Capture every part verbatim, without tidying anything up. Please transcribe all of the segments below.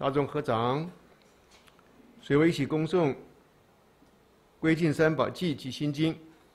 大众合掌，随我一起恭诵《归敬三宝记》及心经。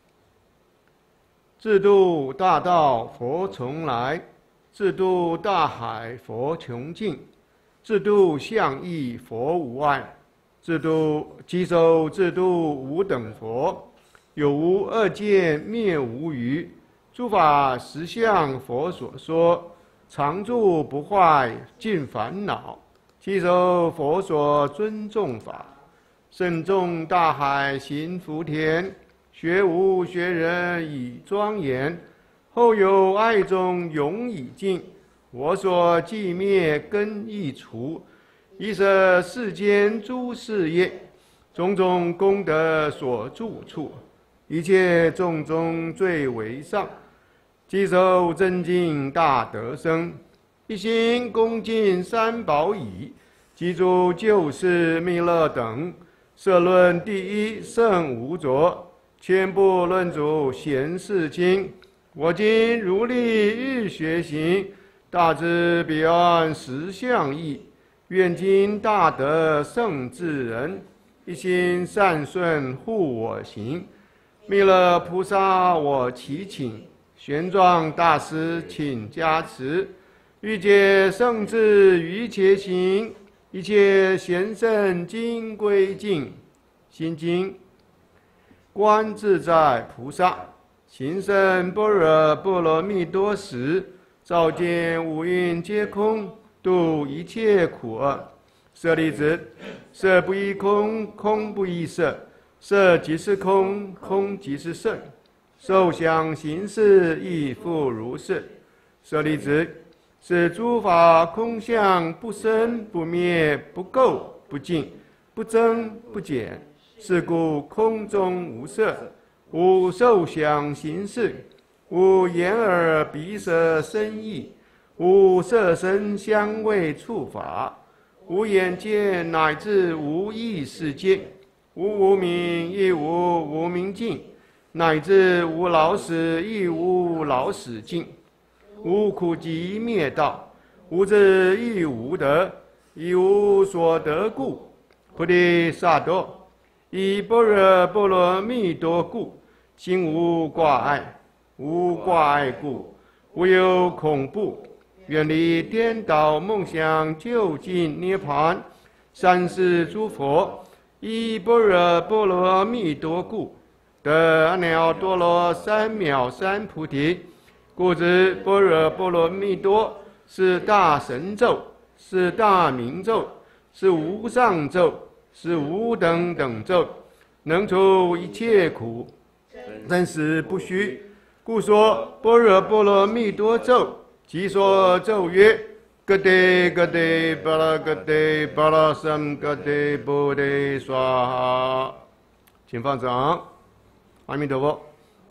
自度大道佛从来，自度大海佛穷尽，自度相义佛无碍，自度即收自度无等佛，有无二见灭无余，诸法实相佛所说，常住不坏尽烦恼，即收佛所尊重法，慎重大海行福田，学无学人以庄严，后有爱中永以尽，我所寂灭根亦除，一舍世间诸事业，种种功德所住处，一切众中最为上，即收真净大德生，一心恭敬三宝已，记住救世弥勒等，摄论第一圣无着，千部论主贤士经，我今如例日学行，大智彼岸实相义，愿今大德圣智人，一心善顺护我行。弥勒菩萨我祈请，玄奘大师请加持，欲解圣智于切行，一切贤圣经归敬。心经。观自在菩萨行深般若波罗蜜多时，照见五蕴皆空，度一切苦厄。舍利子，色不异空，空不异色，色即是空，空即是色，受想行识亦复如是。舍利子，是诸法空相，不生不灭，不垢不净，不增不减，是故空中无色，无受想行识，无眼耳鼻舌身意，无色声香味触法，无眼界乃至无意识界，无无明亦无无明尽，乃至无老死亦无老死尽，无苦集灭道，无智亦无得，亦无所得故，菩提萨埵，以般若波罗蜜多故，心无挂碍，无挂碍故，无有恐怖，远离颠倒梦想，究竟涅槃。三世诸佛，以般若波罗蜜多故，得阿耨多罗三藐三菩提。故知般若波罗蜜多是大神咒，是大明咒，是无上咒，是无等等咒，能除一切苦，真实不虚。故说般若波罗蜜多咒，即说咒曰：格帝格帝巴拉格帝巴拉僧格帝波帝娑哈。请放掌。阿弥陀佛。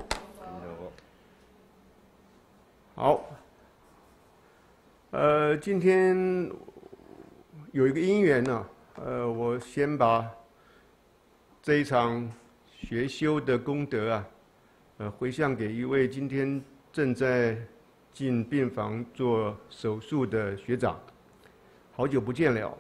好，呃，今天有一个因缘呢、啊，呃，我先把这一场学修的功德啊，呃，回向给一位今天正在进病房做手术的学长，好久不见了，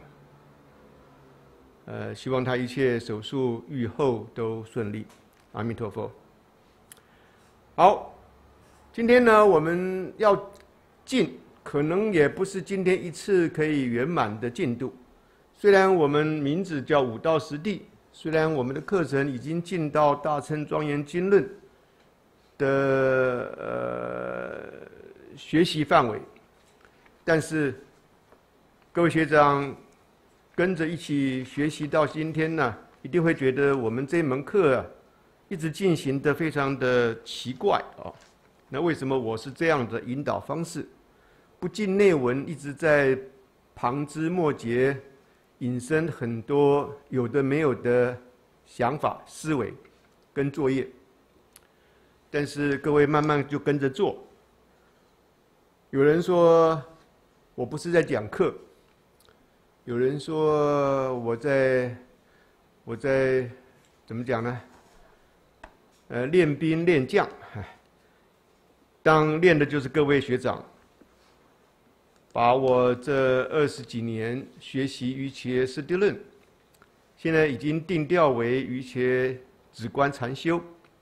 呃，希望他一切手术愈后都顺利，阿弥陀佛。好。今天呢，我们要进，可能也不是今天一次可以圆满的进度。虽然我们名字叫五道十地，虽然我们的课程已经进到大乘庄严经论的呃学习范围，但是各位学长跟着一起学习到今天呢，一定会觉得我们这门课啊，一直进行得非常的奇怪啊。那为什么我是这样的引导方式？不进内文，一直在旁枝末节引申很多有的没有的想法、思维跟作业。但是各位慢慢就跟着做。有人说我不是在讲课，有人说我在我在怎么讲呢？呃，练兵练将。当练的就是各位学长， 把我这二十几年学习瑜伽师地论，现在已经定调为瑜伽止观禅修，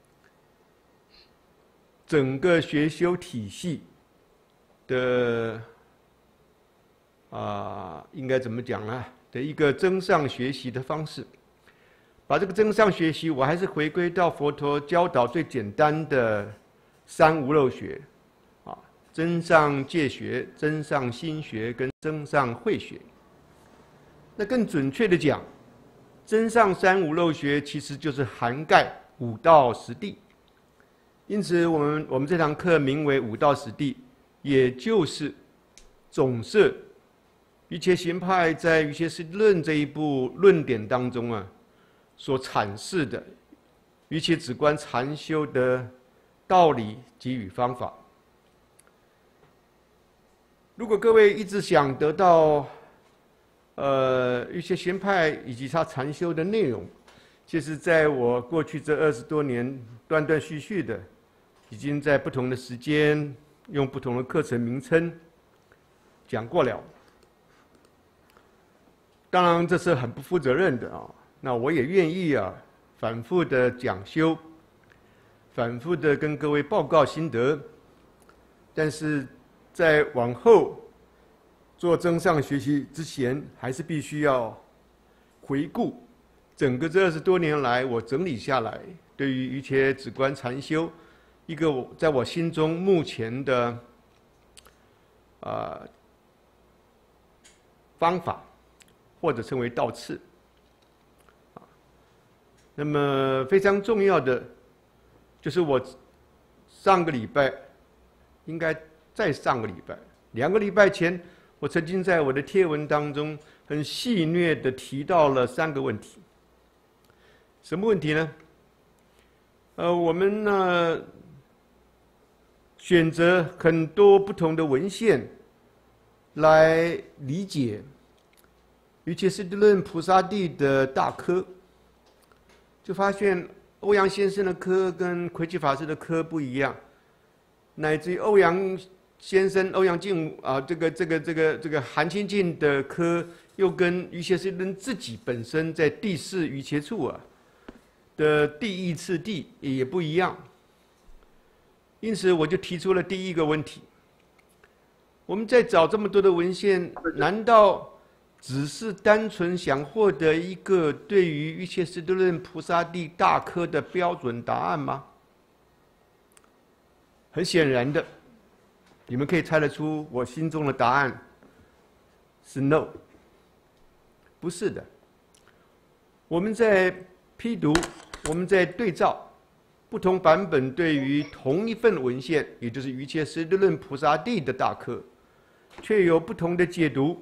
整个学修体系的啊、呃，应该怎么讲呢？的一个增上学习的方式。把这个增上学习，我还是回归到佛陀教导最简单的三无漏学，啊，增上戒学、增上心学跟增上慧学。那更准确的讲，增上三无漏学其实就是涵盖五道十地。因此，我们我们这堂课名为五道十地，也就是总摄瑜伽行派在瑜伽师地论这一部论点当中啊，所阐释的瑜伽止观禅修的道理及与方法。如果各位一直想得到呃瑜伽行派以及它禅修的内容，其实在我过去这二十多年断断续续的，已经在不同的时间用不同的课程名称讲过了。当然这是很不负责任的啊。那我也愿意啊，反复的讲修，反复的跟各位报告心得。但是在往后做增上学习之前，还是必须要回顾整个这二十多年来我整理下来对于瑜伽止观禅修一个我在我心中目前的啊、呃、方法，或者称为道次。那么非常重要的，就是我上个礼拜，应该再上个礼拜，两个礼拜前，我曾经在我的贴文当中很戏谑的提到了三个问题。什么问题呢？呃，我们呢选择很多不同的文献来理解瑜伽师地论菩萨地的大科。就发现欧阳先生的科跟魁奇法师的科不一样，乃至于欧阳先生、欧阳靖啊，这个这个这个这个韩清净的科，又跟瑜伽师地论自己本身在第四瑜伽处啊的第一次第也不一样。因此，我就提出了第一个问题：我们在找这么多的文献，难道只是单纯想获得一个对于瑜伽师地论菩萨地大科的标准答案吗？很显然的，你们可以猜得出我心中的答案是 no， 不是的。我们在批读，我们在对照不同版本对于同一份文献，也就是瑜伽师地论菩萨地的大科，却有不同的解读。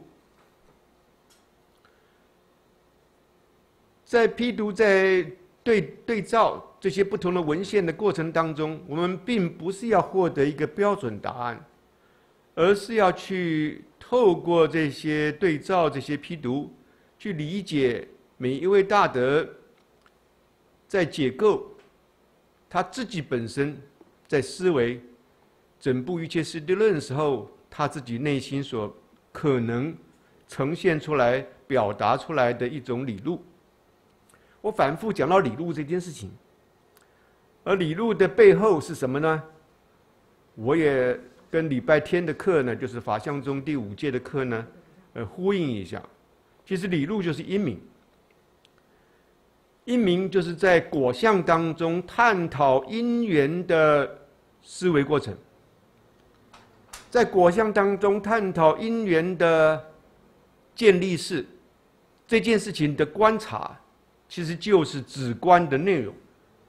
在批读、在对对照这些不同的文献的过程当中，我们并不是要获得一个标准答案，而是要去透过这些对照、这些批读，去理解每一位大德在解构他自己本身在思维整部瑜伽师地论的时候，他自己内心所可能呈现出来、表达出来的一种理路。我反复讲到理路这件事情，而理路的背后是什么呢？我也跟礼拜天的课呢，就是法相宗第五届的课呢，呃，呼应一下。其实理路就是因明，因明就是在果相当中探讨因缘的思维过程，在果相当中探讨因缘的建立式这件事情的观察。其实就是止观的内容。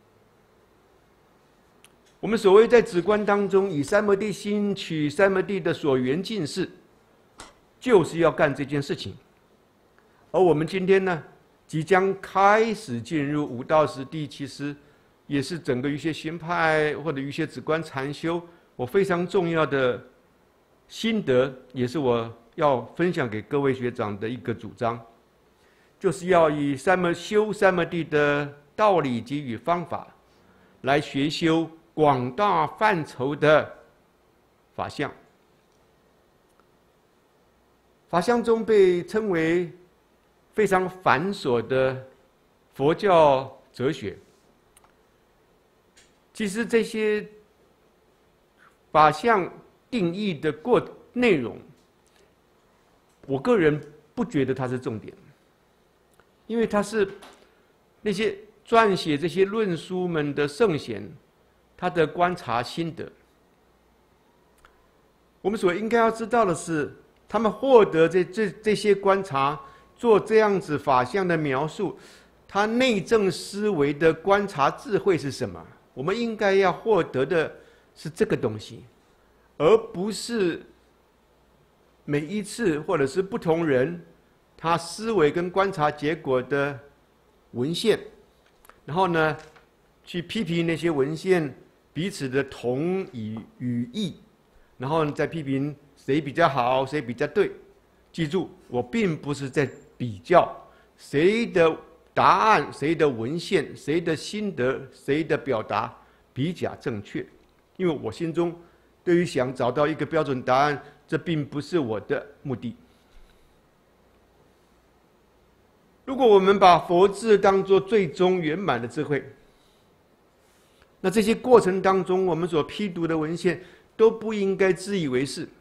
我们所谓在止观当中，以三摩地心取三摩地的所缘境事，就是要干这件事情。而我们今天呢，即将开始进入五道十地，其实也是整个瑜伽行派或者瑜伽止观禅修我非常重要的心得，也是我要分享给各位学长的一个主张。就是要以三摩修三摩地的道理及与方法，来学修广大范畴的法相。 法相宗被称为非常繁琐的佛教哲学。其实这些法相定义的过内容，我个人不觉得它是重点，因为它是那些撰写这些论书们的圣贤他的观察心得。我们所应该要知道的是，他们获得这这这些观察，做这样子法相的描述，他内证思维的观察智慧是什么？我们应该要获得的是这个东西，而不是每一次或者是不同人他思维跟观察结果的文献，然后呢，去批评那些文献彼此的同与与异，然后再批评谁比较好，谁比较对。记住，我并不是在比较谁的答案、谁的文献、谁的心得、谁的表达比较正确，因为我心中对于想找到一个标准答案，这并不是我的目的。如果我们把佛智当作最终圆满的智慧，那这些过程当中我们所批读的文献都不应该自以为是。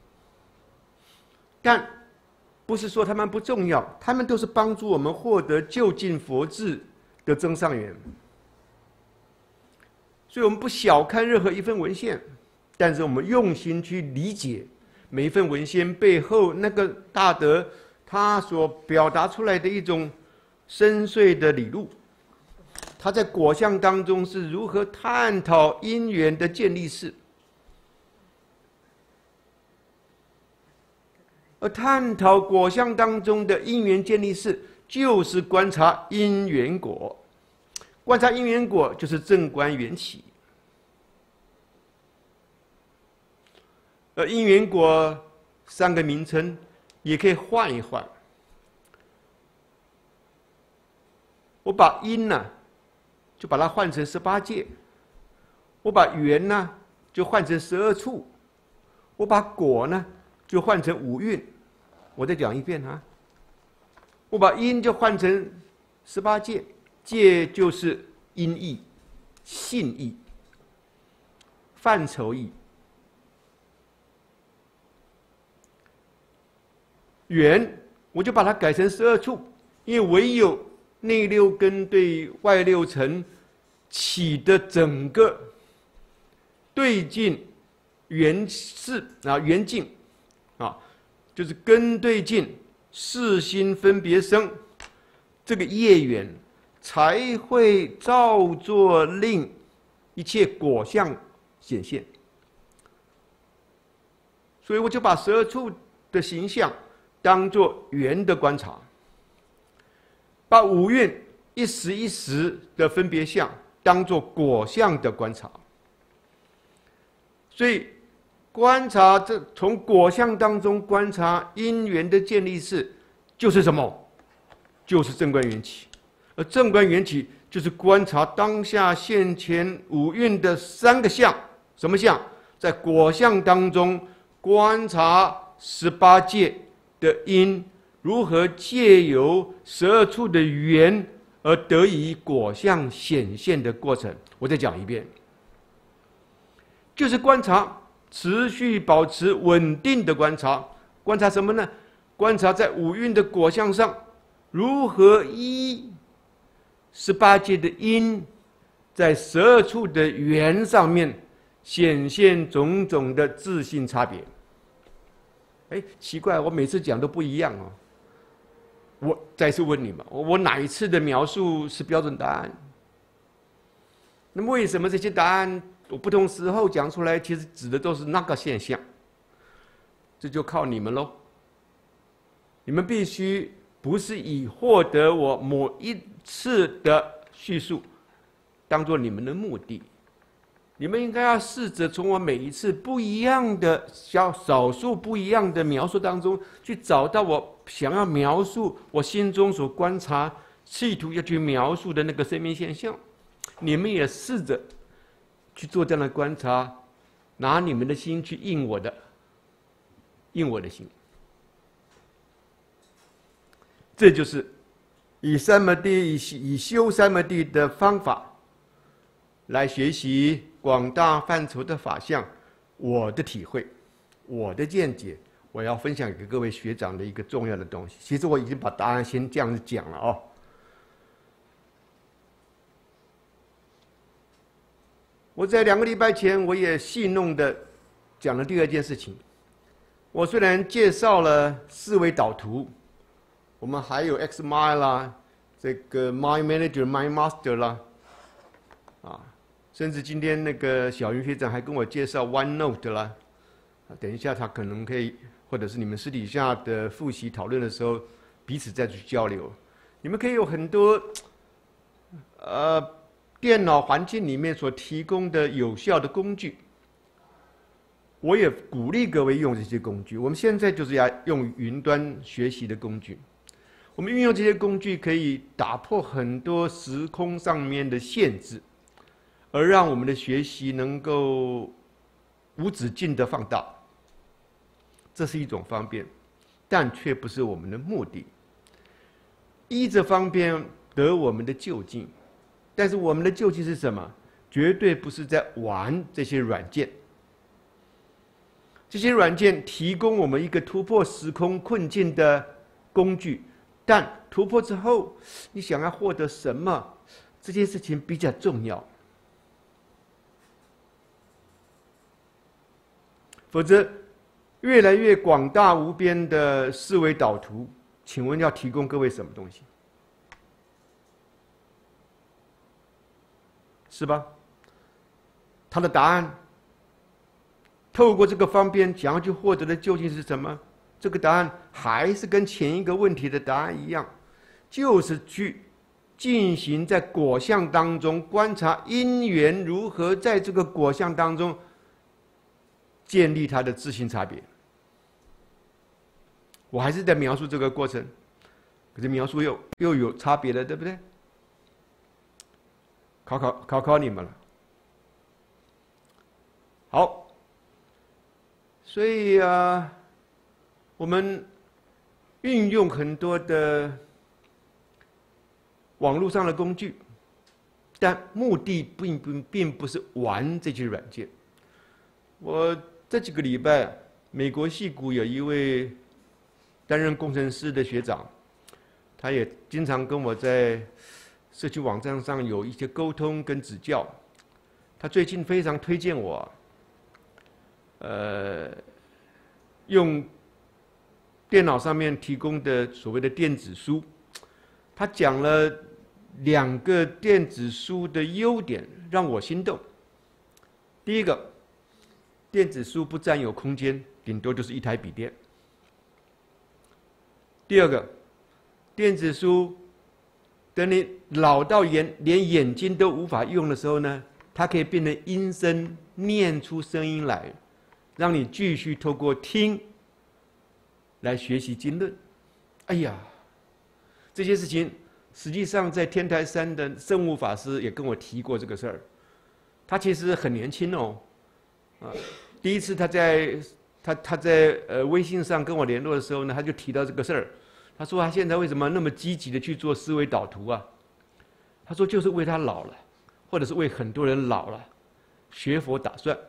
但不是说他们不重要，他们都是帮助我们获得就近佛智的增上缘。所以我们不小看任何一份文献，但是我们用心去理解每一份文献背后那个大德他所表达出来的一种深邃的理路，他在果相当中是如何探讨因缘的建立式，而探讨果相当中的因缘建立式，就是观察因缘果。观察因缘果就是正观缘起。而因缘果三个名称也可以换一换。我把因呢、啊，就把它换成十八界；我把缘呢、啊，就换成十二处；我把果呢，就换成五蕴。我再讲一遍啊，我把因就换成十八界，界就是因义、性义、范畴义。缘我就把它改成十二处，因为唯有内六根对外六尘起的整个对境缘事啊，缘境啊，就是根对境，事心分别生，这个业缘才会造作令一切果相显现。所以我就把十二处的形象当作缘的观察，把五蕴一时一时的分别相当作果相的观察。所以观察这从果相当中观察因缘的建立式，就是什么？就是正观缘起。而正观缘起就是观察当下现前五蕴的三个相。什么相？在果相当中观察十八界的因如何借由十二处的缘而得以果相显现的过程。我再讲一遍，就是观察，持续保持稳定的观察。观察什么呢？观察在五蕴的果相上，如何依十八界的因，在十二处的缘上面显现种种的自性差别。哎，奇怪，我每次讲都不一样哦。我再次问你们，我哪一次的描述是标准答案？那么为什么这些答案我不同时候讲出来，其实指的都是那个现象？这就靠你们喽。你们必须不是以获得我某一次的叙述当做你们的目的。你们应该要试着从我每一次不一样的小少数不一样的描述当中，去找到我想要描述我心中所观察、企图要去描述的那个生命现象。你们也试着去做这样的观察，拿你们的心去应我的，应我的心。 这就是以三摩地以以修三摩地的方法来学习广大范畴的法相，我的体会，我的见解，我要分享给各位学长的一个重要的东西。其实我已经把答案先这样子讲了哦。我在两个礼拜前，我也戏弄的讲了第二件事情。我虽然介绍了思维导图，我们还有 X M I 啦，这个 Mind Manager、Mind Master 啦，啊，甚至今天那个小云学长还跟我介绍 OneNote 啦，啊，等一下他可能可以，或者是你们私底下的复习讨论的时候，彼此再去交流，你们可以有很多，呃，电脑环境里面所提供的有效的工具。我也鼓励各位用这些工具。我们现在就是要用云端学习的工具。我们运用这些工具，可以打破很多时空上面的限制，而让我们的学习能够无止境的放大。这是一种方便，但却不是我们的目的。依着方便得我们的究竟，但是我们的究竟是什么？绝对不是在玩这些软件。这些软件提供我们一个突破时空困境的工具，但突破之后，你想要获得什么，这件事情比较重要。否则，越来越广大无边的思维导图，请问要提供各位什么东西？是吧？他的答案。透过这个方便，想要去获得的究竟是什么？这个答案还是跟前一个问题的答案一样，就是去进行在果相当中观察因缘如何在这个果相当中建立它的自性差别。我还是在描述这个过程，可是描述又又有差别了，对不对？考考考考你们了。好。所以啊，我们运用很多的网络上的工具，但目的并不并不是玩这些软件。我这几个礼拜，美国矽谷有一位担任工程师的学长，他也经常跟我在社区网站上有一些沟通跟指教。他最近非常推荐我。呃，用电脑上面提供的所谓的电子书，他讲了两个电子书的优点，让我心动。第一个，电子书不占有空间，顶多就是一台笔电。第二个，电子书等你老到眼连眼睛都无法用的时候呢，它可以变成音声，念出声音来。让你继续透过听来学习经论。哎呀，这些事情实际上在天台山的圣悟法师也跟我提过这个事儿。他其实很年轻哦，啊，第一次他在他他在呃微信上跟我联络的时候呢，他就提到这个事儿。他说他现在为什么那么积极的去做思维导图啊？他说就是为他老了，或者是为很多人老了，学佛打算。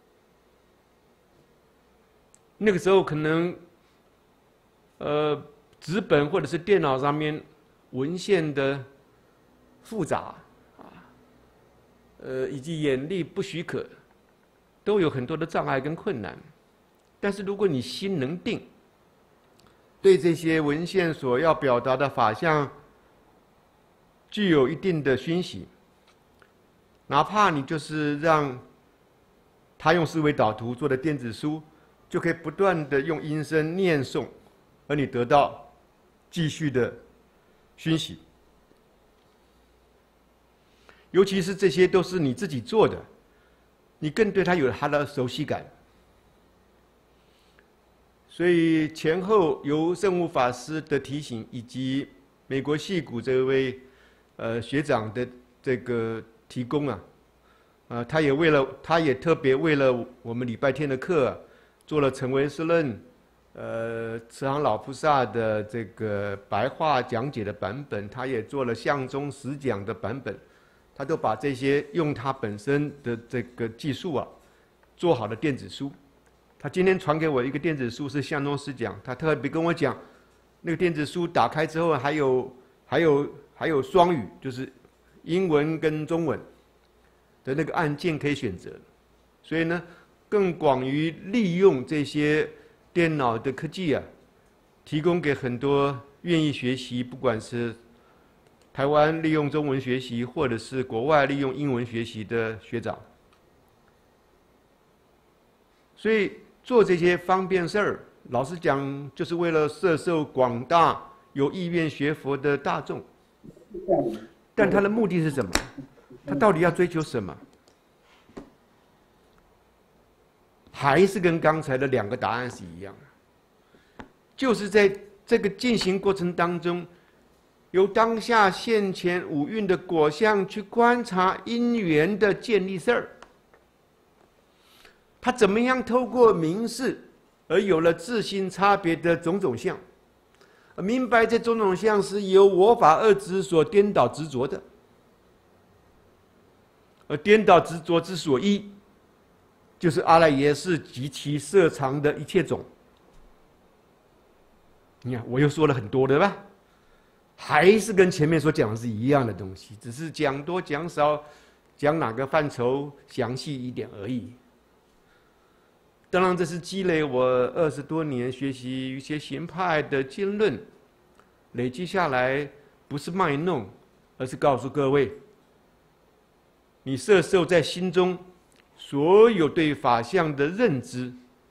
那个时候可能，呃，纸本或者是电脑上面文献的复杂啊，呃，以及眼力不许可，都有很多的障碍跟困难。但是如果你心能定，对这些文献所要表达的法相具有一定的熏习，哪怕你就是让他用思维导图做的电子书。就可以不断的用音声念诵，而你得到继续的熏习。尤其是这些都是你自己做的，你更对它有它的熟悉感。所以前后由圣悟法师的提醒，以及美国矽谷这位呃学长的这个提供啊，呃，他也为了他也特别为了我们礼拜天的课、啊。做了成唯识论， 呃，慈航老菩萨的这个白话讲解的版本，他也做了相宗实讲的版本，他都把这些用他本身的这个技术啊，做好的电子书。他今天传给我一个电子书是相宗实讲，他特别跟我讲，那个电子书打开之后还有还有还有双语，就是英文跟中文的那个按键可以选择，所以呢，更广于利用这些电脑的科技啊，提供给很多愿意学习，不管是台湾利用中文学习，或者是国外利用英文学习的学长。所以做这些方便事儿，老实讲，就是为了摄受广大有意愿学佛的大众。但他的目的是什么？他到底要追求什么？还是跟刚才的两个答案是一样的，就是在这个进行过程当中，由当下现前五蕴的果相去观察因缘的建立事儿。他怎么样透过明示而有了自心差别的种种相，而明白这种种相是由我法二执所颠倒执着的，而颠倒执着之所依，就是阿赖耶识及其摄藏的一切种。你看，我又说了很多对吧？还是跟前面所讲的是一样的东西，只是讲多讲少，讲哪个范畴详细一点而已。当然，这是积累我二十多年学习一些行派的经论，累积下来，不是卖弄，而是告诉各位，你摄受在心中所有对法相的认知，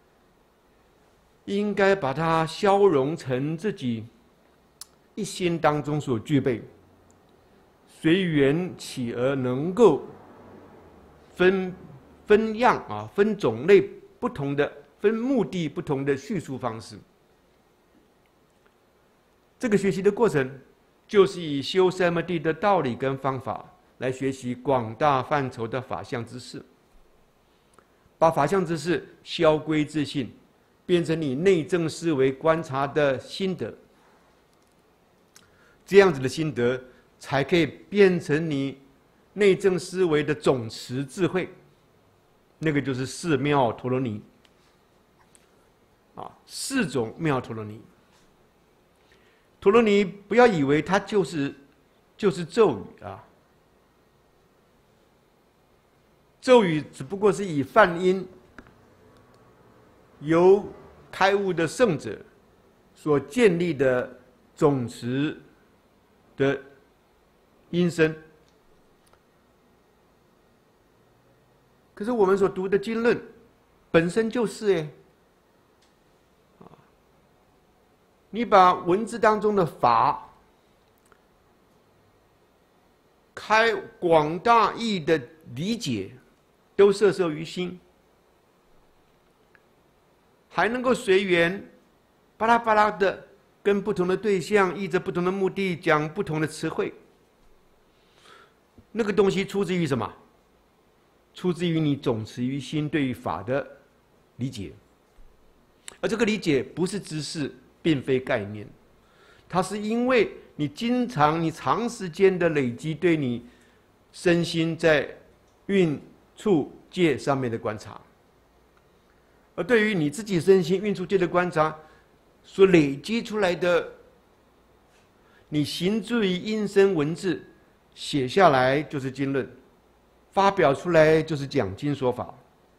应该把它消融成自己一心当中所具备，随缘起而能够分分样啊，分种类不同的、分目的不同的叙述方式。这个学习的过程，就是以修三摩地的道理跟方法来学习广大范畴的法相知识，把法相知识消归自性，变成你内证思维观察的心得。这样子的心得，才可以变成你内证思维的总持智慧。那个就是四妙陀罗尼，啊，四种妙陀罗尼。陀罗尼不要以为它就是就是咒语啊，咒语只不过是以梵音由开悟的圣者所建立的总持的音声。可是我们所读的经论本身就是哎，啊，你把文字当中的法开广大义的理解都摄受于心，还能够随缘巴拉巴拉的跟不同的对象依着不同的目的讲不同的词汇，那个东西出自于什么？出自于你总持于心对于法的理解，而这个理解不是知识，并非概念，它是因为你经常、你长时间的累积对你身心在运处界上面的观察，而对于你自己身心运处界的观察所累积出来的，你行诸于音声文字写下来就是经论，发表出来就是讲经说法。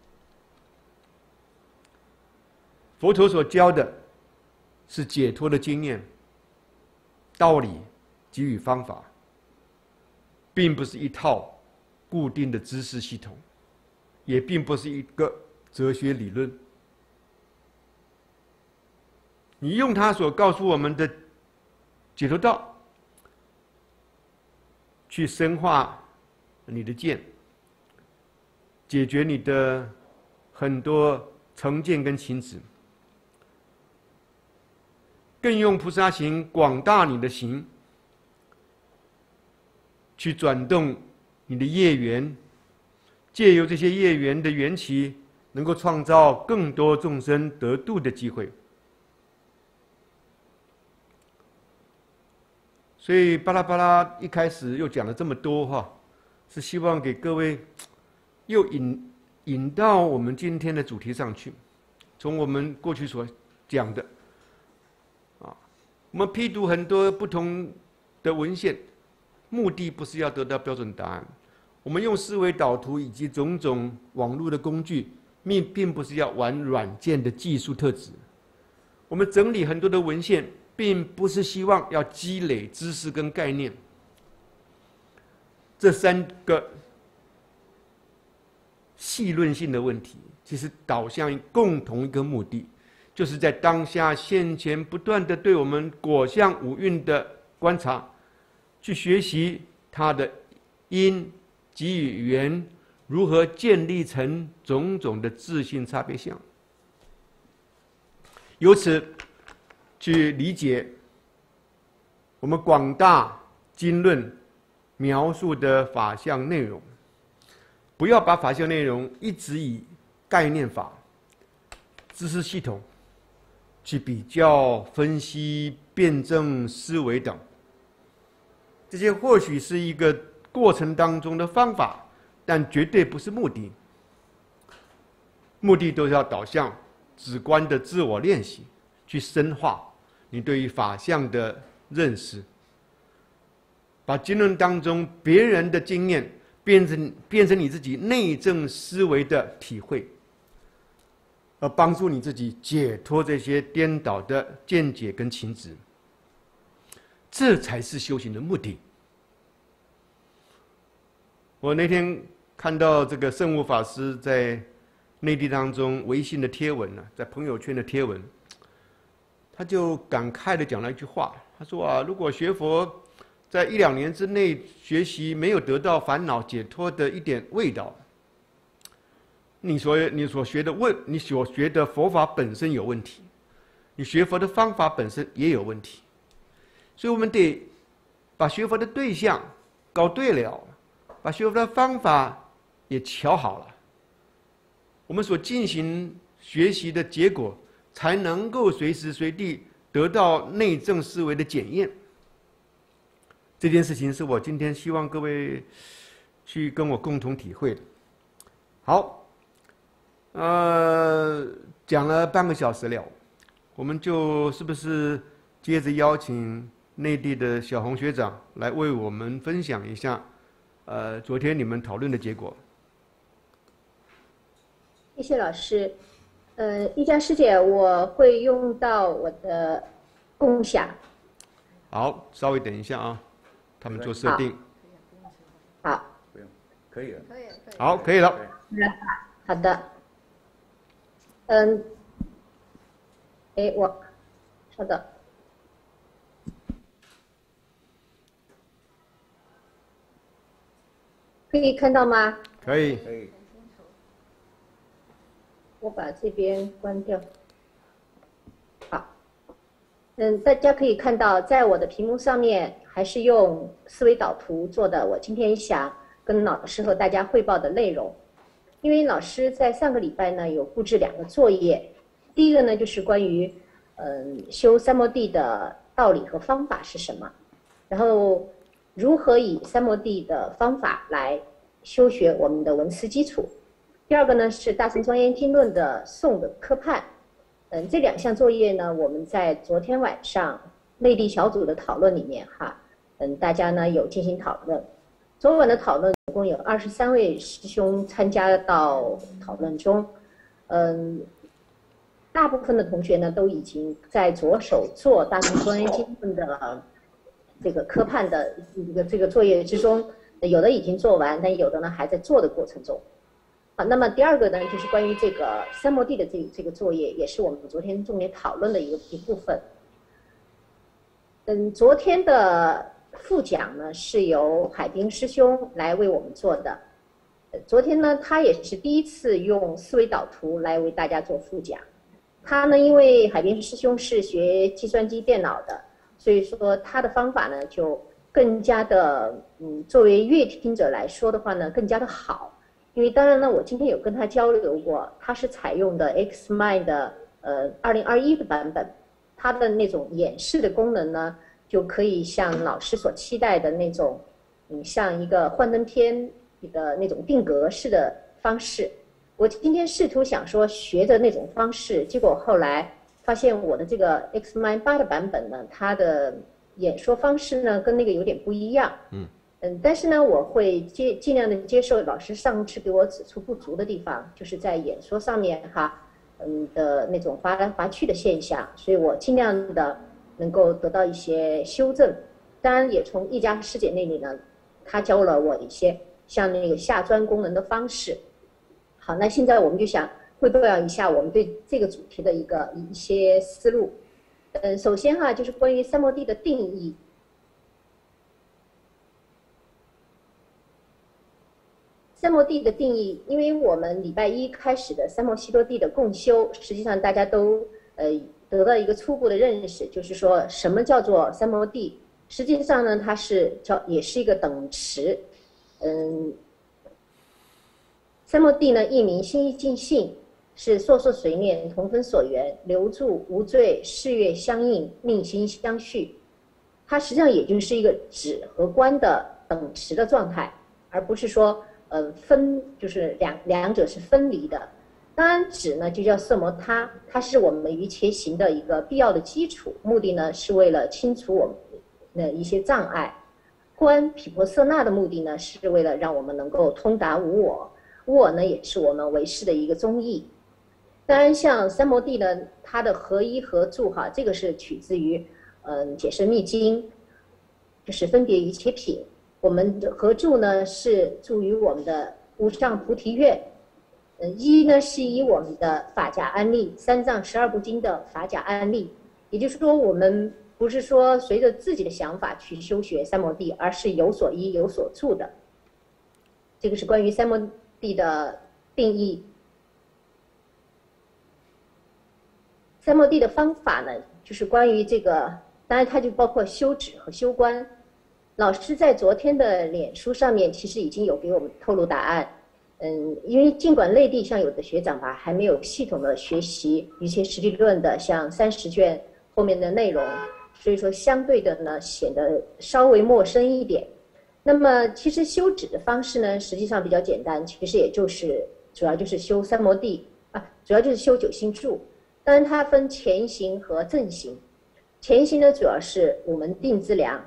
佛陀所教的是解脱的经验、道理给予方法，并不是一套固定的知识系统，也并不是一个哲学理论。你用他所告诉我们的解脱道去深化你的见，解决你的很多成见跟情执，更用菩萨行广大你的行，去转动你的业缘，借由这些业缘的缘起，能够创造更多众生得度的机会。 所以巴拉巴拉一开始又讲了这么多哈，是希望给各位又引引到我们今天的主题上去。从我们过去所讲的，啊，我们批读很多不同的文献，目的不是要得到标准答案。我们用思维导图以及种种网络的工具，并并不是要玩软件的技术特质。我们整理很多的文献，并不是希望要积累知识跟概念。这三个细论性的问题，其实导向于共同一个目的，就是在当下现前不断的对我们果相五蕴的观察，去学习它的因及与缘如何建立成种种的自性差别相，由此去理解我们广大经论描述的法相内容。不要把法相内容一直以概念法、知识系统去比较、分析、辩证思维等，这些或许是一个过程当中的方法，但绝对不是目的。目的都是要导向直观的自我练习，去深化你对于法相的认识，把经论当中别人的经验变成变成你自己内证思维的体会，而帮助你自己解脱这些颠倒的见解跟情执，这才是修行的目的。我那天看到这个圣悟法师在内地当中微信的贴文呢、啊，在朋友圈的贴文，他就感慨地讲了一句话，他说啊，如果学佛在一两年之内学习没有得到烦恼解脱的一点味道，你所你所学的问你所学的佛法本身有问题，你学佛的方法本身也有问题，所以我们得把学佛的对象搞对了，把学佛的方法也瞧好了，我们所进行学习的结果才能够随时随地得到内证思维的检验。这件事情是我今天希望各位去跟我共同体会的。好，呃，讲了半个小时了，我们就是不是接着邀请内地的小洪学长来为我们分享一下，呃，昨天你们讨论的结果。 谢谢老师。呃，一佳师姐，我会用到我的共享。 好，稍微等一下啊。他们做设定。 好， 不用，可以了。 可以，可以。 好，可以了。 好的。嗯，哎，我稍等。可以看到吗？ 可以。 可以。 我把这边关掉。好。嗯，大家可以看到，在我的屏幕上面还是用思维导图做的。我今天想跟老师和大家汇报的内容，因为老师在上个礼拜呢有布置两个作业，第一个呢就是关于嗯修三摩地的道理和方法是什么，然后如何以三摩地的方法来修学我们的文思基础。第二个呢是大乘庄严经论的诵的科判。嗯，这两项作业呢，我们在昨天晚上内地小组的讨论里面哈，嗯，大家呢有进行讨论。昨晚的讨论一共有二十三位师兄参加到讨论中，嗯，大部分的同学呢都已经在着手做大乘庄严经论的这个科判的这个这个作业之中，有的已经做完，但有的呢还在做的过程中。好，那么第二个呢，就是关于这个三摩地的这这个作业，也是我们昨天重点讨论的一个一部分。嗯，昨天的副讲呢是由海滨师兄来为我们做的。昨天呢，他也是第一次用思维导图来为大家做副讲。他呢，因为海滨师兄是学计算机电脑的，所以说他的方法呢就更加的，嗯，作为乐听者来说的话呢，更加的好。因为当然呢，我今天有跟他交流过，他是采用的 Xmind 的呃二零二一的版本，它的那种演示的功能呢， 就可以像老师所期待的那种，嗯，像一个幻灯片的那种定格式的方式。我今天试图想说学的那种方式，结果后来发现我的这个 X M I N 八的版本呢，它的演说方式呢跟那个有点不一样。 嗯嗯，但是呢，我会接尽量的接受老师上次给我指出不足的地方，就是在演说上面哈，嗯的那种滑来滑去的现象，所以我尽量的能够得到一些修正。当然，也从一家师姐那里呢，她教了我一些像那个下钻功能的方式。好，那现在我们就想汇报一下我们对这个主题的一个一些思路。嗯，首先哈，就是关于三摩地的定义。三摩地的定义，因为我们礼拜一开始的三摩悉多地的共修，实际上大家都呃得到一个初步的认识，就是说什么叫做三摩地？实际上呢，它是叫也是一个等持。嗯，三摩地呢，译名心意尽性，是烁烁随念，同分所缘，留住无罪，事业相应，命心相续。它实际上也就是一个止和观的等持的状态，而不是说呃分就是两两者是分离的。当然止呢就叫色摩他，它是我们于切行的一个必要的基础，目的呢是为了清除我们的一些障碍。观毗婆舍那的目的呢是为了让我们能够通达无我，无我呢也是我们唯识的一个宗义。当然像三摩地呢，它的合一合住哈，这个是取自于嗯解释密经，就是分别一切品。我们的合住呢是住于我们的无上菩提愿，嗯，一呢是以我们的法家安立，三藏十二部经的法家安立，也就是说我们不是说随着自己的想法去修学三摩地，而是有所依有所住的。这个是关于三摩地的定义。三摩地的方法呢，就是关于这个，当然它就包括修止和修观。老师在昨天的脸书上面其实已经有给我们透露答案。嗯，因为尽管内地像有的学长吧还没有系统的学习一些实地论的像三十卷后面的内容，所以说相对的呢显得稍微陌生一点。那么其实修止的方式呢实际上比较简单，其实也就是主要就是修三摩地啊，主要就是修九心住。当然它分前行和正行，前行呢主要是五门定资粮，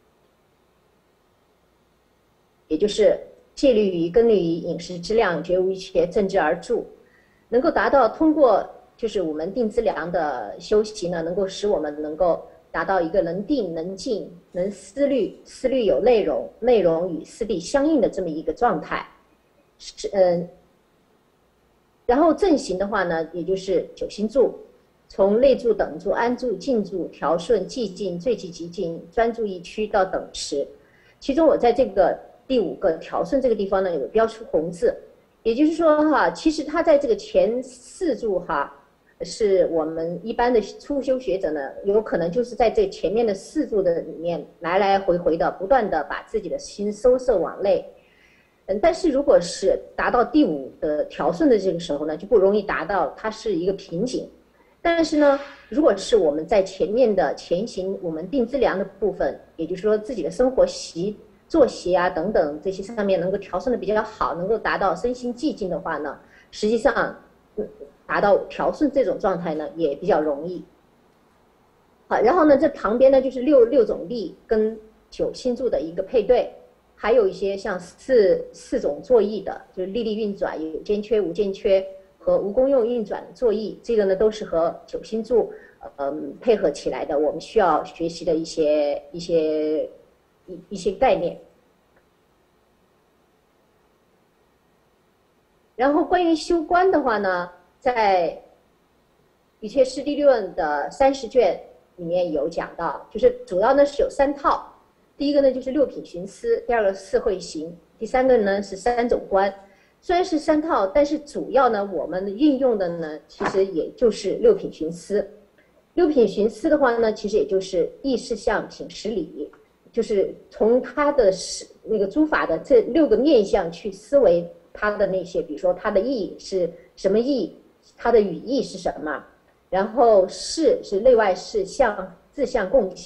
也就是戒律仪、根律仪、饮食之量、绝无一切、正知而住，能够达到通过就是五门定资粮的修习呢，能够使我们能够达到一个能定、能静、能思虑、思虑有内容、内容与思地相应的这么一个状态。是嗯，然后正行的话呢，也就是九心住，从内住、等住、安住、静住、调顺、寂静、最寂极静、专注一区到等持。其中我在这个第五个调顺这个地方呢有标出红字，也就是说哈，其实它在这个前四住哈，是我们一般的初修学者呢，有可能就是在这前面的四住的里面来来回回的不断的把自己的心收摄往内。嗯，但是如果是达到第五的调顺的这个时候呢，就不容易达到，它是一个瓶颈。但是呢，如果是我们在前面的前行我们定资粮的部分，也就是说自己的生活习作息啊等等这些上面能够调顺的比较好，能够达到身心寂静的话呢，实际上达到调顺这种状态呢也比较容易。好，然后呢这旁边呢就是六六种力跟九心住的一个配对，还有一些像四四种作意的，就是力力运转，有间缺无间缺和无功用运转作意，这个呢都是和九心住嗯配合起来的，我们需要学习的一些一些一一些概念。然后关于修观的话呢，在《瑜伽师地论》的三十卷里面有讲到，就是主要呢是有三套。第一个呢就是六品寻思，第二个四会行，第三个呢是三种观。虽然是三套，但是主要呢我们运用的呢其实也就是六品寻思。六品寻思的话呢，其实也就是意识相品识理，就是从它的那个诸法的这六个面向去思维它的那些，比如说它的义是什么义，它的语义是什么，然后事是内外事，相自相共相，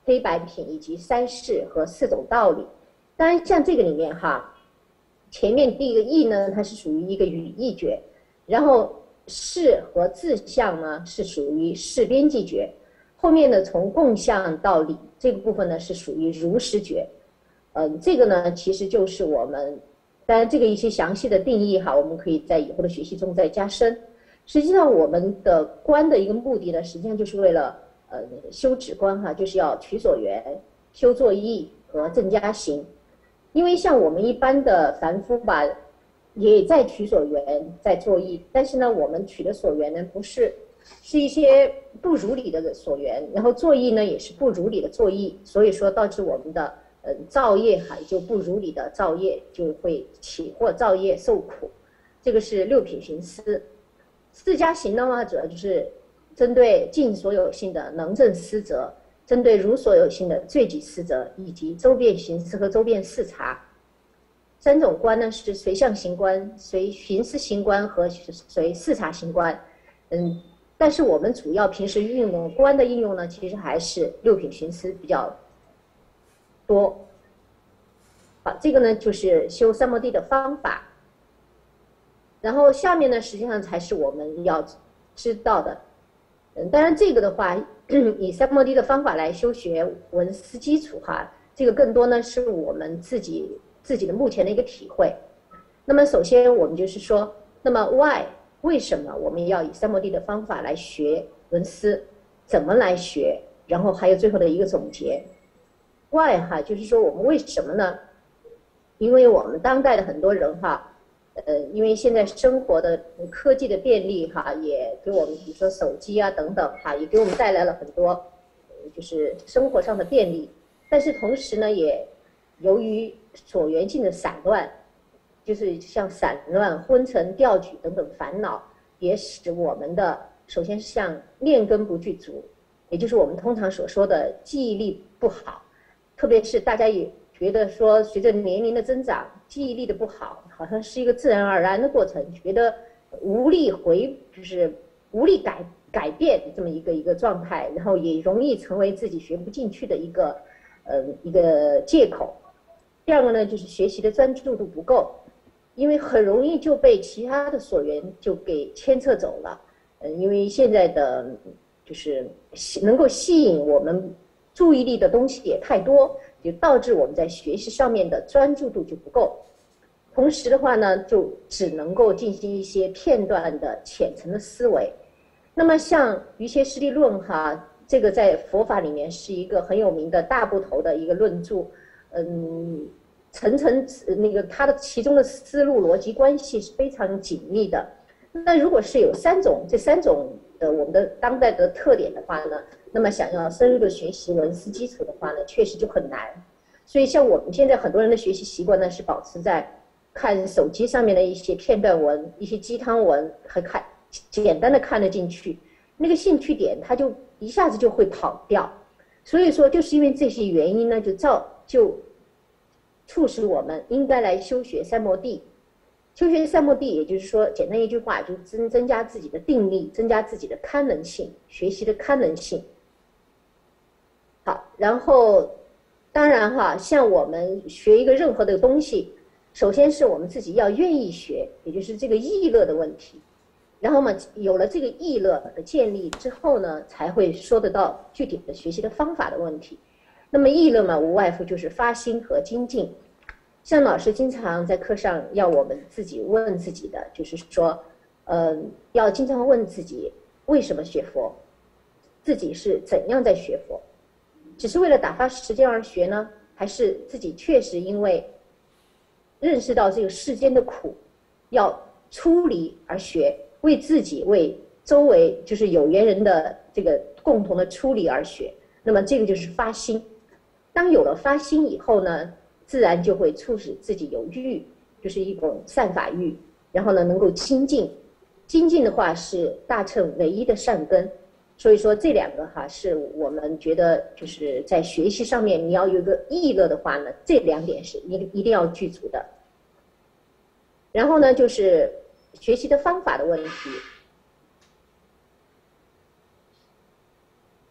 黑白品以及三世和四种道理。当然，像这个里面哈，前面第一个义呢，它是属于一个语义诀，然后事和自相呢是属于事边际诀，后面呢从共相到理这个部分呢是属于如实诀。嗯，这个呢其实就是我们，当然这个一些详细的定义哈，我们可以在以后的学习中再加深。实际上我们的观的一个目的呢，实际上就是为了呃修止观哈，就是要取所缘、修作意和增加行。因为像我们一般的凡夫吧，也在取所缘，在作意，但是呢，我们取的所缘呢，不是是一些不如理的所缘，然后作意呢也是不如理的作意，所以说导致我们的呃造业哈就不如理的造业，就会起或造业受苦。这个是六品寻思。四加行的话，主要就是针对尽所有性的能正思责，针对如所有性的罪己思责，以及周遍寻思和周遍视察。三种观呢是随相行观、随寻思行观和随视察行观。嗯，但是我们主要平时运用观的应用呢，其实还是六品寻思比较多。好，这个呢就是修三摩地的方法。然后下面呢，实际上才是我们要知道的。嗯，当然这个的话，以三摩地的方法来修学闻思基础哈，这个更多呢是我们自己自己的目前的一个体会。那么首先我们就是说，那么 why 为什么我们要以三摩地的方法来学闻思？怎么来学？然后还有最后的一个总结。why 哈，就是说我们为什么呢？因为我们当代的很多人哈。呃，因为现在生活的科技的便利哈，也给我们比如说手机啊等等哈，也给我们带来了很多，呃、就是生活上的便利。但是同时呢，也由于所缘境的散乱，就是像散乱、昏沉、调举等等烦恼，也使我们的首先是像念根不具足，也就是我们通常所说的记忆力不好。特别是大家也觉得说，随着年龄的增长，记忆力的不好，好像是一个自然而然的过程，觉得无力回，就是无力改改变这么一个一个状态，然后也容易成为自己学不进去的一个呃一个借口。第二个呢，就是学习的专注度不够，因为很容易就被其他的所缘就给牵扯走了。嗯，因为现在的就是能够吸引我们注意力的东西也太多，就导致我们在学习上面的专注度就不够。同时的话呢，就只能够进行一些片段的浅层的思维。那么像《瑜伽师地论》哈，这个在佛法里面是一个很有名的大部头的一个论著，嗯，层层那个它的其中的思路逻辑关系是非常紧密的。那如果是有三种这三种的我们的当代的特点的话呢，那么想要深入的学习闻思基础的话呢，确实就很难。所以像我们现在很多人的学习习惯呢，是保持在看手机上面的一些片段文、一些鸡汤文，和看简单的看得进去，那个兴趣点它就一下子就会跑掉。所以说，就是因为这些原因呢，就造就促使我们应该来修学三摩地。修学三摩地，也就是说，简单一句话，就是增增加自己的定力，增加自己的堪能性，学习的堪能性。好，然后当然哈，像我们学一个任何的东西，首先是我们自己要愿意学，也就是这个意乐的问题。然后嘛，有了这个意乐的建立之后呢，才会说得到具体的学习的方法的问题。那么意乐嘛，无外乎就是发心和精进。像老师经常在课上要我们自己问自己的，就是说，呃，要经常问自己为什么学佛，自己是怎样在学佛，只是为了打发时间而学呢，还是自己确实因为认识到这个世间的苦，要出离而学，为自己为周围就是有缘人的这个共同的出离而学。那么这个就是发心。当有了发心以后呢，自然就会促使自己有欲，就是一种善法欲，然后呢能够精进。精进的话是大乘唯一的善根。所以说这两个哈是我们觉得就是在学习上面你要有一个意乐的话呢，这两点是一一定要具足的。然后呢就是学习的方法的问题。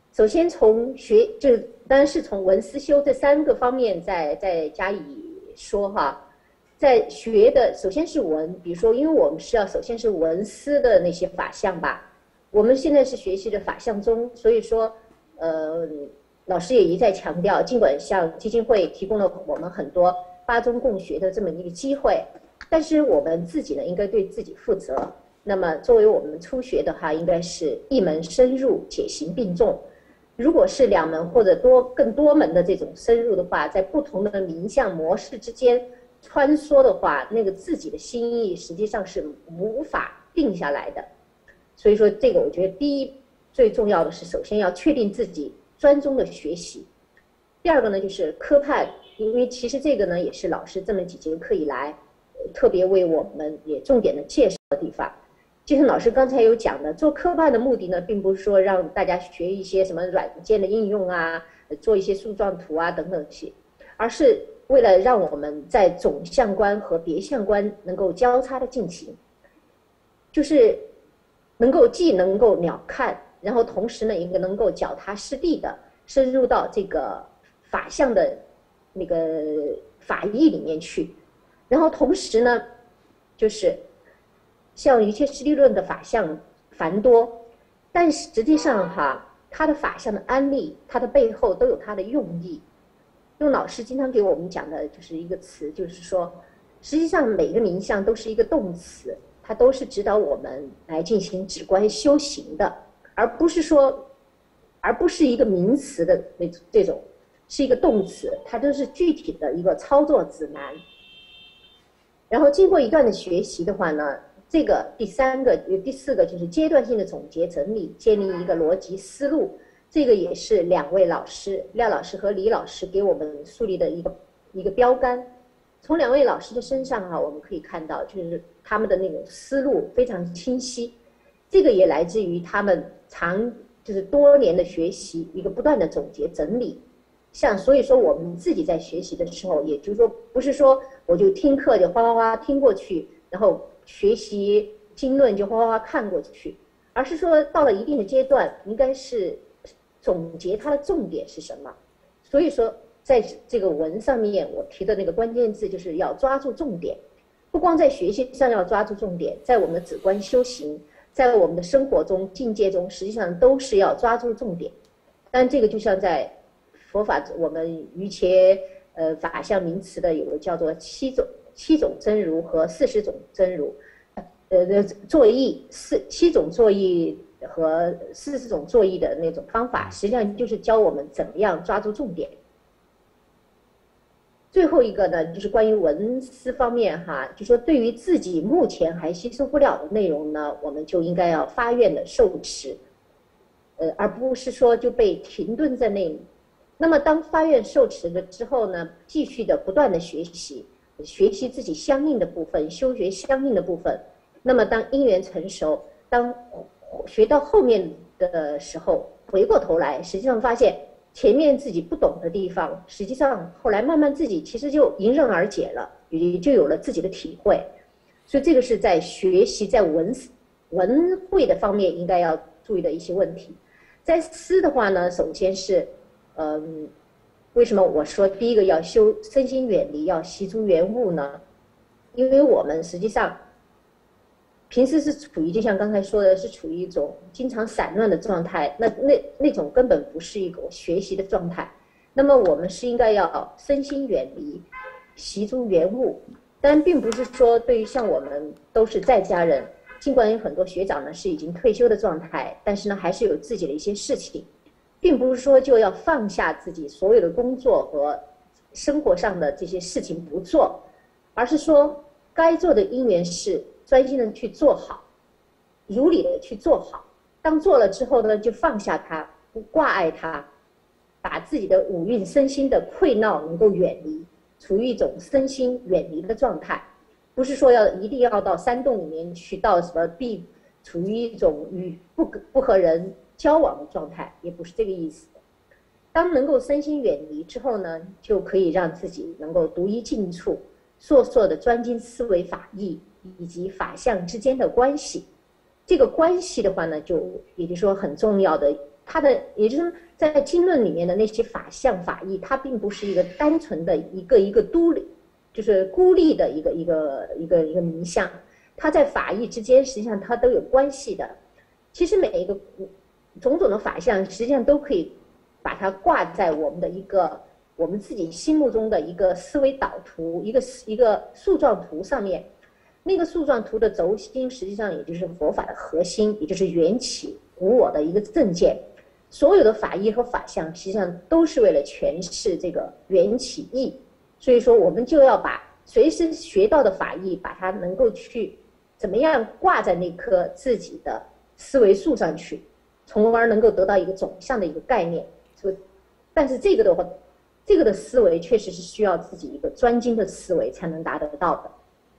首先从学，就当然是从文思修这三个方面再再加以说哈。在学的首先是文，比如说，因为我们是要首先是文思的那些法相吧，我们现在是学习的法相宗，所以说，呃，老师也一再强调，尽管像基金会提供了我们很多八宗共学的这么一个机会，但是我们自己呢应该对自己负责。那么作为我们初学的话，应该是一门深入，且行并重。如果是两门或者多更多门的这种深入的话，在不同的冥想模式之间穿梭的话，那个自己的心意实际上是无法定下来的。所以说这个我觉得第一最重要的是，首先要确定自己专宗的学习。第二个呢就是科判，因为其实这个呢也是老师这么几节课以来特别为我们也重点的介绍的地方。就像老师刚才有讲的，做科判的目的呢，并不是说让大家学一些什么软件的应用啊，做一些树状图啊等等些，而是为了让我们在总相观和别相观能够交叉的进行，就是能够既能够鸟瞰，然后同时呢也能够脚踏实地的深入到这个法相的那个法义里面去，然后同时呢就是像一切实力论的法相繁多，但实际上哈，它的法相的安立，它的背后都有它的用意。用老师经常给我们讲的就是一个词，就是说，实际上每个冥想都是一个动词，它都是指导我们来进行止观修行的，而不是说，而不是一个名词的那这种，是一个动词，它都是具体的一个操作指南。然后经过一段的学习的话呢，这个第三个、第四个就是阶段性的总结整理，建立一个逻辑思路。这个也是两位老师，廖老师和李老师给我们树立的一个一个标杆。从两位老师的身上哈、啊，我们可以看到，就是他们的那种思路非常清晰。这个也来自于他们长就是多年的学习，一个不断的总结整理。像所以说我们自己在学习的时候，也就是说不是说我就听课就哗哗哗听过去，然后学习经论就哗哗哗看过去，而是说到了一定的阶段，应该是总结它的重点是什么。所以说在这个文上面我提的那个关键字就是要抓住重点，不光在学习上要抓住重点，在我们的止观修行，在我们的生活中境界中，实际上都是要抓住重点。但这个就像在佛法我们瑜伽呃法相名词的有个叫做七种七种真如和四十种真如，呃作意四七种作意和四十种作意的那种方法，实际上就是教我们怎么样抓住重点。最后一个呢，就是关于文思方面哈，就说对于自己目前还吸收不了的内容呢，我们就应该要发愿的受持，呃，而不是说就被停顿在那里。那么当发愿受持了之后呢，继续的不断的学习，学习自己相应的部分，修学相应的部分。那么当因缘成熟，当学到后面的时候，回过头来，实际上发现前面自己不懂的地方，实际上后来慢慢自己其实就迎刃而解了，也就有了自己的体会。所以这个是在学习在文文会的方面应该要注意的一些问题。在思的话呢，首先是嗯，为什么我说第一个要修身心远离，要习诸缘物呢？因为我们实际上平时是处于，就像刚才说的，是处于一种经常散乱的状态，那那那种根本不是一种学习的状态。那么我们是应该要身心远离，习诸缘物。但并不是说对于像我们都是在家人，尽管有很多学长呢是已经退休的状态，但是呢还是有自己的一些事情。并不是说就要放下自己所有的工作和生活上的这些事情不做，而是说该做的因缘事专心的去做好，如理的去做好。当做了之后呢，就放下它，不挂碍它，把自己的五蕴身心的溃闹能够远离，处于一种身心远离的状态。不是说要一定要到山洞里面去，到什么必处于一种与不不和人交往的状态，也不是这个意思。当能够身心远离之后呢，就可以让自己能够独一静处，烁烁的专精思维法义以及法相之间的关系。这个关系的话呢，就也就是说很重要的它的也就是在经论里面的那些法相法义，它并不是一个单纯的一个一个独立，就是孤立的一个一个一个一个名相，它在法义之间实际上它都有关系的。其实每一个种种的法相，实际上都可以把它挂在我们的一个我们自己心目中的一个思维导图，一个一个树状图上面。那个树状图的轴心，实际上也就是佛法的核心，也就是缘起无我的一个正见。所有的法义和法相，实际上都是为了诠释这个缘起义。所以说，我们就要把随时学到的法义，把它能够去怎么样挂在那棵自己的思维树上去，从而能够得到一个总相的一个概念。所以，但是这个的话，这个的思维确实是需要自己一个专精的思维才能达得到的。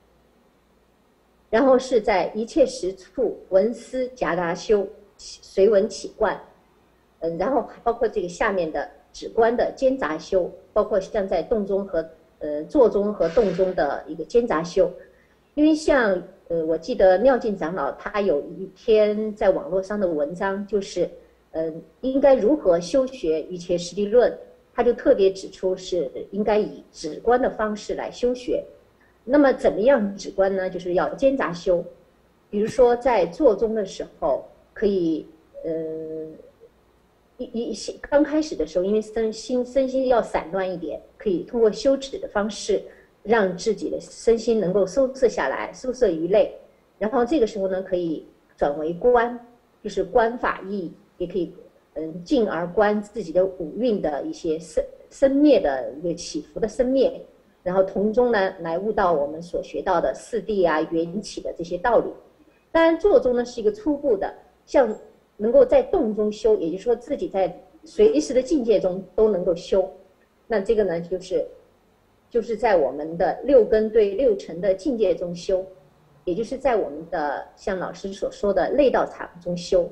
然后是在一切时处闻思夹杂修，随闻起观。嗯，然后包括这个下面的止观的兼杂修，包括像在动中和呃坐中和动中的一个兼杂修。因为像呃我记得妙净长老他有一篇在网络上的文章，就是嗯、呃、应该如何修学一切实地论，他就特别指出是应该以止观的方式来修学。那么怎么样止观呢？就是要兼杂修。比如说在坐中的时候，可以呃一一刚开始的时候，因为身心身心要散乱一点，可以通过修止的方式，让自己的身心能够收摄下来，收摄于内。然后这个时候呢，可以转为观，就是观法义，也可以嗯进而观自己的五蕴的一些生生灭的一个起伏的生灭。然后从中呢，来悟到我们所学到的四谛啊、缘起的这些道理。当然，坐中呢是一个初步的，像能够在动中修，也就是说自己在随时的境界中都能够修。那这个呢，就是就是在我们的六根对六尘的境界中修，也就是在我们的像老师所说的内道场中修。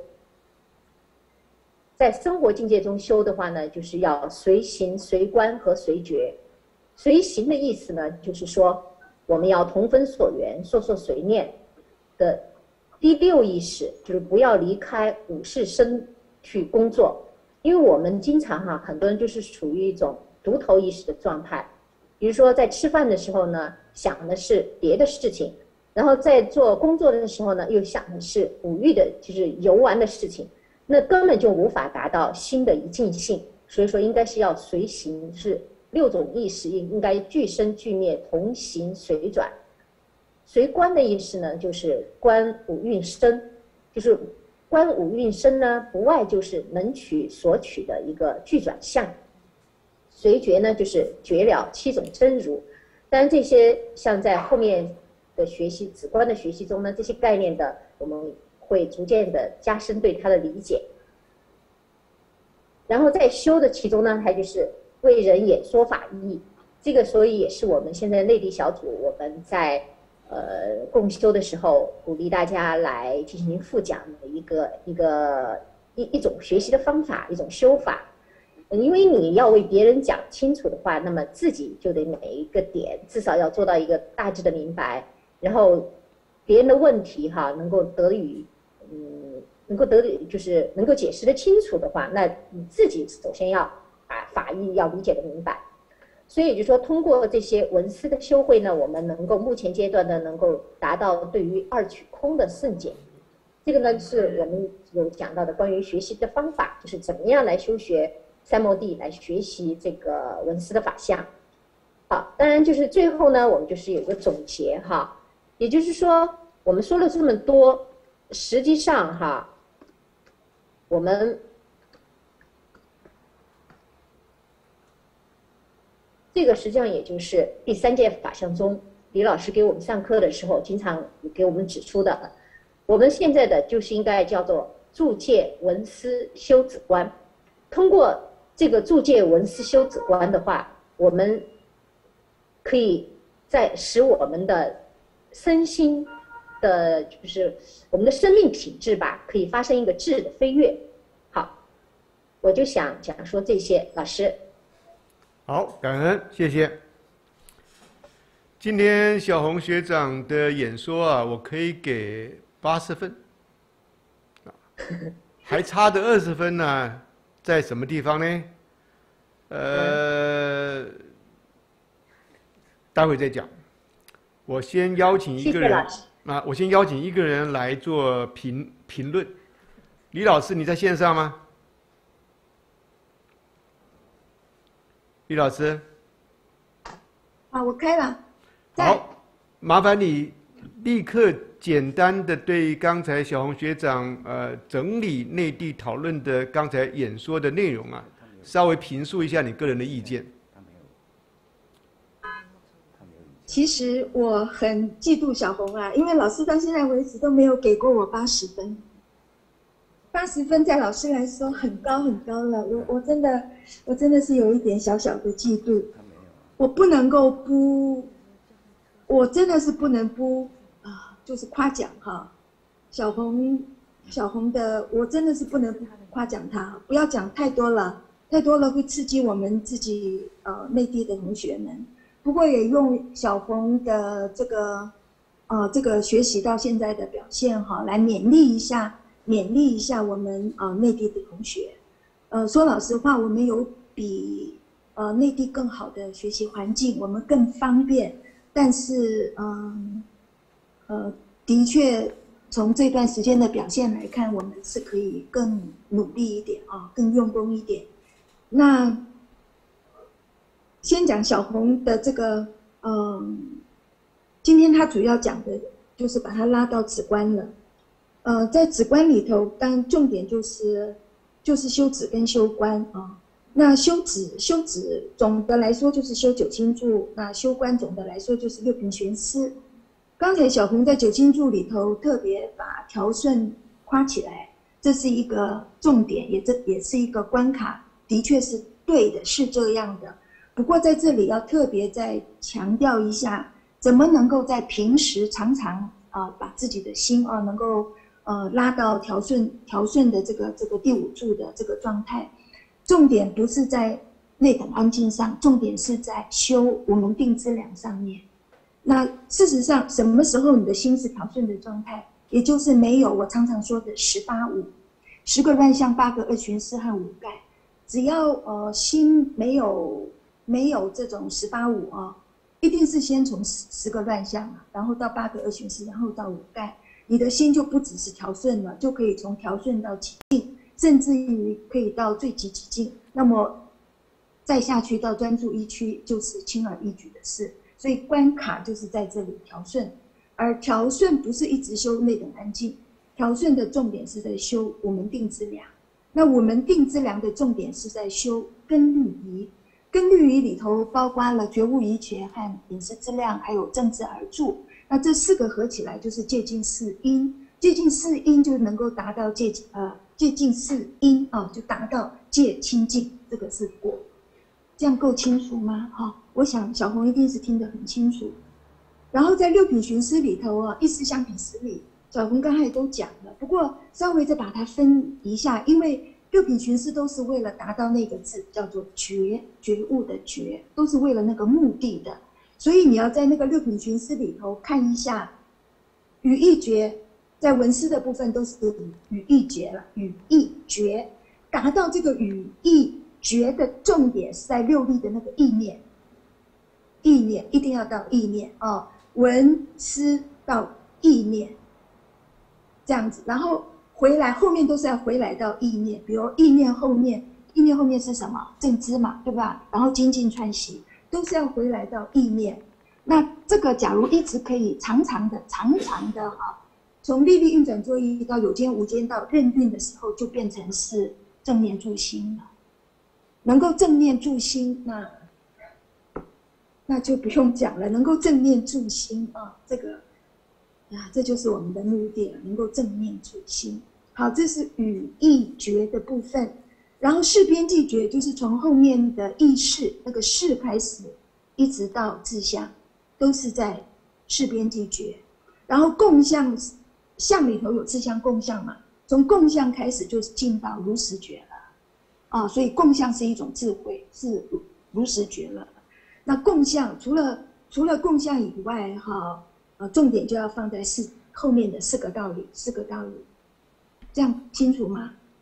在生活境界中修的话呢，就是要随行、随观和随觉。随行的意思呢，就是说我们要同分所缘，说说随念的第六意识，就是不要离开五识身去工作。因为我们经常哈，很多人就是处于一种独头意识的状态，比如说在吃饭的时候呢，想的是别的事情，然后在做工作的时候呢，又想的是五欲的，就是游玩的事情，那根本就无法达到心的一境性。所以说，应该是要随行，是六种意识应该俱生俱灭，同行随转。随观的意思呢，就是观五蕴生，就是观五蕴生呢，不外就是能取所取的一个俱转相。随觉呢，就是觉了七种真如。当然，这些像在后面的学习止观的学习中呢，这些概念的我们会逐渐的加深对它的理解。然后在修的其中呢，还就是为人演说法义，这个所以也是我们现在内地小组我们在呃共修的时候鼓励大家来进行复讲的一个一个一一种学习的方法，一种修法。因为你要为别人讲清楚的话，那么自己就得每一个点至少要做到一个大致的明白，然后别人的问题哈能够得以嗯能够得就是能够解释的清楚的话，那你自己首先要把法义要理解的明白。所以也就是说，通过这些文思的修会呢，我们能够目前阶段呢能够达到对于二取空的胜解。这个呢是我们有讲到的关于学习的方法，就是怎么样来修学三摩地，来学习这个文思的法相。好，当然就是最后呢，我们就是有个总结哈，也就是说我们说了这么多，实际上哈，我们这个实际上也就是第三届法相中李老师给我们上课的时候经常给我们指出的，我们现在的就是应该叫做住戒闻思修止观。通过这个住戒闻思修止观的话，我们可以在使我们的身心的就是我们的生命品质吧，可以发生一个质的飞跃。好，我就想讲说这些。老师好，感恩，谢谢。今天小红学长的演说啊，我可以给八十分。 还差的二十分呢，在什么地方呢？呃，待会再讲。我先邀请一个人啊，我先邀请一个人来做评评论。李老师，你在线上吗？李老师。 啊，我开了。 好，麻烦你立刻简单的对刚才小红学长呃整理内地讨论的刚才演说的内容啊，稍微评述一下你个人的意见。 其实我很嫉妒小红啊，因为老师到现在为止都没有给过我八十分。八十分在老师来说很高很高了，我我真的我真的是有一点小小的嫉妒。我不能够不，我真的是不能不啊，就是夸奖哈，小红小红的，我真的是不能不夸奖她，不要讲太多了，太多了会刺激我们自己呃内地的同学们。不过也用小红的这个呃这个学习到现在的表现哈，来勉励一下勉励一下我们呃内地的同学。呃，说老实话，我们有比呃内地更好的学习环境，我们更方便，但是嗯 呃, 呃的确从这段时间的表现来看，我们是可以更努力一点啊，更用功一点。那先讲小红的这个，嗯，今天他主要讲的就是把它拉到止观了。呃，在止观里头，当然重点就是就是修止跟修观啊。那修止修止总的来说就是修九清注，那修观总的来说就是六品玄思。刚才小红在九清注里头特别把调顺夸起来，这是一个重点，也这也是一个关卡，的确是对的，是这样的。不过在这里要特别再强调一下，怎么能够在平时常常啊、呃、把自己的心啊能够呃拉到调顺调顺的这个这个第五柱的这个状态。重点不是在内等安静上，重点是在修我们定资粮上面。那事实上，什么时候你的心是调顺的状态？也就是没有我常常说的十八五，十个乱象，八个二寻思和五盖。只要呃心没有没有这种十八五啊，一定是先从十十个乱象啊，然后到八个二寻思，然后到五盖，你的心就不只是调顺了，就可以从调顺到极静。甚至于可以到最极极静，那么再下去到专注一区就是轻而易举的事。所以关卡就是在这里调顺，而调顺不是一直修内等安静，调顺的重点是在修我们定资粮。那我们定资粮的重点是在修根律仪，根律仪里头包括了觉悟仪觉和饮食之量，还有正知而住。那这四个合起来就是戒尽四因，戒尽四因就能够达到戒呃。戒尽四因啊，就达到戒清净，这个是果。这样够清楚吗？哈、哦，我想小红一定是听得很清楚。然后在六品寻思里头啊，意识相品思里，小红刚才也都讲了，不过稍微再把它分一下，因为六品寻思都是为了达到那个字，叫做觉，觉悟的觉，都是为了那个目的的。所以你要在那个六品寻思里头看一下语意觉。在文思的部分都是语意觉了，语意觉达到这个语意觉的重点是在六力的那个意念，意念一定要到意念啊、哦，文思到意念，这样子，然后回来后面都是要回来到意念，比如意念后面，意念后面是什么？正知嘛，对吧？然后精进串习都是要回来到意念。那这个假如一直可以长长的、长长的哈。从历历运转作意到有间无间到任运的时候，就变成是正念住心了。能够正念住心，那那就不用讲了。能够正念住心啊，这个啊，这就是我们的目的了。能够正念住心。好，这是语意觉的部分。然后识边际觉就是从后面的意识那个识开始，一直到自相，都是在识边际觉。然后共相。相里头有自相共相嘛，从共相开始就进到如实觉了，啊，所以共相是一种智慧，是如如实觉了。那共相除了除了共相以外，哈，呃，重点就要放在四后面的四个道理，四个道理，这样清楚吗？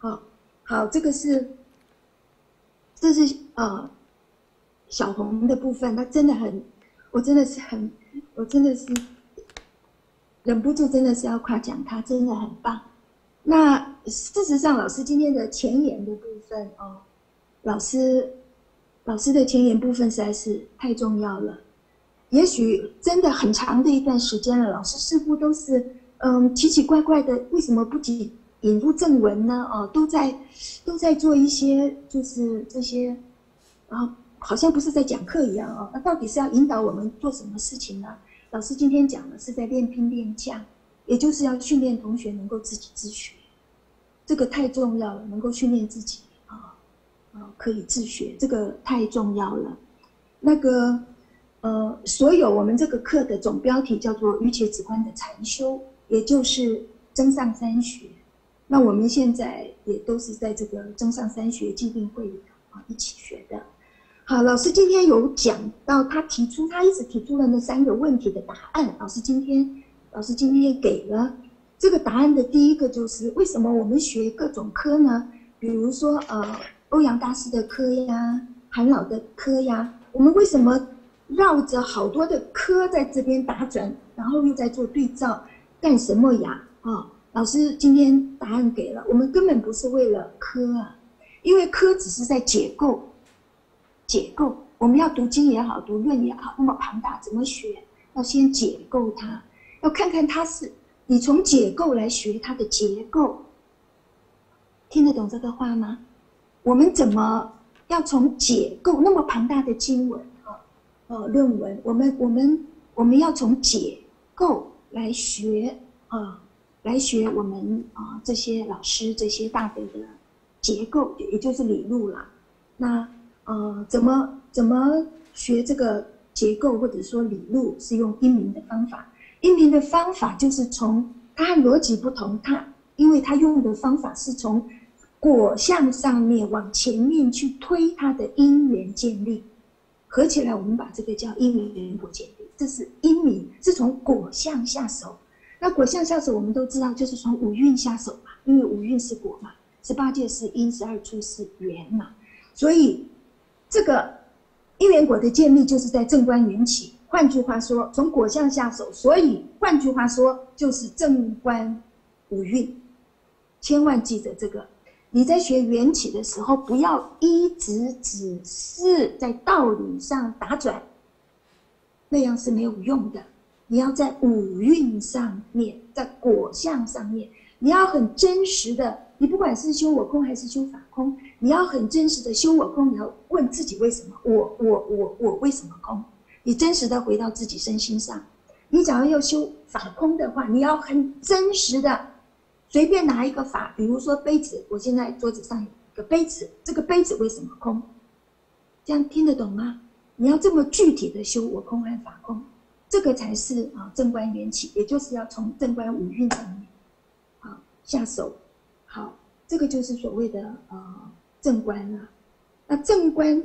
好，好，这个是，这是呃小红的部分，她真的很，我真的是很，我真的是忍不住，真的是要夸奖她，真的很棒。那事实上，老师今天的前言的部分哦，老师老师的前言部分实在是太重要了。也许真的很长的一段时间了，老师似乎都是嗯奇奇怪怪的，为什么不引引入正文呢？哦，都在都在做一些就是这些，啊，好像不是在讲课一样哦。那到底是要引导我们做什么事情呢？老师今天讲的是在练兵练将，也就是要训练同学能够自己自学，这个太重要了，能够训练自己啊啊可以自学，这个太重要了。那个。呃，所有我们这个课的总标题叫做瑜伽止观的禅修，也就是增上三学。那我们现在也都是在这个增上三学基定会里头啊一起学的。好，老师今天有讲到他提出，他一直提出了那三个问题的答案。老师今天，老师今天给了这个答案的第一个就是为什么我们学各种科呢？比如说呃欧阳大师的科呀，韩老的科呀，我们为什么？绕着好多的科在这边打转，然后又在做对照，干什么呀？啊、哦，老师今天答案给了，我们根本不是为了科啊，因为科只是在解构，解构。我们要读经也好，读论也好，那么庞大，怎么学？要先解构它，要看看它是你从解构来学它的结构，听得懂这个话吗？我们怎么要从解构那么庞大的经文？呃，论文，我们我们我们要从解构来学啊、呃，来学我们啊、呃、这些老师这些大德的结构，也就是理路啦。那呃，怎么怎么学这个结构或者说理路，是用因明的方法。因明的方法就是从它和逻辑不同，它因为它用的方法是从果相上面往前面去推它的因缘建立。合起来，我们把这个叫因缘果建立，这是因明，是从果相下手。那果相下手，我们都知道，就是从五蕴下手嘛，因为五蕴是果嘛，十八界是因，十二处是缘嘛。所以，这个因缘果的建立，就是在正观缘起。换句话说，从果相下手，所以换句话说，就是正观五蕴。千万记得这个。你在学缘起的时候，不要一直只是在道理上打转，那样是没有用的。你要在五蕴上面，在果相上面，你要很真实的，你不管是修我空还是修法空，你要很真实的修我空，你要问自己为什么，我我我我为什么空？你真实的回到自己身心上。你假如要修法空的话，你要很真实的。随便拿一个法，比如说杯子，我现在桌子上有一个杯子，这个杯子为什么空？这样听得懂吗？你要这么具体的修我空和法空，这个才是啊正观缘起，也就是要从正观五蕴上面啊下手。好，这个就是所谓的呃正观了。那正观，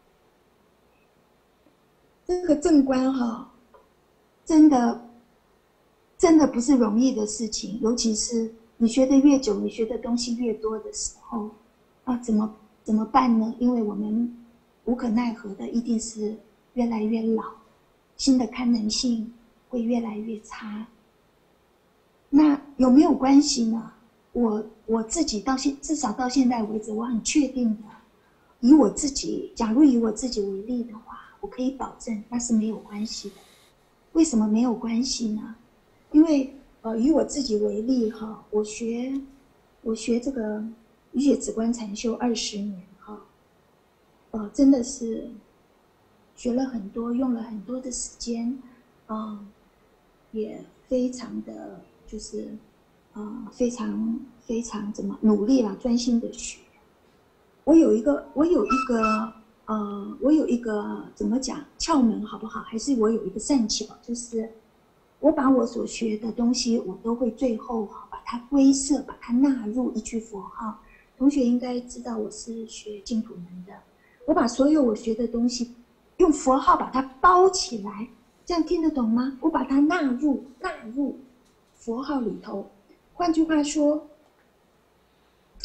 这个正观哈，真的真的不是容易的事情，尤其是。你学的越久，你学的东西越多的时候，啊，怎么怎么办呢？因为我们无可奈何的，一定是越来越老，心的堪能性会越来越差。那有没有关系呢？我我自己到现至少到现在为止，我很确定的，以我自己，假如以我自己为例的话，我可以保证那是没有关系的。为什么没有关系呢？因为。呃，以我自己为例哈，我学我学这个瑜伽止观禅修二十年哈，呃，真的是学了很多，用了很多的时间，啊、呃，也非常的就是呃非常非常怎么努力啦，专心的学。我有一个我有一个呃我有一个怎么讲窍门好不好？还是我有一个善巧，就是。我把我所学的东西，我都会最后把它归摄，把它纳入一句佛号。同学应该知道我是学净土门的，我把所有我学的东西用佛号把它包起来，这样听得懂吗？我把它纳入纳入佛号里头。换句话说，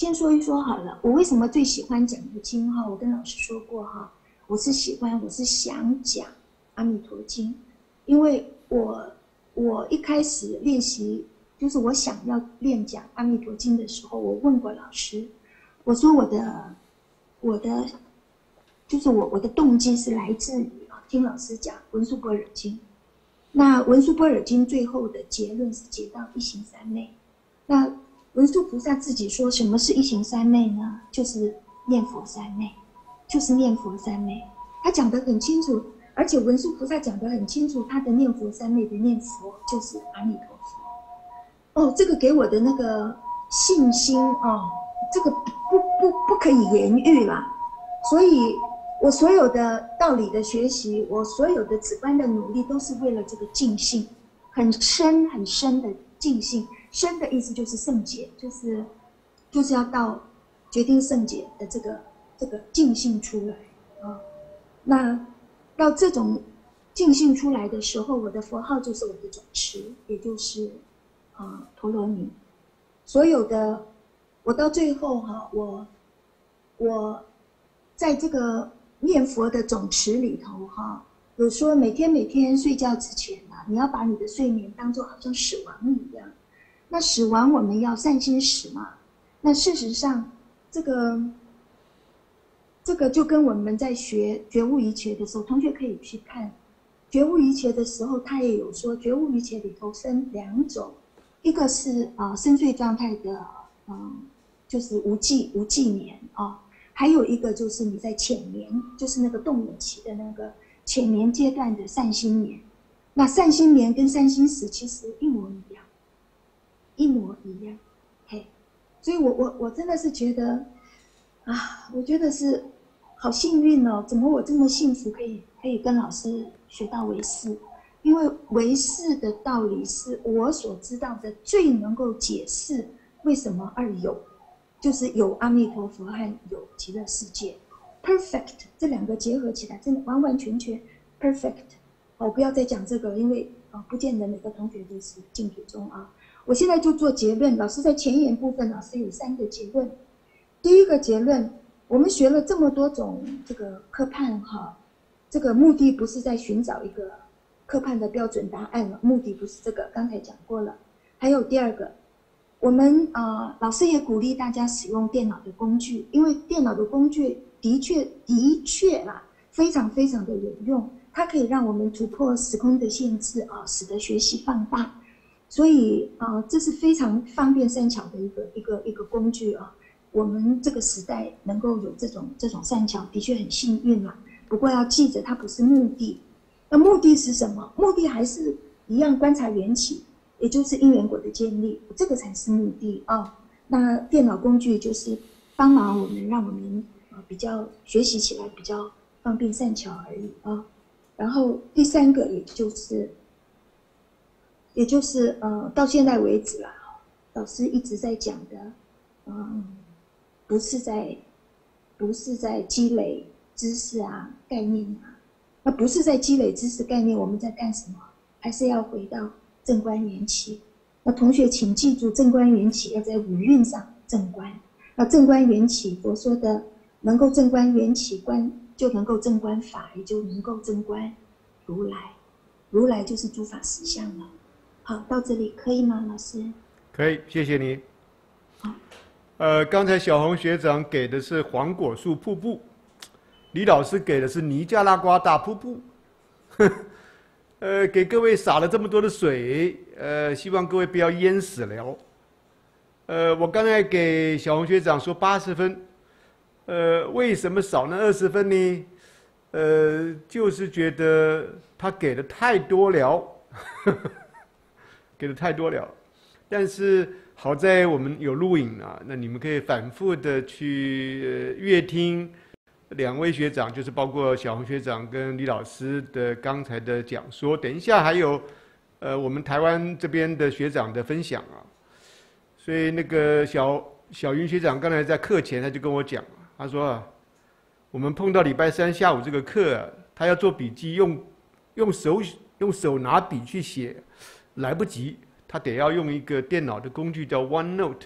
先说一说好了，我为什么最喜欢讲的经哈？我跟老师说过哈，我是喜欢，我是想讲《阿弥陀经》，因为我我一开始练习，就是我想要练讲《阿弥陀经》的时候，我问过老师，我说我的我的就是我我的动机是来自于啊，听老师讲《文殊般若经》，那《文殊般若经》最后的结论是解到一行三昧，那文殊菩萨自己说什么是一行三昧呢？就是念佛三昧，就是念佛三昧。他讲得很清楚，而且文殊菩萨讲得很清楚，他的念佛三昧的念佛就是阿弥陀佛。哦，这个给我的那个信心哦，这个不不不可以言喻啦。所以我所有的道理的学习，我所有的止观的努力，都是为了这个净信，很深很深的净信。深的意思就是圣解，就是就是要到决定圣解的这个这个净信出来啊。那到这种净信出来的时候，我的佛号就是我的总持，也就是啊陀罗尼。所有的我到最后哈、啊，我我在这个念佛的总持里头哈、啊，有说每天每天睡觉之前啊，你要把你的睡眠当作好像死亡一样。那死亡我们要善心死嘛？那事实上，这个这个就跟我们在学觉悟一切的时候，同学可以去看觉悟一切的时候，他也有说觉悟一切里头分两种，一个是啊、呃、深睡状态的，嗯，就是无记无记眠啊、哦，还有一个就是你在浅眠，就是那个动眼期的那个浅眠阶段的善心眠。那善心眠跟善心死其实一模一样。一模一样，嘿，所以我我我真的是觉得，啊，我觉得是好幸运哦，怎么我这么幸福，可以可以跟老师学到唯识，因为唯识的道理是我所知道的最能够解释为什么二有，就是有阿弥陀佛和有极乐世界 ，perfect 这两个结合起来，真的完完全全 perfect。哦，不要再讲这个，因为啊、哦，不见得每个同学都是净土宗啊。我现在就做结论，老师在前言部分，老师有三个结论。第一个结论，我们学了这么多种这个科判哈，这个目的不是在寻找一个科判的标准答案了，目的不是这个，刚才讲过了。还有第二个，我们呃老师也鼓励大家使用电脑的工具，因为电脑的工具的确的确啦，非常非常的有用，它可以让我们突破时空的限制啊，使得学习放大。所以啊、呃，这是非常方便善巧的一个一个一个工具啊。我们这个时代能够有这种这种善巧，的确很幸运啦。不过要记着，它不是目的。那目的是什么？目的还是一样观察缘起，也就是因缘果的建立，这个才是目的啊。那电脑工具就是帮忙我们，让我们啊比较学习起来比较方便善巧而已啊。然后第三个，也就是。也就是呃，到现在为止啦，老师一直在讲的，嗯，不是在，不是在积累知识啊、概念啊，那不是在积累知识概念，我们在干什么？还是要回到正观缘起。那同学请记住，正观缘起要在五蕴上正观。那正观缘起，佛说的能够正观缘起观，就能够正观法，也就能够正观如来。如来就是诸法实相了。好，到这里可以吗，老师？ 可以，谢谢你。 好， 呃，刚才小红学长给的是黄果树瀑布，李老师给的是尼加拉瓜大瀑布。呃，给各位洒了这么多的水，呃，希望各位不要淹死了。呃，我刚才给小红学长说八十分，呃，为什么少那二十分呢？呃，就是觉得他给的太多了。给的太多了，但是好在我们有录影啊，那你们可以反复的去呃阅听两位学长，就是包括小红学长跟李老师的刚才的讲说。等一下还有呃我们台湾这边的学长的分享啊，所以那个小小云学长刚才在课前他就跟我讲，他说啊，我们碰到礼拜三下午这个课、啊，他要做笔记，用用手用手拿笔去写。来不及，他得要用一个电脑的工具叫 OneNote，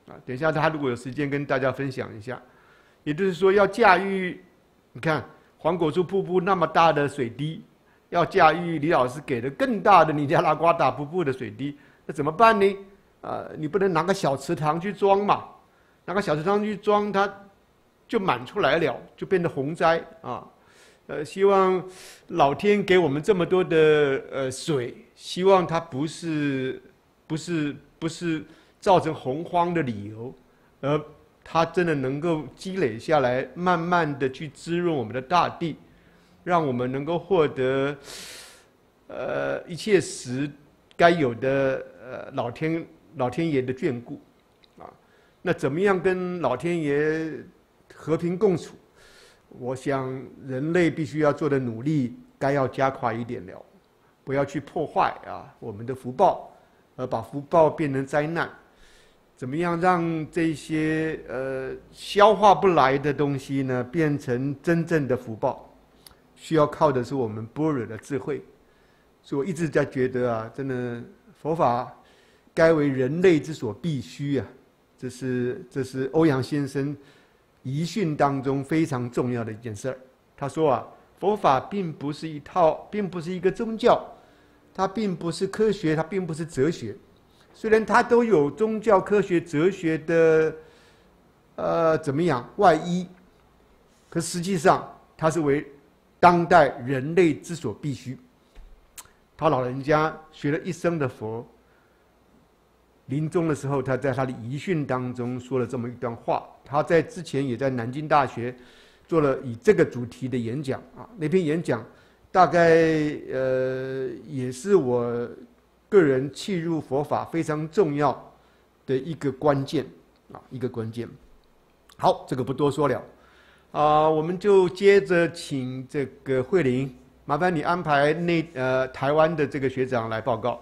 啊。等一下他如果有时间跟大家分享一下，也就是说要驾驭，你看黄果树瀑布那么大的水滴，要驾驭李老师给的更大的尼加拉瓜大瀑布的水滴，那怎么办呢？啊，你不能拿个小池塘去装嘛，拿个小池塘去装，它就满出来了，就变成洪灾啊。呃，希望老天给我们这么多的呃水，希望它不是不是不是造成洪荒的理由，而它真的能够积累下来，慢慢的去滋润我们的大地，让我们能够获得呃一切时该有的呃老天老天爷的眷顾啊。那怎么样跟老天爷和平共处？我想人类必须要做的努力，该要加快一点了，不要去破坏啊我们的福报，而把福报变成灾难。怎么样让这些呃消化不来的东西呢，变成真正的福报？需要靠的是我们般若的智慧。所以我一直在觉得啊，真的佛法该为人类之所必须啊，这是这是欧阳先生遗训当中非常重要的一件事儿。他说啊，佛法并不是一套，并不是一个宗教，它并不是科学，它并不是哲学。虽然它都有宗教、科学、哲学的呃怎么样外衣，可实际上它是为当代人类之所必须。他老人家学了一生的佛，临终的时候，他在他的遗训当中说了这么一段话。他在之前也在南京大学做了以这个主题的演讲啊，那篇演讲大概呃也是我个人契入佛法非常重要的一个关键啊，一个关键。好，这个不多说了啊，我们就接着请这个慧玲，麻烦你安排内呃台湾的这个学长来报告。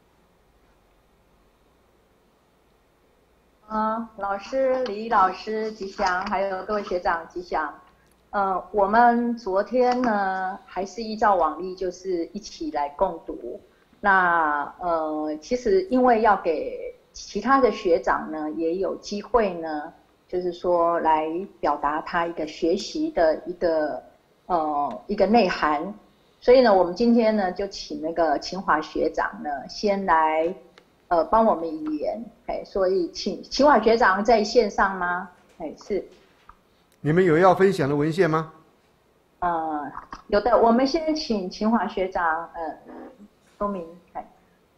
嗯，老师李老师吉祥，还有各位学长吉祥。呃，我们昨天呢，还是依照往例，就是一起来共读。那呃，其实因为要给其他的学长呢，也有机会呢，就是说来表达他一个学习的一个呃一个内涵。所以呢，我们今天呢，就请那个清华学长呢，先来。呃，帮我们引言，哎，所以请清华学长在线上吗？哎，是。 你们有要分享的文献吗？ 呃，有的，我们先请清华学长，呃，说明。哎，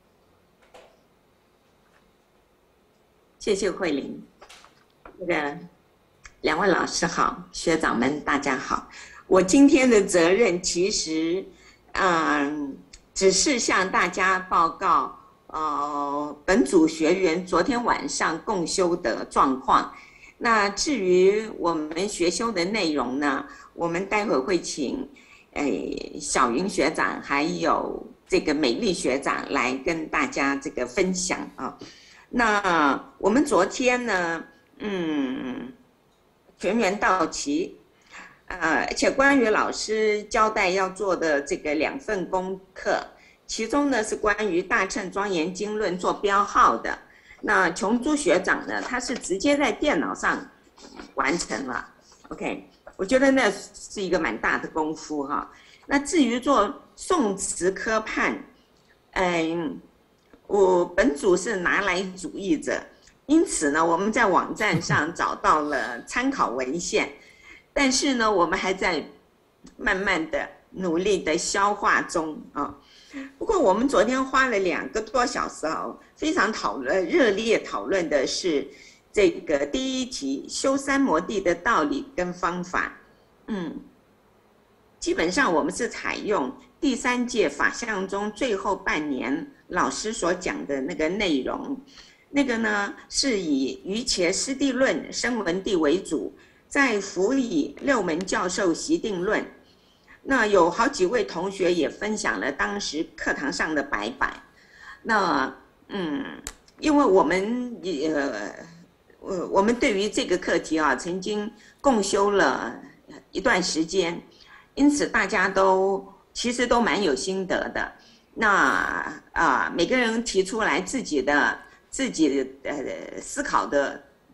谢谢慧玲。那个两位老师好，学长们大家好。我今天的责任其实，嗯，只是向大家报告。呃，本组学员昨天晚上共修的状况。那至于我们学修的内容呢，我们待会会请，诶、呃，小云学长还有这个美丽学长来跟大家这个分享啊。那我们昨天呢，嗯，全员到齐，呃，而且关于老师交代要做的这个两份功课。其中呢是关于大乘庄严经论做标号的，那琼珠学长呢，他是直接在电脑上完成了 ，OK， 我觉得那是一个蛮大的功夫哈。那至于做宋词科判，嗯，我本组是拿来主义者，因此呢，我们在网站上找到了参考文献，但是呢，我们还在慢慢的努力的消化中啊。不过我们昨天花了两个多小时啊，非常讨论热烈讨论的是这个第一题修三摩地的道理跟方法。嗯，基本上我们是采用第三届法相中最后半年老师所讲的那个内容，那个呢是以瑜伽师地论声闻地为主，再辅以六门教授习定论。那有好几位同学也分享了当时课堂上的白板。那嗯，因为我们也呃我们对于这个课题啊，曾经共修了一段时间，因此大家都其实都蛮有心得的。那啊、呃，每个人提出来自己的自己的呃思考的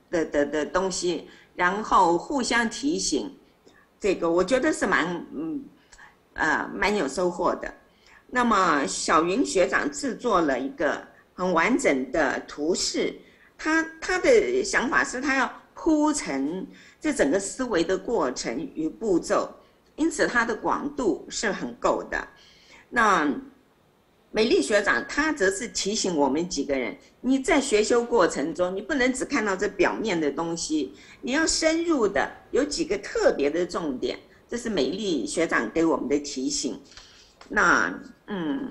的的的东西，然后互相提醒，这个我觉得是蛮嗯呃蛮有收获的。那么小云学长制作了一个很完整的图示，他他的想法是他要铺陈这整个思维的过程与步骤，因此它的广度是很够的。那美丽学长他则是提醒我们几个人，你在学修过程中，你不能只看到这表面的东西，你要深入的有几个特别的重点，这是美丽学长给我们的提醒。那嗯，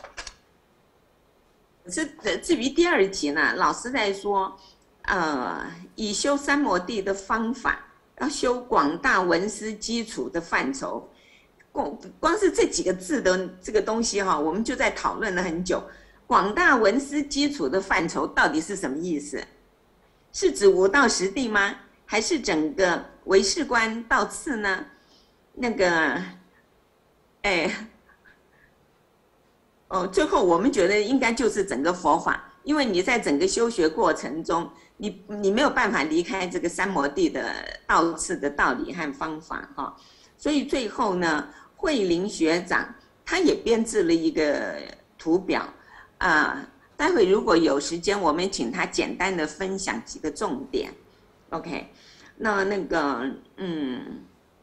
至至于第二题呢，老师在说，呃，以修三摩地的方法，要修广大文思基础的范畴。光光是这几个字的这个东西哈，我们就在讨论了很久。广大文思基础的范畴到底是什么意思？是指五到十地吗？还是整个唯识观道次呢？那个，哎，哦，最后我们觉得应该就是整个佛法，因为你在整个修学过程中，你你没有办法离开这个三摩地的道次的道理和方法哈，所以最后呢。慧玲学长他也编制了一个图表啊、呃，待会如果有时间，我们请他简单的分享几个重点。OK， 那那个嗯，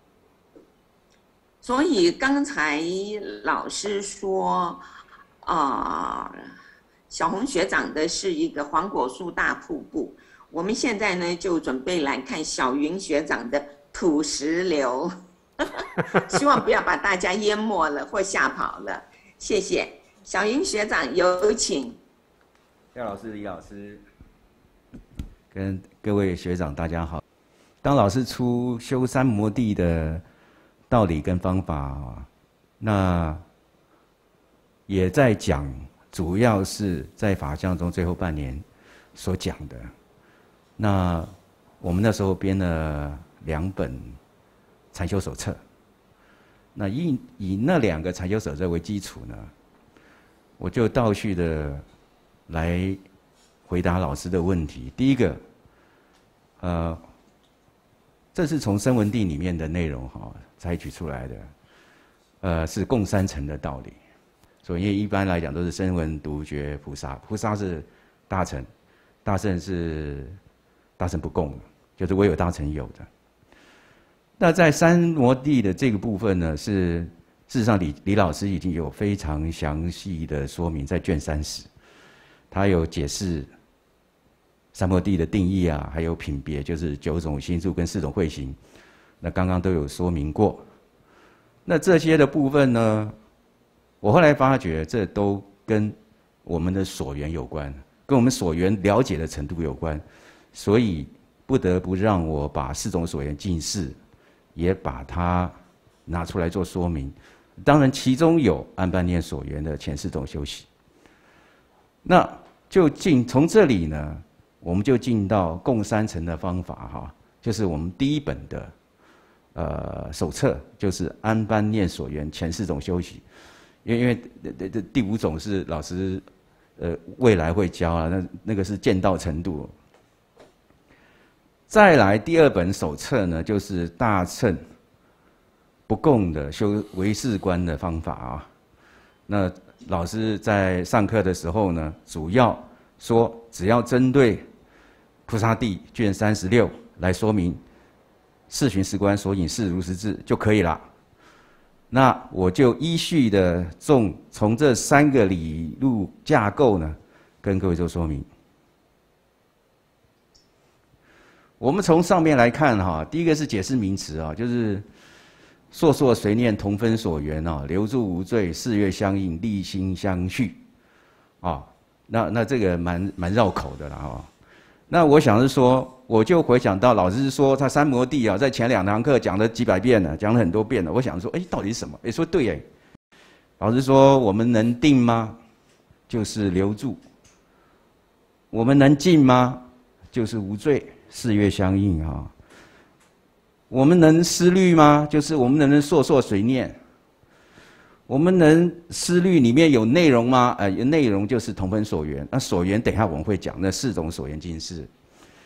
所以刚才老师说啊、呃，小红学长的是一个黄果树大瀑布，我们现在呢就准备来看小云学长的土石流。希望不要把大家淹没了或吓跑了，谢谢。小云学长有请。 廖老师、李老师，跟各位学长大家好。当老师出修三摩地的道理跟方法，那也在讲，主要是在法相中最后半年所讲的。那我们那时候编了两本禅修手册，那以以那两个禅修手册为基础呢，我就倒叙的来回答老师的问题。第一个，呃，这是从声闻地里面的内容哈采取出来的，呃，是共三层的道理。所以一般来讲都是声闻、独觉、菩萨，菩萨是大乘，大乘是大乘不共，就是唯有大乘有的。那在三摩地的这个部分呢，是事实上李李老师已经有非常详细的说明，在卷三十，他有解释三摩地的定义啊，还有品别，就是九种心数跟四种慧行，那刚刚都有说明过。那这些的部分呢，我后来发觉这都跟我们的所缘有关，跟我们所缘了解的程度有关，所以不得不让我把四种所缘尽释也把它拿出来做说明。当然其中有安般念所缘的前四种修习。那就进从这里呢，我们就进到共三层的方法哈，就是我们第一本的呃手册，就是安般念所缘前四种修习。因为因为这第五种是老师呃未来会教啊，那那个是见道程度。再来第二本手册呢，就是大乘不共的修唯识观的方法啊。那老师在上课的时候呢，主要说只要针对菩萨地卷三十六来说明四寻识观所引是如实智就可以了。那我就依序的从从这三个理路架构呢，跟各位做说明。我们从上面来看哈，第一个是解释名词啊，就是烁烁随念同分所缘啊，留住无罪，四月相应，立心相续，啊，那那这个蛮蛮绕口的啦哈。那我想是说，我就回想到老师说他三摩地啊，在前两堂课讲了几百遍了，讲了很多遍了。我想说，哎，到底是什么？哎，说对哎，老师说我们能定吗？就是留住。我们能静吗？就是无罪。四月相应啊，我们能思虑吗？就是我们能不能烁烁随念？我们能思虑里面有内容吗？呃，内容就是同分所缘。那所缘等一下我们会讲那四种所缘尽释。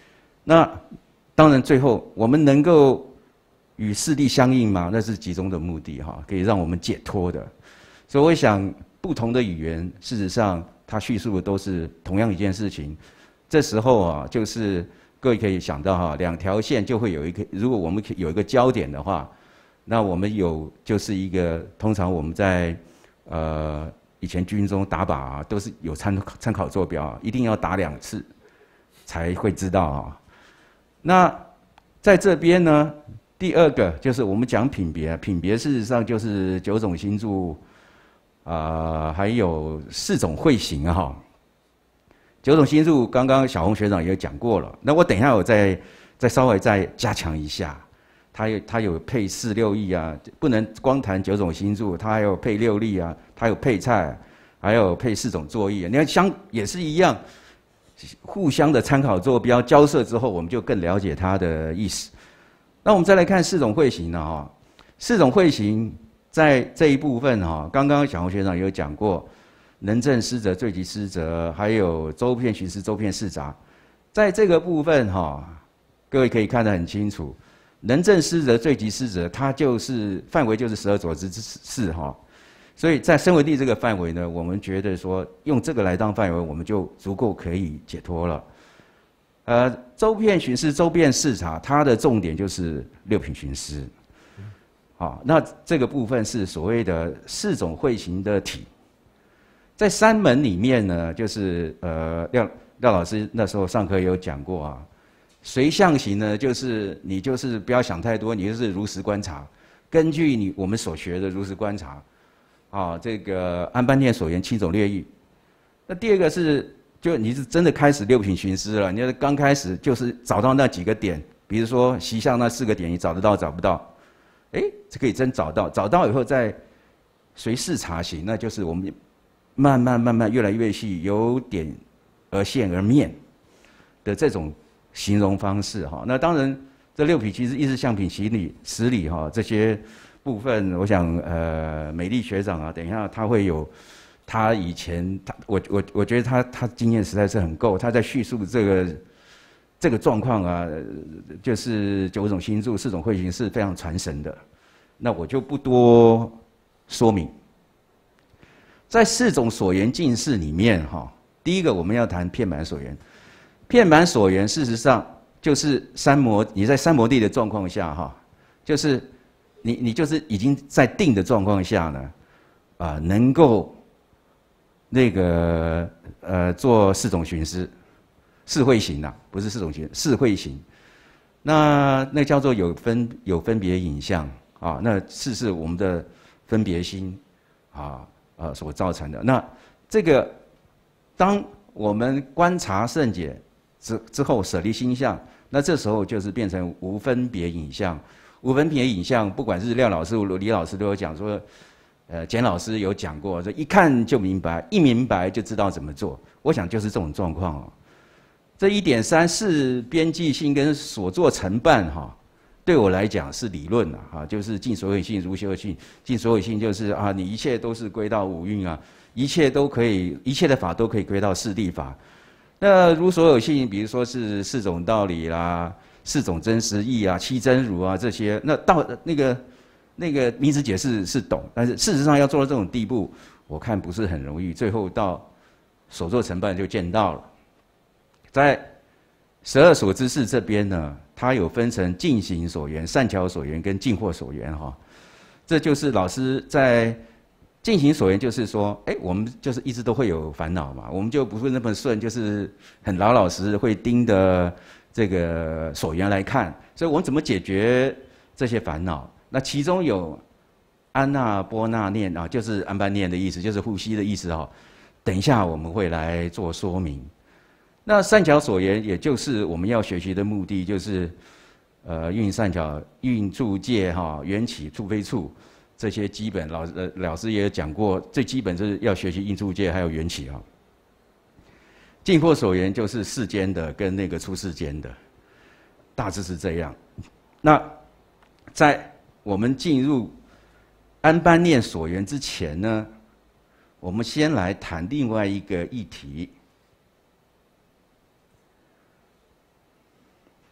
那当然最后我们能够与四谛相应嘛，那是集中的目的哈，可以让我们解脱的。所以我想，不同的语言，事实上它叙述的都是同样一件事情。这时候啊，就是各位可以想到哈，两条线就会有一个，如果我们有一个焦点的话，那我们有就是一个，通常我们在呃以前军中打靶啊，都是有参参考坐标啊，一定要打两次才会知道啊。那在这边呢，第二个就是我们讲品别，品别事实上就是九种星柱，啊、呃，还有四种会形啊哈。九种星柱刚刚小红学长也讲过了，那我等一下我再再稍微再加强一下。它有它有配四六艺啊，不能光谈九种星柱，它还有配六力啊，它有配菜，还有配四种作意啊。你看相也是一样，互相的参考坐标交涉之后，我们就更了解它的意思。那我们再来看四种会形呢哈，四种会形在这一部分哈，刚刚小红学长有讲过。能正失责、罪及失责，还有周遍巡视、周遍视察，在这个部分哈，各位可以看得很清楚。能正失责、罪及失责，它就是范围就是十二所知之事哈。所以在身为地这个范围呢，我们觉得说用这个来当范围，我们就足够可以解脱了。呃，周遍巡视、周遍视察，它的重点就是六品巡视。好，那这个部分是所谓的四种会形的体。在三门里面呢，就是呃廖廖老师那时候上课也有讲过啊，随象行呢，就是你就是不要想太多，你就是如实观察，根据你我们所学的如实观察，啊，这个安般念所言七种略意。那第二个是，就你是真的开始六品寻思了，你是刚开始就是找到那几个点，比如说习相那四个点，你找得到找不到？哎，这可以真找到，找到以后再随视察行，那就是我们。慢慢慢慢越来越细，由点而线而面的这种形容方式哈。那当然，这六品其实意识相品、行理、实理哈这些部分，我想呃美丽学长啊，等一下他会有他以前他我我我觉得他他经验实在是很够，他在叙述这个这个状况啊，就是九种星柱、四种会形是非常传神的。那我就不多说明。在四种所缘境事里面，哈，第一个我们要谈遍满所缘。遍满所缘，事实上就是三摩，你在三摩地的状况下，哈，就是你你就是已经在定的状况下呢，啊、呃，能够那个呃做四种寻思，四会行呐、啊，不是四种寻，四会行。那那叫做有分有分别影像啊，那四是我们的分别心啊。呃，所造成的那这个，当我们观察圣解之之后舍离心相，那这时候就是变成无分别影像。无分别影像，不管是廖老师、李老师都有讲说，呃，简老师有讲过，说一看就明白，一明白就知道怎么做。我想就是这种状况哦。这一点三是边际性跟所作成办哈。对我来讲是理论啊，哈，就是尽所有性如修性，尽所有性就是啊，你一切都是归到五蕴啊，一切都可以，一切的法都可以归到四谛法。那如所有性，比如说是四种道理啦，四种真实义啊，七真如啊这些，那到那个那个名词解释是懂，但是事实上要做到这种地步，我看不是很容易。最后到所作成办就见到了，在十二所知识这边呢。它有分成净行所缘、善巧所缘跟净惑所缘哈，这就是老师在净行所缘，就是说，哎，我们就是一直都会有烦恼嘛，我们就不会那么顺，就是很老老实实会盯着这个所缘来看，所以我们怎么解决这些烦恼？那其中有安那波那念啊，就是安般念的意思，就是呼吸的意思哈。等一下我们会来做说明。那善巧所缘，也就是我们要学习的目的，就是呃运善巧、运住界哈、缘起、处非处这些基本，老呃老师也有讲过，最基本就是要学习运住界还有缘起哈。净惑所缘就是世间的跟那个出世间的，大致是这样。那在我们进入安般念所缘之前呢，我们先来谈另外一个议题。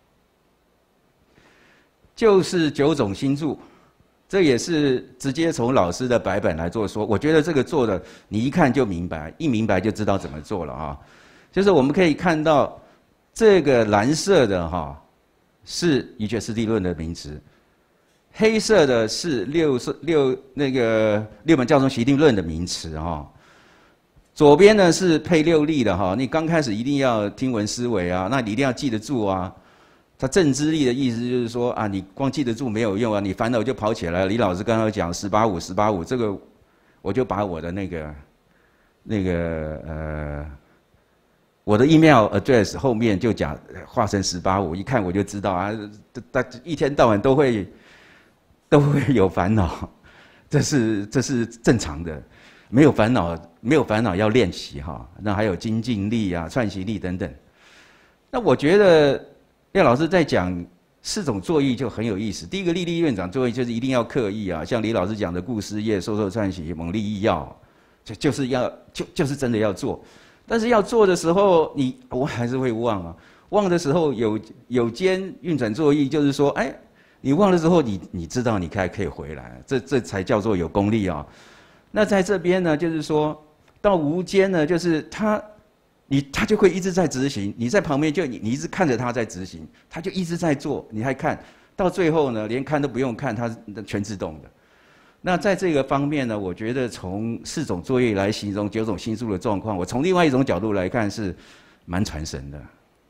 就是九种星柱，这也是直接从老师的白本来做说。我觉得这个做的你一看就明白，一明白就知道怎么做了啊。就是我们可以看到这个蓝色的哈是一切四谛论的名词，黑色的是六六那个六门教宗习定论的名词哈。左边呢是配六力的哈，你刚开始一定要听闻思维啊，那你一定要记得住啊。它正知力的意思就是说啊，你光记得住没有用啊，你烦恼就跑起来了。李老师刚刚讲十八五十八五，这个我就把我的那个那个呃我的 email address 后面就讲化成十八五，一看我就知道啊，大一天到晚都会都会有烦恼，这是这是正常的。没有烦恼，没有烦恼要练习哈。那还有精进力啊、串习力等等。那我觉得廖老师在讲四种作意就很有意思。第一个立立院长作意就是一定要刻意啊，像李老师讲的顾思业、授受串习、猛力意要，就就是要就就是真的要做。但是要做的时候，你我还是会忘啊。忘的时候有有间运转作意，就是说，哎，你忘的时候你，你你知道你还可以回来，这这才叫做有功力啊。那在这边呢，就是说到无间呢，就是他。你他就会一直在执行，你在旁边就你你一直看着他在执行，他就一直在做，你还看到最后呢，连看都不用看，他全自动的。那在这个方面呢，我觉得从四种作业来形容九种星宿的状况，我从另外一种角度来看是蛮传神的。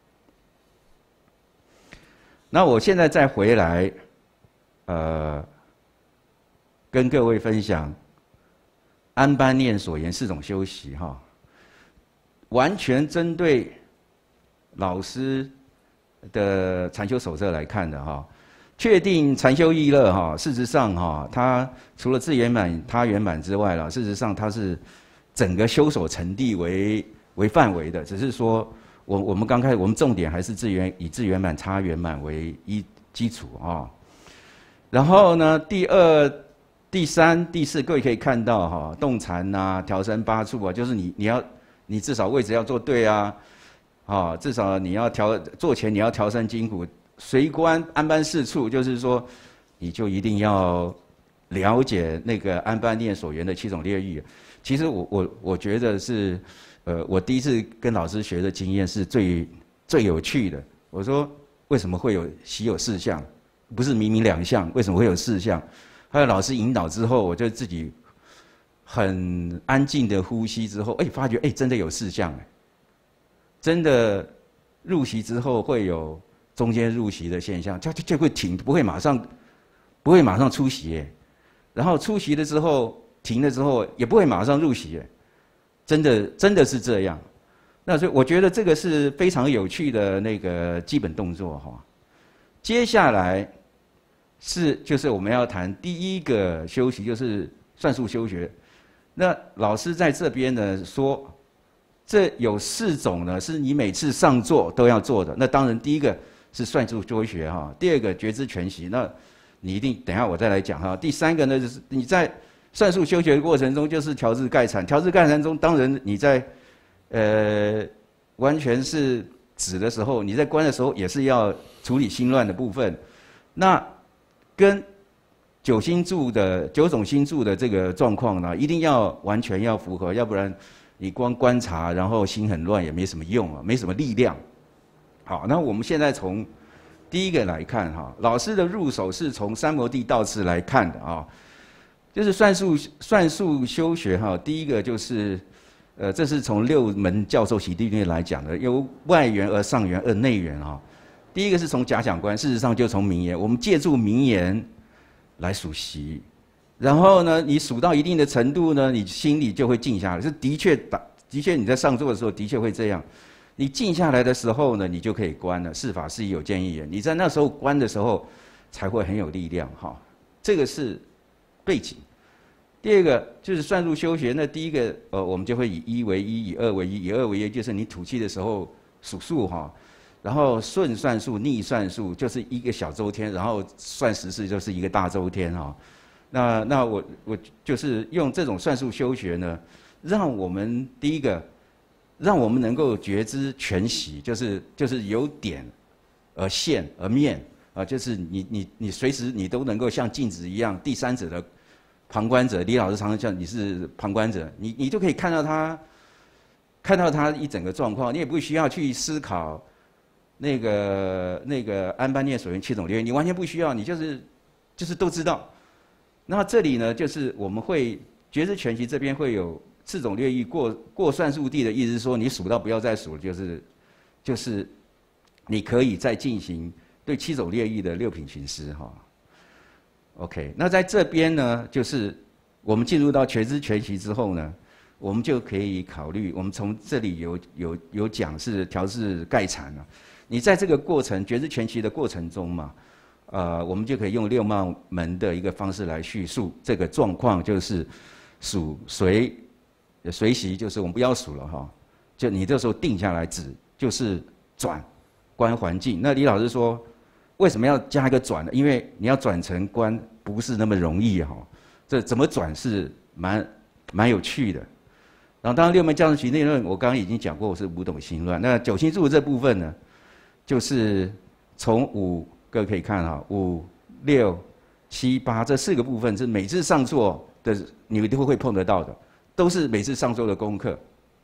那我现在再回来，呃，跟各位分享安般念所言四种修习哈。完全针对老师的禅修手册来看的哈，确定禅修意乐哈，事实上哈，它除了自圆满、他圆满之外了，事实上它是整个修手成地为为范围的，只是说我我们刚开始我们重点还是自圆以自圆满、他圆满为一基础啊。然后呢，第二、第三、第四，各位可以看到哈，动禅呐、调身八处啊，就是你你要。你至少位置要做对啊，啊，至少你要调做前你要调身筋骨，随观安般四处，就是说，你就一定要了解那个安般念所言的七种列欲。其实我我我觉得是，呃，我第一次跟老师学的经验是最最有趣的。我说为什么会有习有四项，不是明明两项，为什么会有四项？还有老师引导之后，我就自己。很安静的呼吸之后，哎，发觉哎，真的有四项哎，真的入息之后会有中间入息的现象，就就就会停，不会马上，不会马上出息哎，然后出息了之后停了之后也不会马上入息哎，真的真的是这样，那所以我觉得这个是非常有趣的那个基本动作哈。接下来是就是我们要谈第一个修习，就是算术修学。那老师在这边呢说，这有四种呢，是你每次上座都要做的。那当然，第一个是算术修学哈，第二个觉知全息。那你一定等一下我再来讲哈。第三个呢，就是你在算术修学的过程中，就是调制盖禅。调制盖禅中，当然你在呃完全是止的时候，你在观的时候也是要处理心乱的部分。那跟九星柱的九种星柱的这个状况呢，一定要完全要符合，要不然你光观察，然后心很乱也没什么用啊，没什么力量。好，那我们现在从第一个来看哈，老师的入手是从三摩地道次来看的啊，就是算术算术修学哈，第一个就是，呃，这是从六门教授习地论来讲的，由外缘而上缘而内缘啊。第一个是从假想观，事实上就从名言，我们借助名言。来数息，然后呢，你数到一定的程度呢，你心里就会静下来。是的确打，的确你在上座的时候的确会这样。你静下来的时候呢，你就可以观了。事法是有见一言，你在那时候观的时候，才会很有力量哈。这个是背景。第二个就是算术修学，那第一个呃，我们就会以一为一，以二为一，以二为一，就是你吐气的时候数数哈。然后顺算术、逆算术就是一个小周天，然后算时事就是一个大周天哈。那那我我就是用这种算术修学呢，让我们第一个，让我们能够觉知全息，就是就是由点而现而面， 啊，就是你你你随时你都能够像镜子一样，第三者的旁观者。李老师常常讲你是旁观者，你你就可以看到他，看到他一整个状况，你也不需要去思考那个那个安般涅所缘七种六欲，你完全不需要，你就是就是都知道。那这里呢，就是我们会觉知全息这边会有四种六欲过过算数地的意思是说，你数到不要再数了，就是就是你可以再进行对七种六欲的六品行施哈。OK， 那在这边呢，就是我们进入到觉知全息之后呢，我们就可以考虑，我们从这里有有有讲是调试盖禅啊，你在这个过程觉知全息的过程中嘛。呃，我们就可以用六茂门的一个方式来叙述这个状况，就是数随随息，就是我们不要数了哈，就你这时候定下来指就是转观环境。那李老师说，为什么要加一个转呢？因为你要转成观不是那么容易哈，这怎么转是蛮蛮有趣的。然后当然六门教授学内论，我刚刚已经讲过，我是五懂心乱。那九心住这部分呢，就是从五。各位可以看哈，五、六、七、八这四个部分是每次上座的你们都会碰得到的，都是每次上座的功课。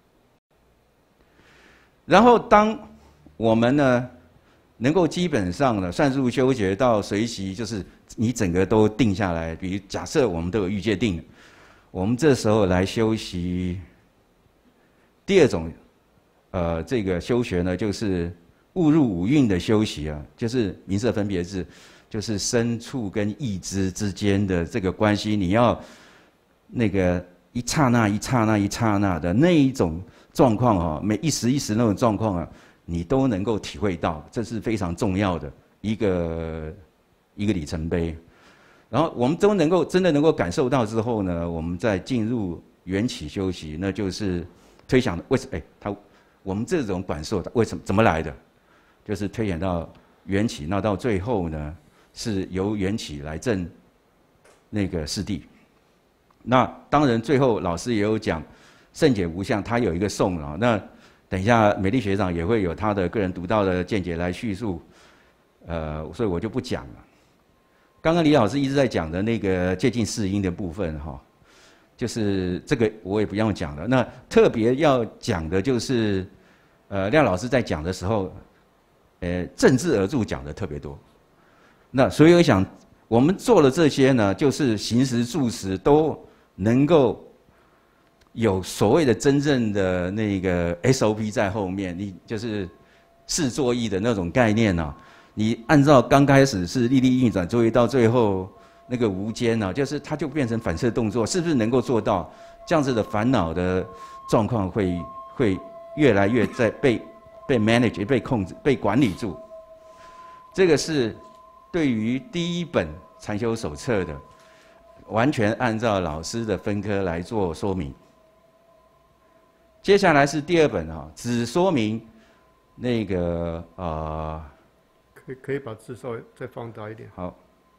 然后当我们呢能够基本上呢算数修学到随息，就是你整个都定下来。比如假设我们都有预界定，我们这时候来修习第二种呃这个修学呢，就是。误入五蕴的修习啊，就是名色分别智，就是身处跟意知之间的这个关系，你要那个一刹那、一刹那、一刹那的那一种状况啊，每一时一时那种状况啊，你都能够体会到，这是非常重要的一个一个里程碑。然后我们都能够真的能够感受到之后呢，我们再进入缘起修习，那就是推想为什么？哎，他我们这种感受为什么怎么来的？就是推演到缘起，那到最后呢，是由缘起来证那个四谛。那当然，最后老师也有讲圣解无相，他有一个颂啊。那等一下美丽学长也会有他的个人独到的见解来叙述，呃，所以我就不讲了。刚刚李老师一直在讲的那个接近四因的部分哈，就是这个我也不用讲了。那特别要讲的就是，呃，廖老师在讲的时候。呃，正字而注讲的特别多，那所以我想，我们做了这些呢，就是行时住时都能够有所谓的真正的那个 S O P 在后面，你就是视作意的那种概念呢、啊。你按照刚开始是立立运转作业，到最后那个无间呢、啊，就是它就变成反射动作，是不是能够做到这样子的烦恼的状况会会越来越在被。被 manage、被控制、被管理住，这个是对于第一本禅修手册的，完全按照老师的分科来做说明。接下来是第二本啊，只说明那个啊、呃， 可以可以把字稍微再放大一点。 好，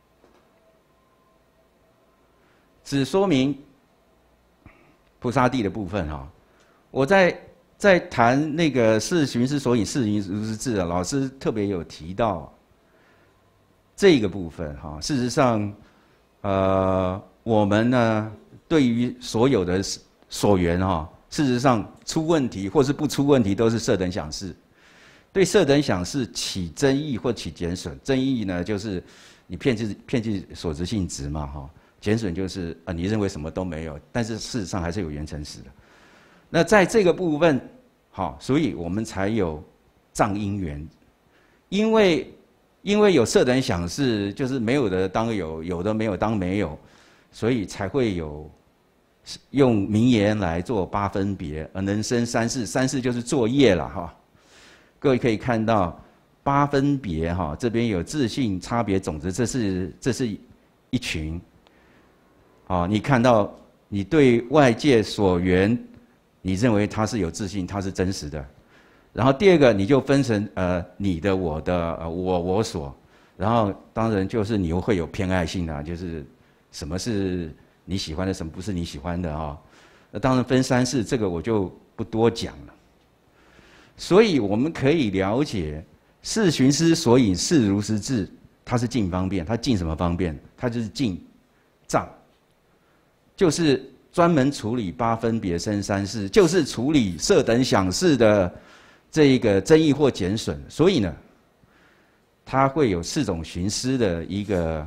只说明菩萨地的部分哈，我在。在谈那个是寻思所以是云如是智啊，老师特别有提到这个部分哈。事实上，呃，我们呢对于所有的所缘哈，事实上出问题或是不出问题都是色等想事。对色等想事起增益或起减损，增益呢就是你骗计骗计所执性质嘛哈，减损就是啊你认为什么都没有，但是事实上还是有缘成实的。那在这个部分，好，所以我们才有障因缘，因为因为有色等想事，就是没有的当有，有的没有当没有，所以才会有用名言来做八分别，而能生三世，三世就是作业了哈。各位可以看到八分别哈，这边有自性差别种子，这是这是一群。好，你看到你对外界所缘。你认为它是有自信，它是真实的。然后第二个，你就分成呃你的、我的、呃我我所。然后当然就是你会有偏爱性啊，就是什么是你喜欢的，什么不是你喜欢的啊、哦。那当然分三世，这个我就不多讲了。所以我们可以了解，是寻思所以是如实智， 它是净方便，它净什么方便？它就是净障，就是专门处理八分别生三世，就是处理色等想事的这一个争议或减损。所以呢，它会有四种寻思的一个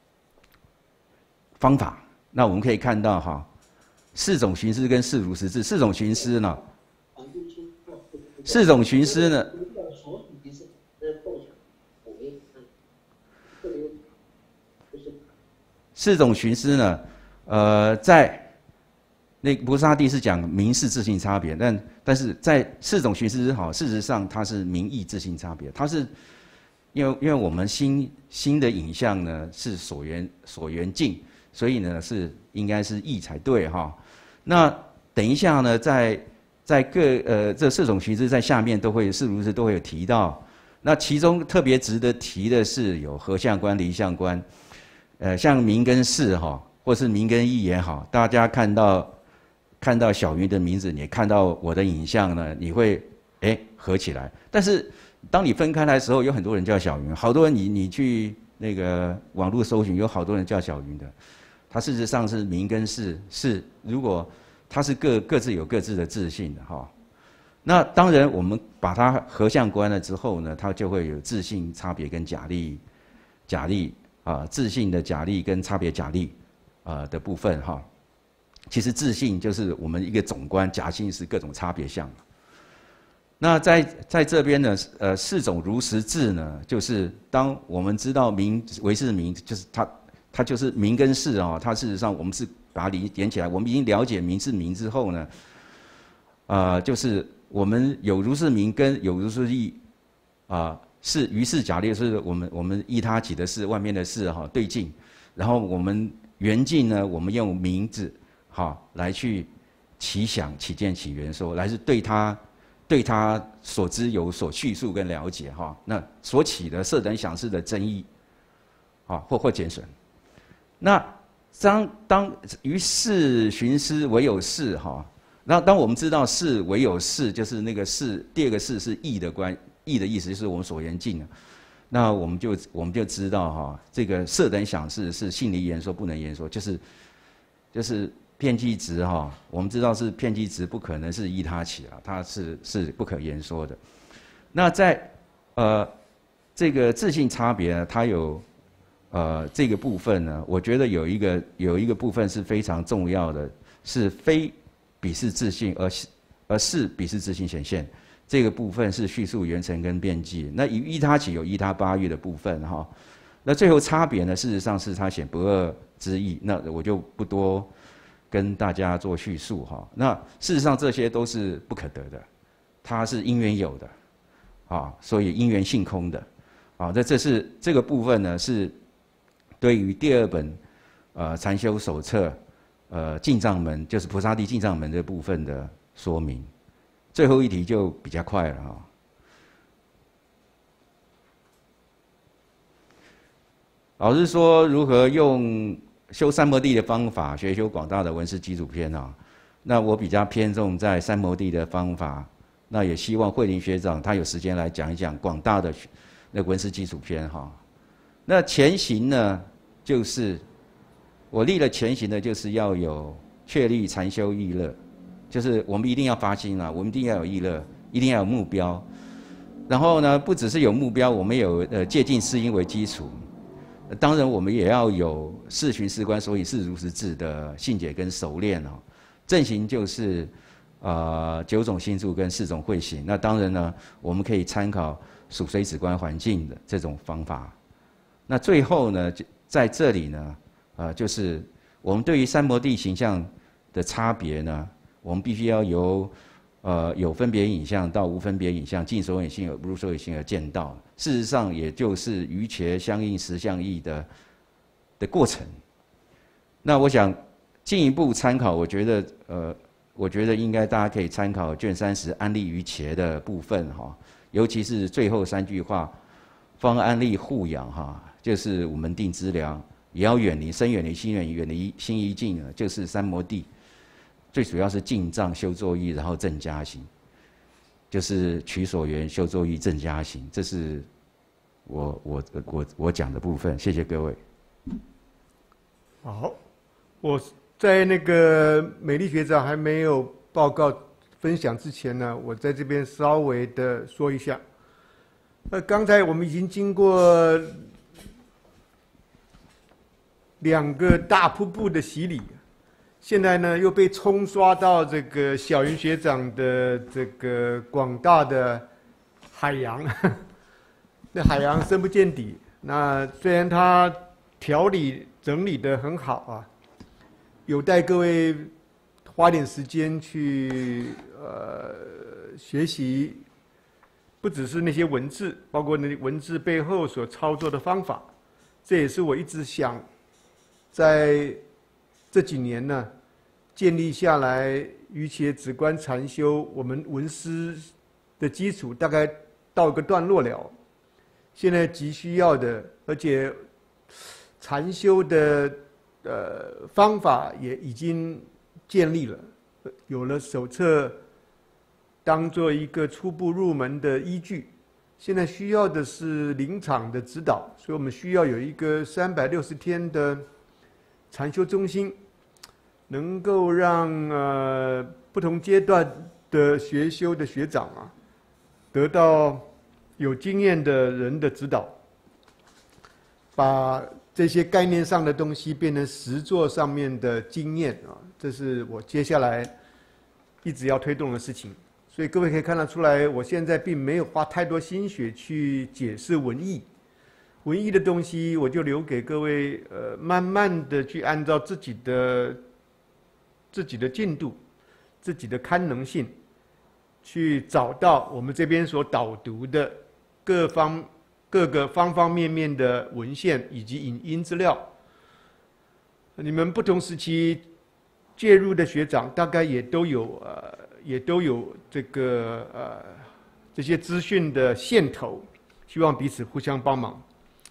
方法。那我们可以看到哈，四种寻思跟四如实智，四种寻思呢，四种寻思呢。四种寻思呢，呃，在那菩萨地是讲名事自性差别，但但是在四种寻思好，事实上它是名义自性差别，它是因为因为我们心心的影像呢是所缘所缘境，所以呢是应该是义才对哈。那等一下呢，在在各呃这四种寻思在下面都会是如是都会有提到，那其中特别值得提的是有合相观、离相观。呃，像名跟事哈，或是名跟义也好，大家看到看到小云的名字，你看到我的影像呢，你会哎合起来。但是当你分开来的时候，有很多人叫小云，好多人你你去那个网络搜寻，有好多人叫小云的，它事实上是名跟事是，如果它是各各自有各自的自性的哈。那当然，我们把它合相观了之后呢，它就会有自性差别跟假立假立。啊，自性的假立跟差别假立，啊的部分哈，其实自性就是我们一个总观，假性是各种差别相。那在在这边呢，呃，四种如实智呢，就是当我们知道名为是名，就是它它就是名跟事啊，它事实上我们是把它连连起来，我们已经了解名是名之后呢，啊、呃，就是我们有如是名跟有如是义，啊、呃。是于是假立，是我们我们依他起的事，外面的事哈对境，然后我们缘境呢，我们用名字哈来去起想、起见、起缘说，来是对他对他所知有所叙述跟了解哈，那所起的色等想事的争议，啊或或减损。那当当于事寻思唯有事哈，那当我们知道事唯有事，就是那个事，第二个事是义的关。义的意思就是我们所缘境，那我们就我们就知道哈，这个色等想事是性离言说不能言说，就是就是遍计执哈，我们知道是遍计执不可能是依他起啊，它是是不可言说的。那在呃这个自性差别呢，它有呃这个部分呢，我觉得有一个有一个部分是非常重要的，是非彼是自性，而是而是彼是自性显现。这个部分是叙述缘成跟遍计，那以依他起有依他八欲的部分哈，那最后差别呢，事实上是他显不二之意，那我就不多跟大家做叙述哈。那事实上这些都是不可得的，它是因缘有的，啊，所以因缘性空的，啊，那这是这个部分呢是对于第二本呃禅修手册呃进藏门，就是菩萨地进藏门这部分的说明。最后一题就比较快了哈。老师说如何用修三摩地的方法学修广大的文思基础篇啊？那我比较偏重在三摩地的方法，那也希望慧玲学长他有时间来讲一讲广大的那文思基础篇哈。那前行呢，就是我立了前行的，就是要有确立禅修意乐。就是我们一定要发心啊，我们一定要有意乐，一定要有目标。然后呢，不只是有目标，我们有呃戒禁四因为基础。当然，我们也要有四寻四观，所以是如实智的信解跟熟练哦。正行就是呃九种心住跟四种慧行。那当然呢，我们可以参考属水止观环境的这种方法。那最后呢，在这里呢，呃，就是我们对于三摩地形象的差别呢。我们必须要由呃有分别影像到无分别影像，尽所有性而不入所有性而见到。事实上，也就是瑜伽相应实相义的的过程。那我想进一步参考，我觉得呃，我觉得应该大家可以参考卷三十安利瑜伽的部分哈，尤其是最后三句话，方安利护养哈，就是五门定资粮，也要远离身远离心远离远离心一境，就是三摩地。最主要是进藏修作意，然后正加行，就是取所缘修作意正加行，这是我我我我讲的部分，谢谢各位。 好，我在那个美丽学长还没有报告分享之前呢，我在这边稍微的说一下。那刚才我们已经经过两个大瀑布的洗礼，现在呢又被冲刷到这个小云学长的这个广大的海洋，那海洋深不见底。那虽然他条理整理得很好啊，有待各位花点时间去呃学习，不只是那些文字，包括那文字背后所操作的方法。这也是我一直想在这几年呢建立下来瑜伽止观禅修我们文思的基础，大概到一个段落了。现在急需要的，而且禅修的呃方法也已经建立了，有了手册当做一个初步入门的依据。现在需要的是临场的指导，所以我们需要有一个三百六十天的禅修中心，能够让呃不同阶段的学修的学长啊，得到有经验的人的指导，把这些概念上的东西变成实作上面的经验啊，这是我接下来一直要推动的事情。所以各位可以看得出来，我现在并没有花太多心血去解释文义，文义的东西我就留给各位，呃，慢慢的去按照自己的自己的进度、自己的堪能性，去找到我们这边所导读的各方各个方方面面的文献以及影音资料。你们不同时期介入的学长，大概也都有呃。也都有这个呃这些资讯的线头，希望彼此互相帮忙。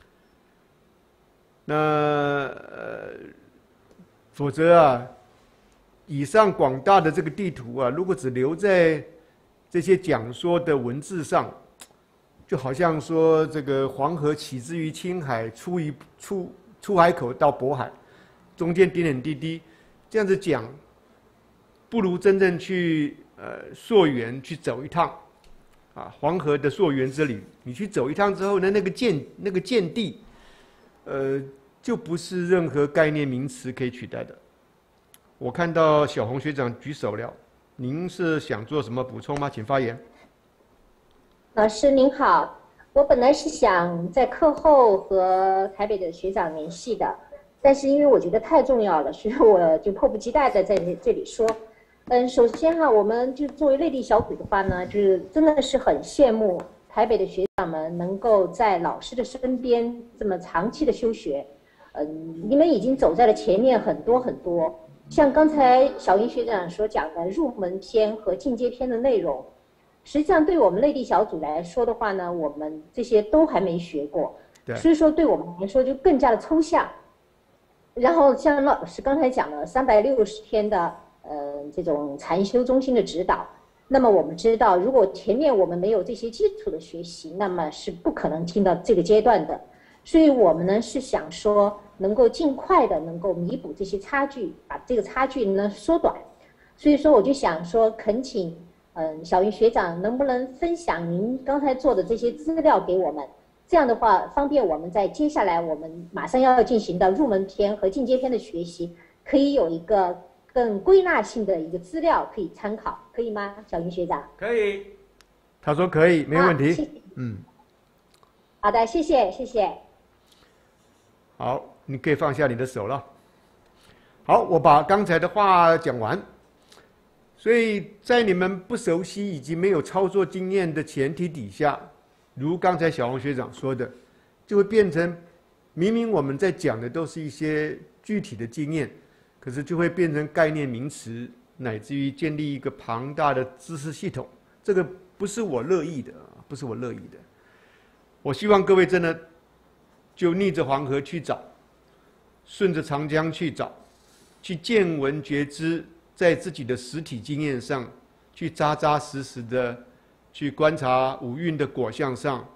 那呃，否则啊，以上广大的这个地图啊，如果只留在这些讲说的文字上，就好像说这个黄河起自于青海，出于出出海口到渤海，中间点点滴滴，这样子讲，不如真正去呃溯源去走一趟，啊，黄河的溯源之旅，你去走一趟之后呢，那个见那个见地，呃，就不是任何概念名词可以取代的。我看到小红学长举手了，您是想做什么补充吗？请发言。 老师您好，我本来是想在课后和台北的学长联系的，但是因为我觉得太重要了，所以我就迫不及待的在这里说。嗯，首先哈，我们就作为内地小组的话呢，就是真的是很羡慕台北的学长们能够在老师的身边这么长期的修学。嗯，你们已经走在了前面很多很多。像刚才小英学长所讲的入门篇和进阶篇的内容，实际上对我们内地小组来说的话呢，我们这些都还没学过，所以说对我们来说就更加的抽象。然后像老师刚才讲的三百六十天的呃这种禅修中心的指导，那么我们知道，如果前面我们没有这些基础的学习，那么是不可能进到这个阶段的。所以我们呢是想说，能够尽快的能够弥补这些差距，把这个差距呢缩短。所以说我就想说，恳请嗯小云学长能不能分享您刚才做的这些资料给我们，这样的话方便我们在接下来我们马上要进行的入门篇和进阶篇的学习，可以有一个更归纳性的一个资料可以参考，可以吗？小云学长。 可以。他说可以，没问题。 啊、谢谢嗯。 好的，谢谢，谢谢。 好，你可以放下你的手了。好，我把刚才的话讲完。所以在你们不熟悉以及没有操作经验的前提底下，如刚才小红学长说的，就会变成明明我们在讲的都是一些具体的经验，可是就会变成概念名词，乃至于建立一个庞大的知识系统。这个不是我乐意的，不是我乐意的。我希望各位真的就逆着黄河去找，顺着长江去找，去见闻觉知，在自己的实体经验上去扎扎实实的去观察五蕴的果相上，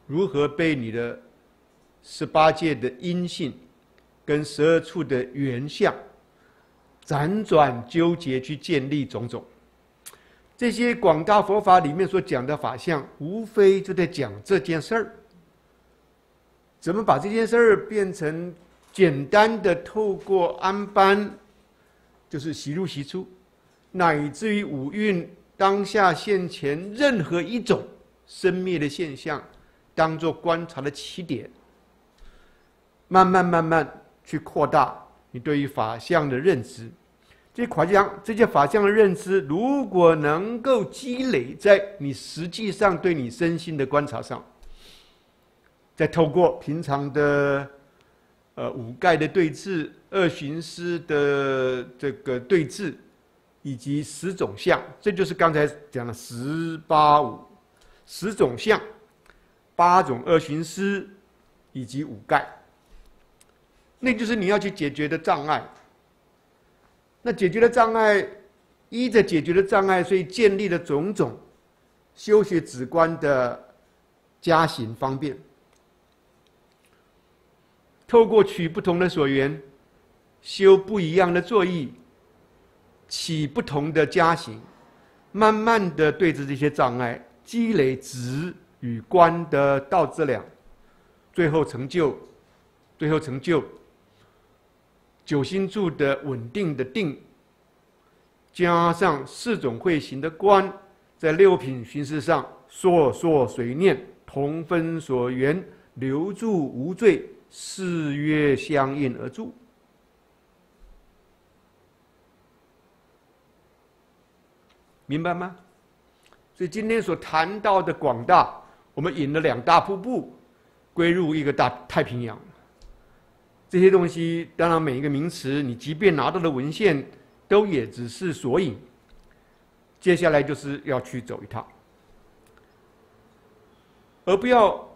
如何被你的十八界的阴性跟十二处的缘相辗转纠结去建立种种。这些广大佛法里面所讲的法相，无非就在讲这件事儿。怎么把这件事儿变成简单的透过安般，就是习入习出，乃至于五蕴当下现前任何一种生灭的现象，当作观察的起点，慢慢慢慢去扩大你对于法相的认知。这法相这些法相的认知，如果能够积累在你实际上对你身心的观察上，再透过平常的呃五盖的对治、二寻思的这个对治，以及十种相，这就是刚才讲的十八五十种相、八种二寻思以及五盖，那就是你要去解决的障碍。那解决的障碍，依着解决的障碍，所以建立了种种修学止观的加行方便。透过取不同的所缘，修不一样的作意，起不同的加行，慢慢的对着这些障碍积累止与观的道资粮，最后成就，最后成就九心住的稳定的定，加上四种会行的观，在六品寻思上烁烁随念，同分所缘，留住无罪，四约相应而住。明白吗？所以今天所谈到的广大，我们引了两大瀑布，归入一个大太平洋。这些东西，当然每一个名词，你即便拿到的文献，都也只是索引。接下来就是要去走一趟，而不要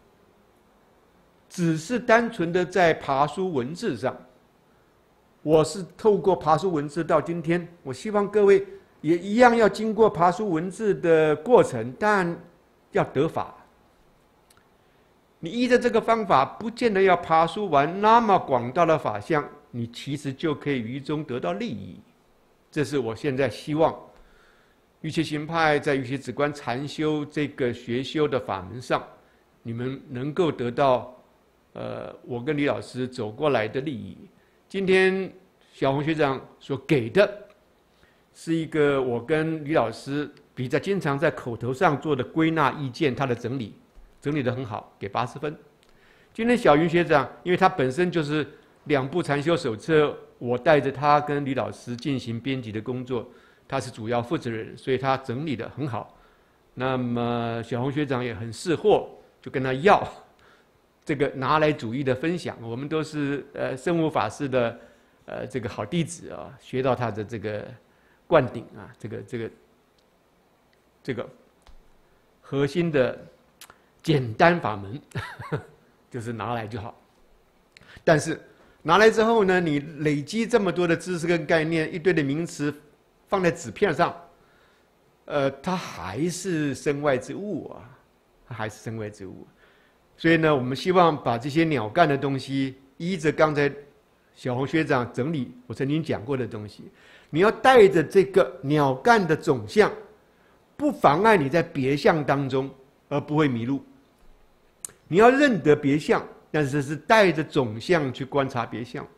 只是单纯的在爬书文字上。我是透过爬书文字到今天，我希望各位也一样要经过爬书文字的过程，但要得法。你依着这个方法，不见得要爬书完那么广大的法相，你其实就可以于中得到利益。这是我现在希望瑜伽行派在瑜伽止观禅修这个学修的法门上，你们能够得到呃，我跟李老师走过来的利益。今天小红学长所给的是一个我跟李老师比较经常在口头上做的归纳意见，他的整理整理得很好，给八十分。今天小云学长，因为他本身就是两部禅修手册，我带着他跟李老师进行编辑的工作，他是主要负责人，所以他整理得很好。那么小红学长也很识货，就跟他要这个拿来主义的分享。我们都是呃圣无法师的呃这个好弟子啊，学到他的这个灌顶啊，这个这个这个核心的简单法门，呵呵就是拿来就好。但是拿来之后呢，你累积这么多的知识跟概念，一堆的名词放在纸片上，呃，它还是身外之物啊，它还是身外之物。所以呢，我们希望把这些鸟干的东西，依着刚才小红学长整理我曾经讲过的东西，你要带着这个鸟干的总相，不妨碍你在别相当中而不会迷路。你要认得别相，但是是带着总相去观察别相。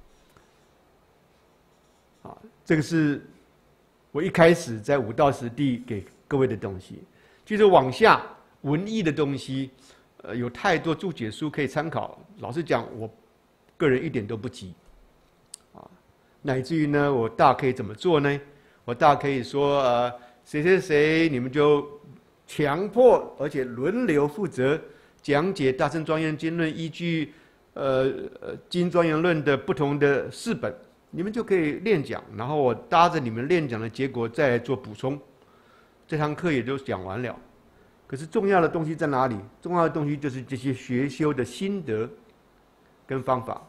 啊，这个是我一开始在武道实地给各位的东西。就是往下文艺的东西，呃，有太多注解书可以参考。老实讲，我个人一点都不急，啊，乃至于呢，我大可以怎么做呢？我大可以说，呃，谁谁谁，你们就强迫而且轮流负责讲解《大乘庄严经论》，依据呃呃《经庄严论》的不同的释本，你们就可以练讲，然后我搭着你们练讲的结果再来做补充。这堂课也就讲完了。可是重要的东西在哪里？重要的东西就是这些学修的心得跟方法。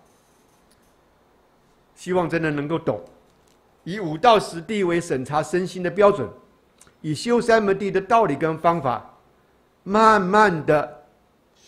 希望真的能够懂，以武道实地为审查身心的标准，以修三摩地的道理跟方法，慢慢的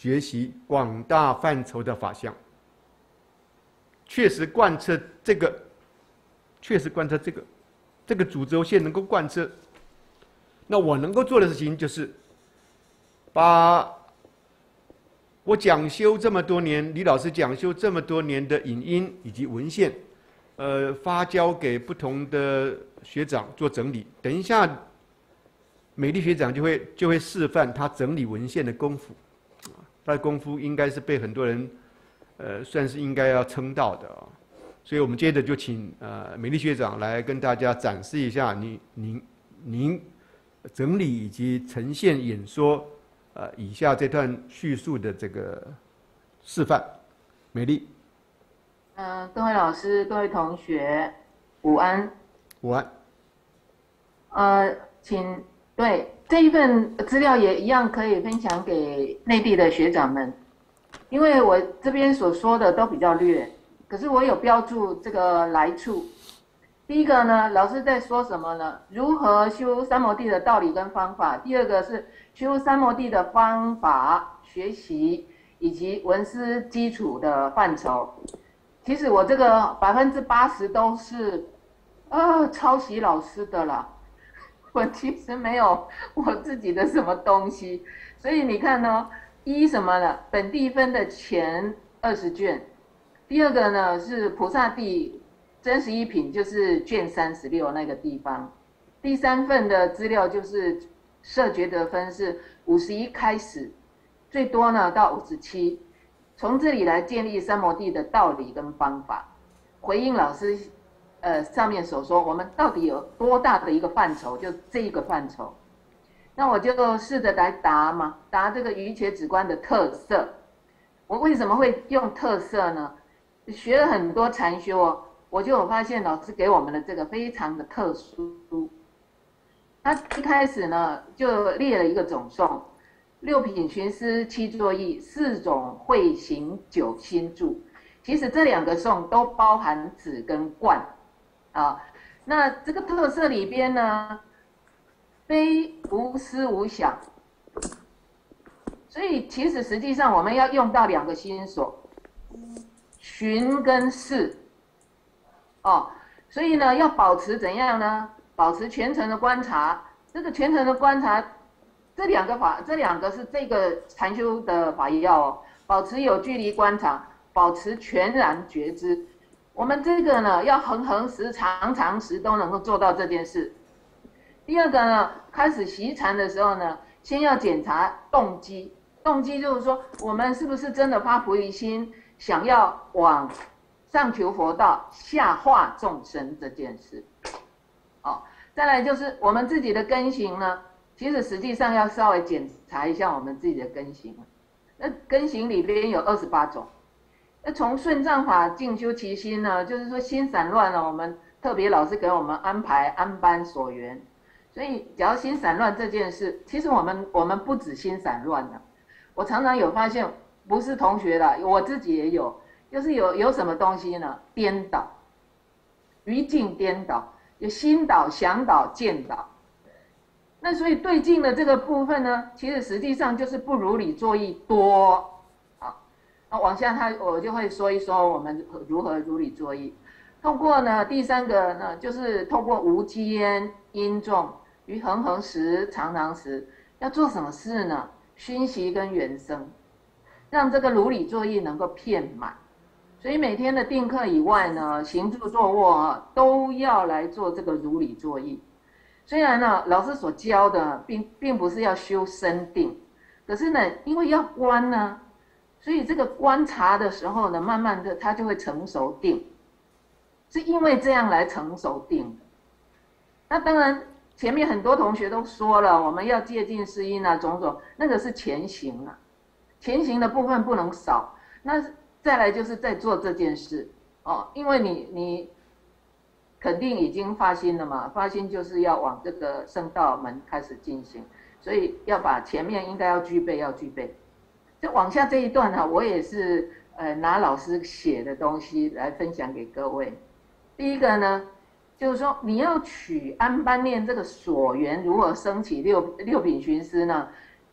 学习广大范畴的法相，确实贯彻这个，确实贯彻这个，这个主轴线能够贯彻。那我能够做的事情就是，把我讲修这么多年，李老师讲修这么多年的影音以及文献，呃，发交给不同的学长做整理。等一下，美丽学长就会就会示范他整理文献的功夫，他的功夫应该是被很多人，呃，算是应该要称道的啊。所以我们接着就请呃美丽学长来跟大家展示一下您您您整理以及呈现演说。呃，以下这段叙述的这个示范，美丽。 嗯、呃，各位老师、各位同学，午安。 午安。 呃，请对这一份资料也一样可以分享给内地的学长们，因为我这边所说的都比较略，可是我有标注这个来处。第一个呢，老师在说什么呢？如何修三摩地的道理跟方法。第二个是修三摩地的方法学习以及文思基础的范畴。其实我这个百分之八十都是呃抄袭老师的啦，我其实没有我自己的什么东西。所以你看呢，一什么呢？本地分的前二十卷，第二个呢是菩萨地。真实一品就是卷三十六那个地方，第三份的资料就是摄觉得分是五十一开始，最多呢到五十七，从这里来建立三摩地的道理跟方法，回应老师呃上面所说，我们到底有多大的一个范畴，就这一个范畴。那我就试着来答嘛，答这个瑜伽止观的特色。我为什么会用特色呢？学了很多禅修哦。我就有发现老师给我们的这个非常的特殊，他一开始呢就列了一个总颂，六品寻思七作意，四种会行九心住。其实这两个颂都包含止跟观啊。那这个特色里边呢，非无思无想，所以其实实际上我们要用到两个心所，寻跟视。哦，所以呢，要保持怎样呢？保持全程的观察。这个全程的观察，这两个法，这两个是这个禅修的法要哦。保持有距离观察，保持全然觉知。我们这个呢，要恒恒时、常常时都能够做到这件事。第二个呢，开始习禅的时候呢，先要检查动机。动机就是说，我们是不是真的发菩提心，想要往上求佛道，下化众生这件事。哦，再来就是我们自己的根行呢，其实实际上要稍微检查一下我们自己的根行。那根行里边有二十八种。那从顺障法静修其心呢，就是说心散乱了，我们特别老师给我们安排安般所缘。所以只要心散乱这件事，其实我们我们不止心散乱了。我常常有发现，不是同学啦，我自己也有。就是有有什么东西呢？颠倒，于境颠倒，有心倒、想倒、见倒。那所以对境的这个部分呢，其实实际上就是不如理作意多。好，那往下他我就会说一说我们如何如理作意。透过呢第三个呢，就是透过无间因众于恒恒时、常常时，要做什么事呢？熏习跟原生，让这个如理作意能够遍满。所以每天的定课以外呢，行住坐卧啊，都要来做这个如理作意。虽然呢，老师所教的并并不是要修身定，可是呢，因为要观呢，所以这个观察的时候呢，慢慢的它就会成熟定，是因为这样来成熟定的。那当然，前面很多同学都说了，我们要借近思因啊，种种，那个是前行啊，前行的部分不能少。那再来就是在做这件事哦，因为你你肯定已经发心了嘛，发心就是要往这个圣道门开始进行，所以要把前面应该要具备要具备。就往下这一段呢、啊，我也是呃拿老师写的东西来分享给各位。第一个呢，就是说你要取安般念这个所缘如何升起六六品寻思呢？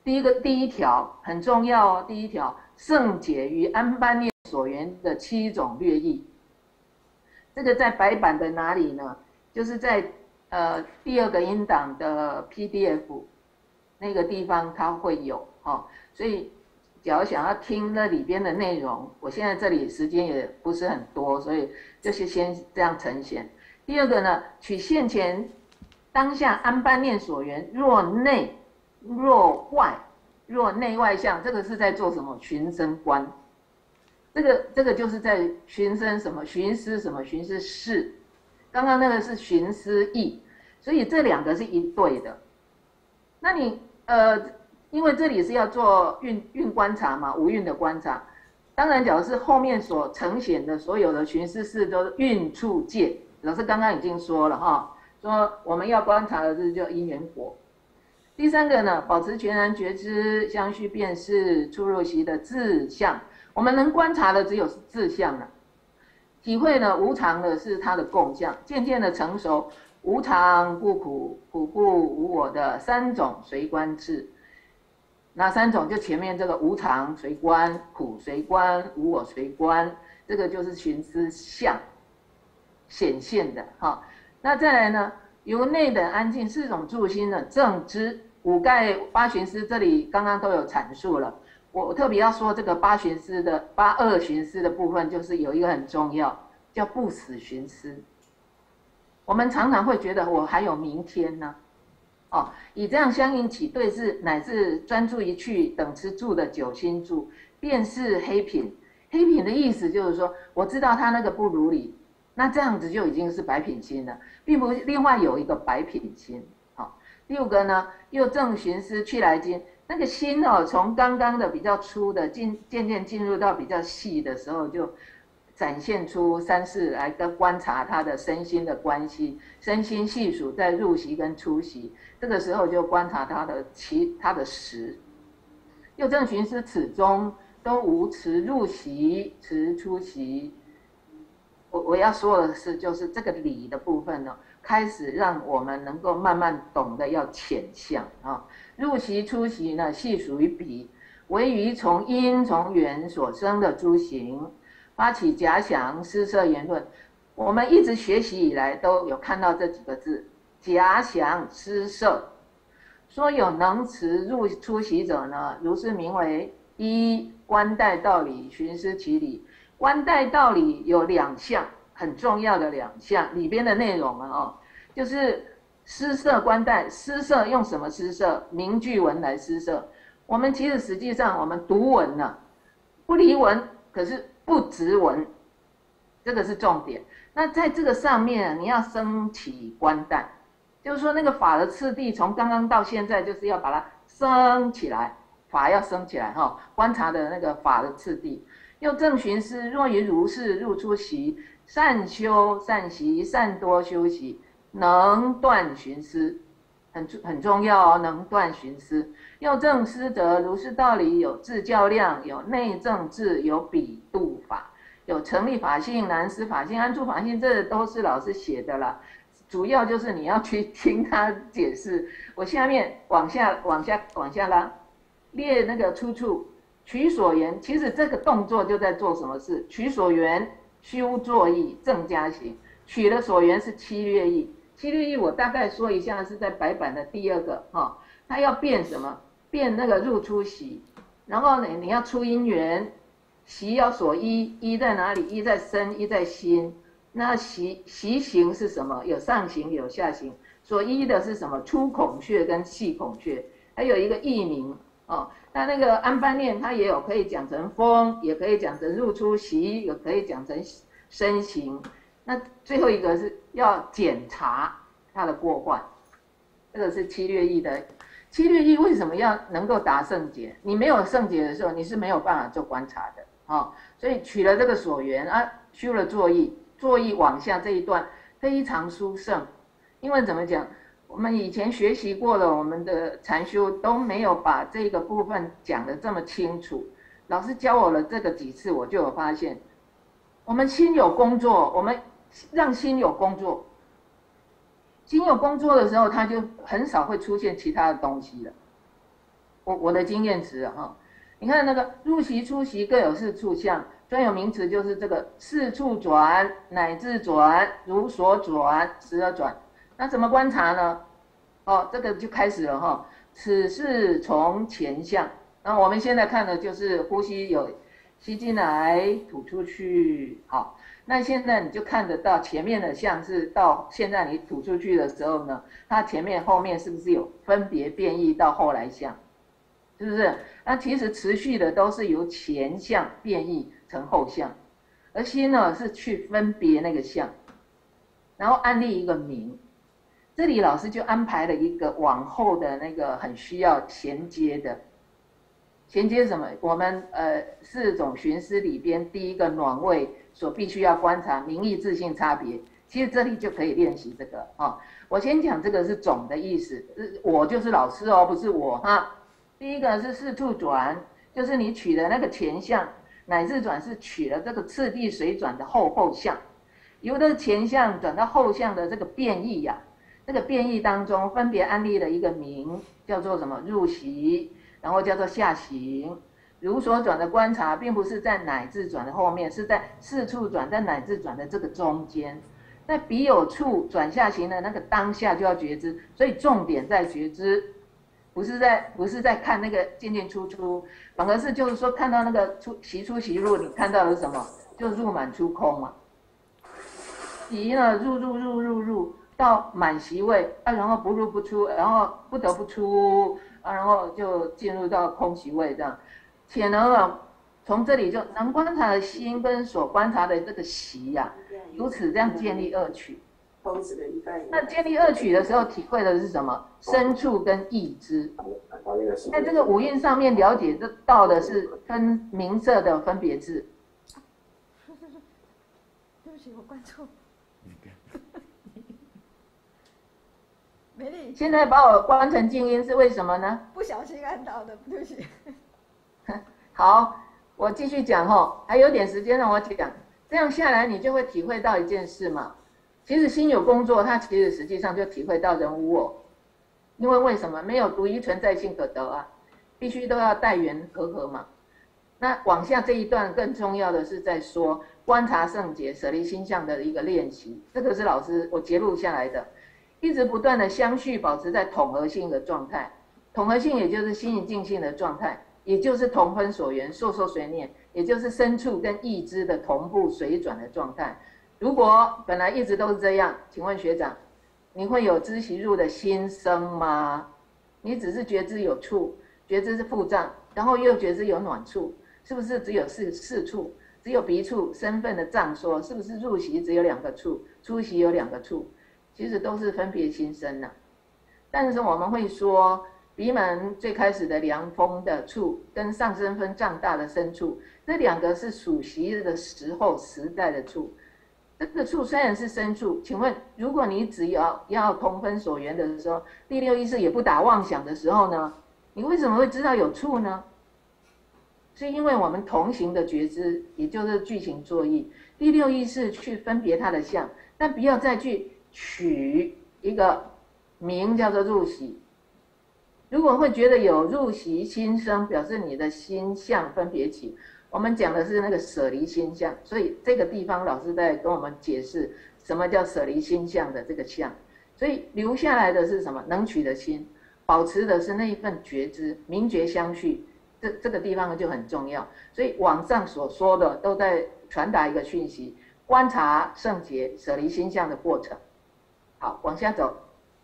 第一个第一条很重要哦，第一条圣解于安般念所缘的七种略义，这个在白板的哪里呢？就是在呃第二个音档的 P D F 那个地方它会有哦，所以假如想要听那里边的内容，我现在这里时间也不是很多，所以就是先这样呈现。第二个呢，取现前当下安般念所缘，若内若外，若内外相，这个是在做什么？寻声观。这个这个就是在寻声什么？寻思什么？寻思事。刚刚那个是寻思意，所以这两个是一对的。那你呃，因为这里是要做运运观察嘛，无运的观察。当然，假如是后面所呈现的所有的寻思事都是运处界，老师刚刚已经说了哈，说我们要观察的是就因缘果。第三个呢，保持全然觉知，相续辨识出入息的自相，我们能观察的只有是自相了。体会呢，无常的是它的共相，渐渐的成熟，无常故苦，苦故无我的三种随观智。哪三种？就前面这个无常随观、苦随观、无我随观，这个就是寻思相显现的哈。那再来呢，由内等安静四种助心的正知五盖八寻思，这里刚刚都有阐述了。我特别要说这个八寻思的八二寻思的部分，就是有一个很重要，叫不死寻思。我们常常会觉得我还有明天呢，哦，以这样相应起对治，乃至专注一去等持住的九心住，便是黑品。黑品的意思就是说，我知道他那个不如理，那这样子就已经是白品心了，并不另外有一个白品心。好、哦，第五个呢，又正寻思去来经。那个心哦，从刚刚的比较粗的进渐渐进入到比较细的时候，就展现出三世来跟观察他的身心的关系，身心细数在入息跟出息，这个时候就观察他的其他的识。又正寻思此中都无持入息、持出息。我我要说的是，就是这个理的部分呢，开始让我们能够慢慢懂得要浅相啊。入息出息呢，系属于彼，唯于从因从缘所生的诸行，发起假想、施设言论。我们一直学习以来都有看到这几个字：假想、施设。说有能持入出息者呢，如是名为一观待道理，寻思其理。观待道理有两项，很重要的两项里边的内容啊，哦，就是施设观待。施设用什么施设？名句文来施设。我们其实实际上我们读文呢，不离文，可是不直文，这个是重点。那在这个上面，你要升起观待，就是说那个法的次第，从刚刚到现在，就是要把它升起来，法要升起来哈，哦，观察的那个法的次第。又正寻思，若于如是入出息，善修善习，善多修习，能断寻思，很很重要哦，能断寻思。又正思得如是道理，有自较量，有内正智，有比度法，有成立法性、难思法性、安住法性，这都是老师写的啦。主要就是你要去听他解释。我下面往下往下往下拉，列那个出处。取所缘，其实这个动作就在做什么事？取所缘，修作意，正加行。取的所缘是七略义，七略义我大概说一下，是在白板的第二个哈，哦，它要变什么？变那个入出息，然后呢，你要出因缘，习要所依，依在哪里？依在身，依在心。那习习行是什么？有上行，有下行。所依的是什么？出孔穴跟细孔穴，还有一个义名哦。那那个安般念，它也有可以讲成风，也可以讲成入出息，也可以讲成身形。那最后一个是要检查它的过患，这个是七略义的。七略义为什么要能够达圣解？你没有圣解的时候，你是没有办法做观察的哦。所以取了这个所缘啊，修了作意，作意往下这一段非常殊胜，因为怎么讲？我们以前学习过了，我们的禅修都没有把这个部分讲得这么清楚。老师教我了这个几次，我就有发现，我们心有工作，我们让心有工作，心有工作的时候，它就很少会出现其他的东西了。 我我的经验值哈，你看那个入息出息各有四处相，专有名词就是这个四处转乃至转如所转时而转。那怎么观察呢？哦，这个就开始了哈。此是从前相，那我们现在看的就是呼吸有吸进来吐出去，好。那现在你就看得到前面的像是到现在你吐出去的时候呢，它前面后面是不是有分别变异到后来相？是不是？那其实持续的都是由前相变异成后相，而心呢是去分别那个相，然后安立一个名。这里老师就安排了一个往后的那个很需要衔接的。衔接什么？我们呃四种寻思里边第一个暖位所必须要观察名义自性差别，其实这里就可以练习这个啊、哦。我先讲这个是总的意思，我就是老师哦，不是我哈。第一个是四处转，就是你取的那个前相，乃至转是取了这个次第水转的后后相，由这个前相转到后相的这个变异呀、啊，这个变异当中分别安立了一个名，叫做什么入息。然后叫做下行，如所转的观察，并不是在乃至转的后面，是在四处转在乃至转的这个中间。在彼有处转下行的那个当下就要觉知，所以重点在觉知，不是在不是在看那个进进出出，反而是就是说看到那个出习出习入，你看到的是什么？就入满出空嘛。习呢入入入入入到满习位啊，然后不入不出，然后不得不出。啊，然后就进入到空息位这样，且呢，从这里就能观察的心跟所观察的这个习呀、啊，如此这样建立二取。那建立二取的时候，体会的是什么？深处跟意知。在这个五蕴上面了解到的是分名色的分别智。 对不起，我关错。 现在把我关成静音是为什么呢？ 不小心按到的，对不起。 好，我继续讲吼，还有点时间让我讲。这样下来，你就会体会到一件事嘛。其实心有工作，它其实实际上就体会到人无我。因为为什么没有独一存在性可得啊？必须都要带缘和合嘛。那往下这一段更重要的是在说观察圣解舍离心相的一个练习，这个是老师我截录下来的。一直不断的相续保持在统合性的状态，统合性也就是心一净性的状态，也就是同分所缘受受随念，也就是身处跟意知的同步随转的状态。如果本来一直都是这样，请问学长，你会有知习入的心生吗？你只是觉知有处，觉知是腹胀，然后又觉知有暖处，是不是只有四四处？只有鼻处身份的胀缩，是不是入息只有两个处，出息有两个处？其实都是分别心生呐、啊，但是我们会说，鼻门最开始的凉风的处，跟上身分胀大的身处，这两个是属习的时候时代的处。这个处虽然是身处，请问，如果你只要要同分所缘的时候，第六意识也不打妄想的时候呢，你为什么会知道有处呢？是因为我们同行的觉知，也就是具行作意，第六意识去分别它的相，但不要再去取一个名叫做入息。如果会觉得有入息心生，表示你的心相分别起。我们讲的是那个舍离心相，所以这个地方老师在跟我们解释什么叫舍离心相的这个相。所以留下来的是什么？能取的心，保持的是那一份觉知，明觉相续。这这个地方就很重要。所以网上所说的都在传达一个讯息：观察圣解舍离心相的过程。好，往下走。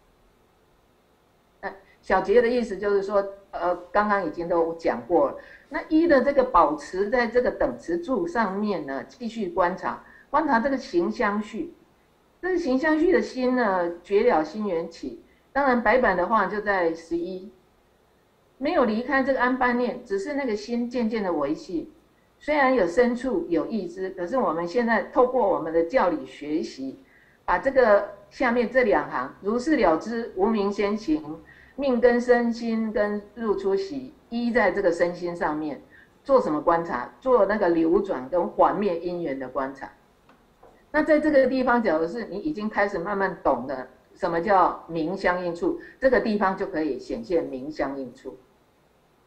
那小结的意思就是说，呃，刚刚已经都讲过了。那一的这个保持在这个等持柱上面呢，继续观察，观察这个行相续。这个行相续的心呢，觉了心缘起。当然白板的话就在十一，没有离开这个安般念，只是那个心渐渐的维系。虽然有深处有意知，可是我们现在透过我们的教理学习，把这个下面这两行如是了知无明先行，命跟身心跟入出息依在这个身心上面，做什么观察？做那个流转跟缓灭因缘的观察。那在这个地方，假如是你已经开始慢慢懂了什么叫明相应处，这个地方就可以显现明相应处。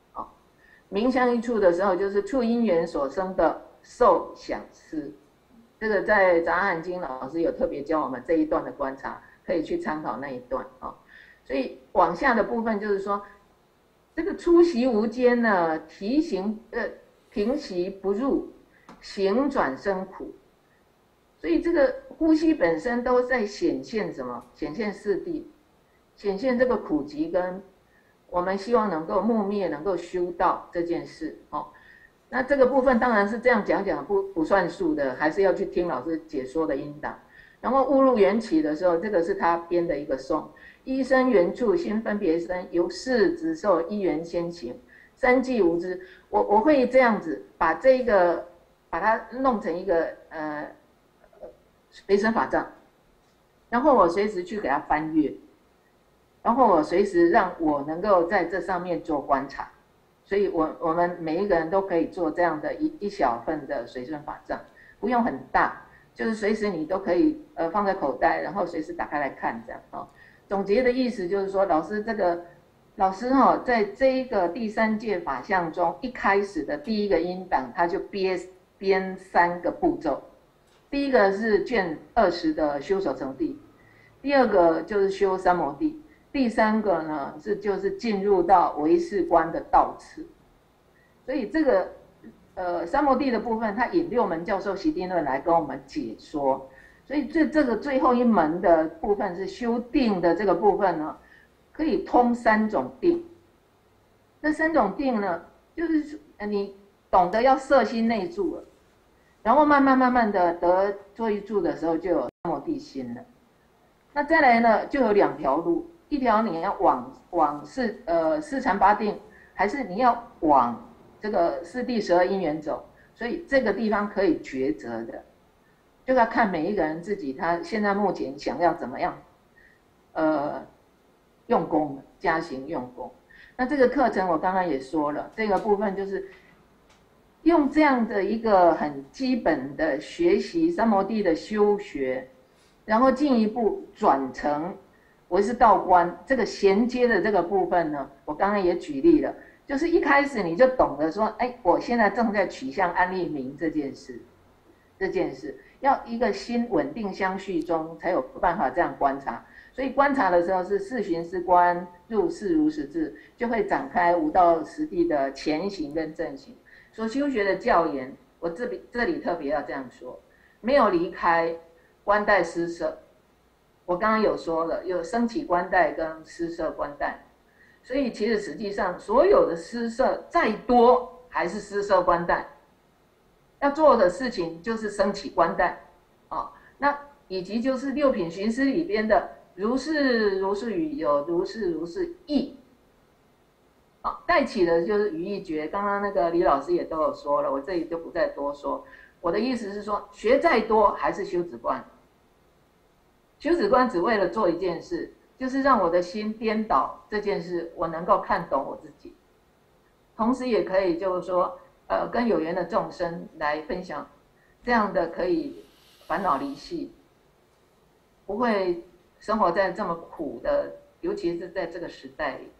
冥相一处的时候，就是处因缘所生的受想思。这个在杂汉经老师有特别教我们这一段的观察，可以去参考那一段啊、哦。所以往下的部分就是说，这个出息无间呢，提行呃平息不入，行转生苦。所以这个呼吸本身都在显现什么？显现四谛，显现这个苦集跟我们希望能够木灭，能够修道这件事哦。那这个部分当然是这样讲讲不不算数的，还是要去听老师解说的音档。然后误入缘起的时候，这个是他编的一个颂：一生缘处，心分别生，由是直受一缘先行，三际无知。我我会这样子把这个把它弄成一个呃随身法杖，然后我随时去给它翻阅，然后我随时让我能够在这上面做观察。所以我我们每一个人都可以做这样的一一小份的随身法杖，不用很大，就是随时你都可以呃放在口袋，然后随时打开来看这样哦。总结的意思就是说，老师这个老师哈、哦，在这一个第三届法相中，一开始的第一个音档，他就编编三个步骤。第一个是卷二十的修守成地，第二个就是修三摩地。第三个呢是就是进入到唯识观的道次，所以这个呃三摩地的部分，他引六门教授席定论来跟我们解说。所以这这个最后一门的部分是修定的这个部分呢，可以通三种定。那三种定呢，就是你懂得要摄心内住了，然后慢慢慢慢的得坐一住的时候，就有三摩地心了。那再来呢，就有两条路。一条你要往往四呃四禅八定，还是你要往这个四谛十二因缘走？所以这个地方可以抉择的，就要看每一个人自己他现在目前想要怎么样，呃，用功加行用功。那这个课程我刚刚也说了，这个部分就是用这样的一个很基本的学习三摩地的修学，然后进一步转成唯识道观这个衔接的这个部分呢，我刚刚也举例了，就是一开始你就懂得说，哎，我现在正在取向安立名这件事，这件事要一个心稳定相续中才有办法这样观察。所以观察的时候是四寻思观，入世如实智，就会展开五到十地的前行跟正行。所修学的教言，我这里这里特别要这样说，没有离开观待施舍。我刚刚有说了，有升起观待跟施舍观待，所以其实实际上所有的施舍再多还是施舍观待，要做的事情就是升起观待，哦，那以及就是六品寻思里边的如是如是语有如是如是意，哦，带起的就是语意觉。刚刚那个李老师也都有说了，我这里就不再多说。我的意思是说，学再多还是修止观。修止观只为了做一件事，就是让我的心颠倒这件事，我能够看懂我自己，同时也可以就是说，呃，跟有缘的众生来分享，这样的可以烦恼离系，不会生活在这么苦的，尤其是在这个时代里。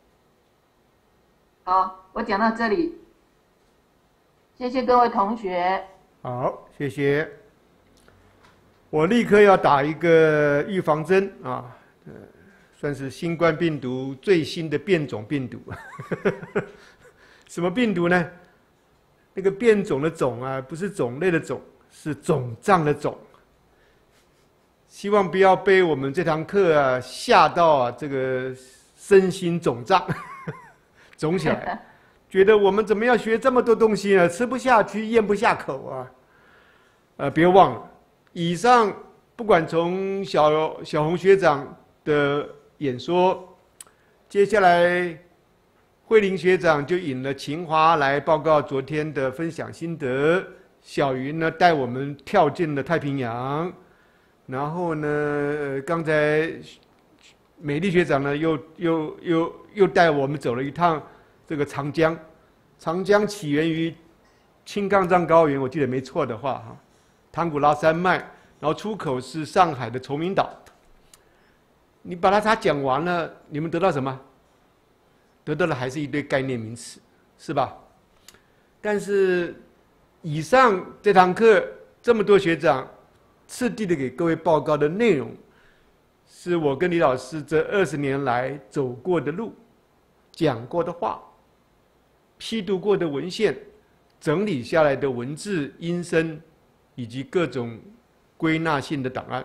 好，我讲到这里，谢谢各位同学。 好，谢谢。我立刻要打一个预防针啊，呃，算是新冠病毒最新的变种病毒。什么病毒呢？那个变种的种啊，不是种类的种，是肿胀的肿。希望不要被我们这堂课啊吓到啊，这个身心肿胀，肿起来，觉得我们怎么要学这么多东西呢？吃不下去，咽不下口啊！呃，别忘了。以上不管从小小红学长的演说，接下来慧玲学长就引了秦华来报告昨天的分享心得，小云呢带我们跳进了太平洋，然后呢，刚才美丽学长呢又又又又带我们走了一趟这个长江，长江起源于青藏藏高原，我记得没错的话哈。唐古拉山脉，然后出口是上海的崇明岛。你把它它讲完了，你们得到什么？得到的还是一堆概念名词，是吧？ 但是以上这堂课这么多学长次第的给各位报告的内容，是我跟李老师这二十年来走过的路、讲过的话、批读过的文献、整理下来的文字、音声，以及各种归纳性的档案，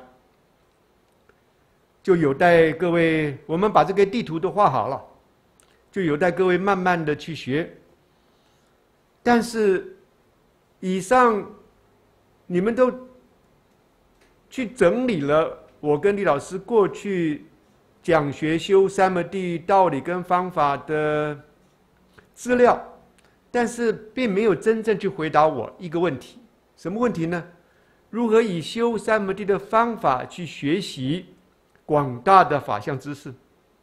就有待各位，我们把这个地图都画好了，就有待各位慢慢的去学。但是以上你们都去整理了我跟李老师过去讲学修三摩地道理跟方法的资料，但是并没有真正去回答我一个问题。什么问题呢？如何以修三摩地的方法去学习广大的法相知识？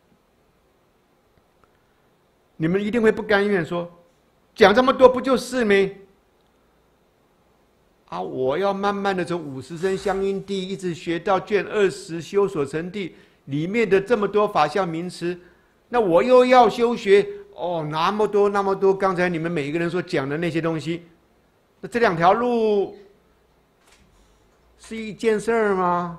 你们一定会不甘愿说，讲这么多不就是没？啊，我要慢慢的从五十声相应地一直学到卷二十修所成地里面的这么多法相名词，那我又要修学哦，那么多那么多，刚才你们每一个人所讲的那些东西，那这两条路是一件事儿吗？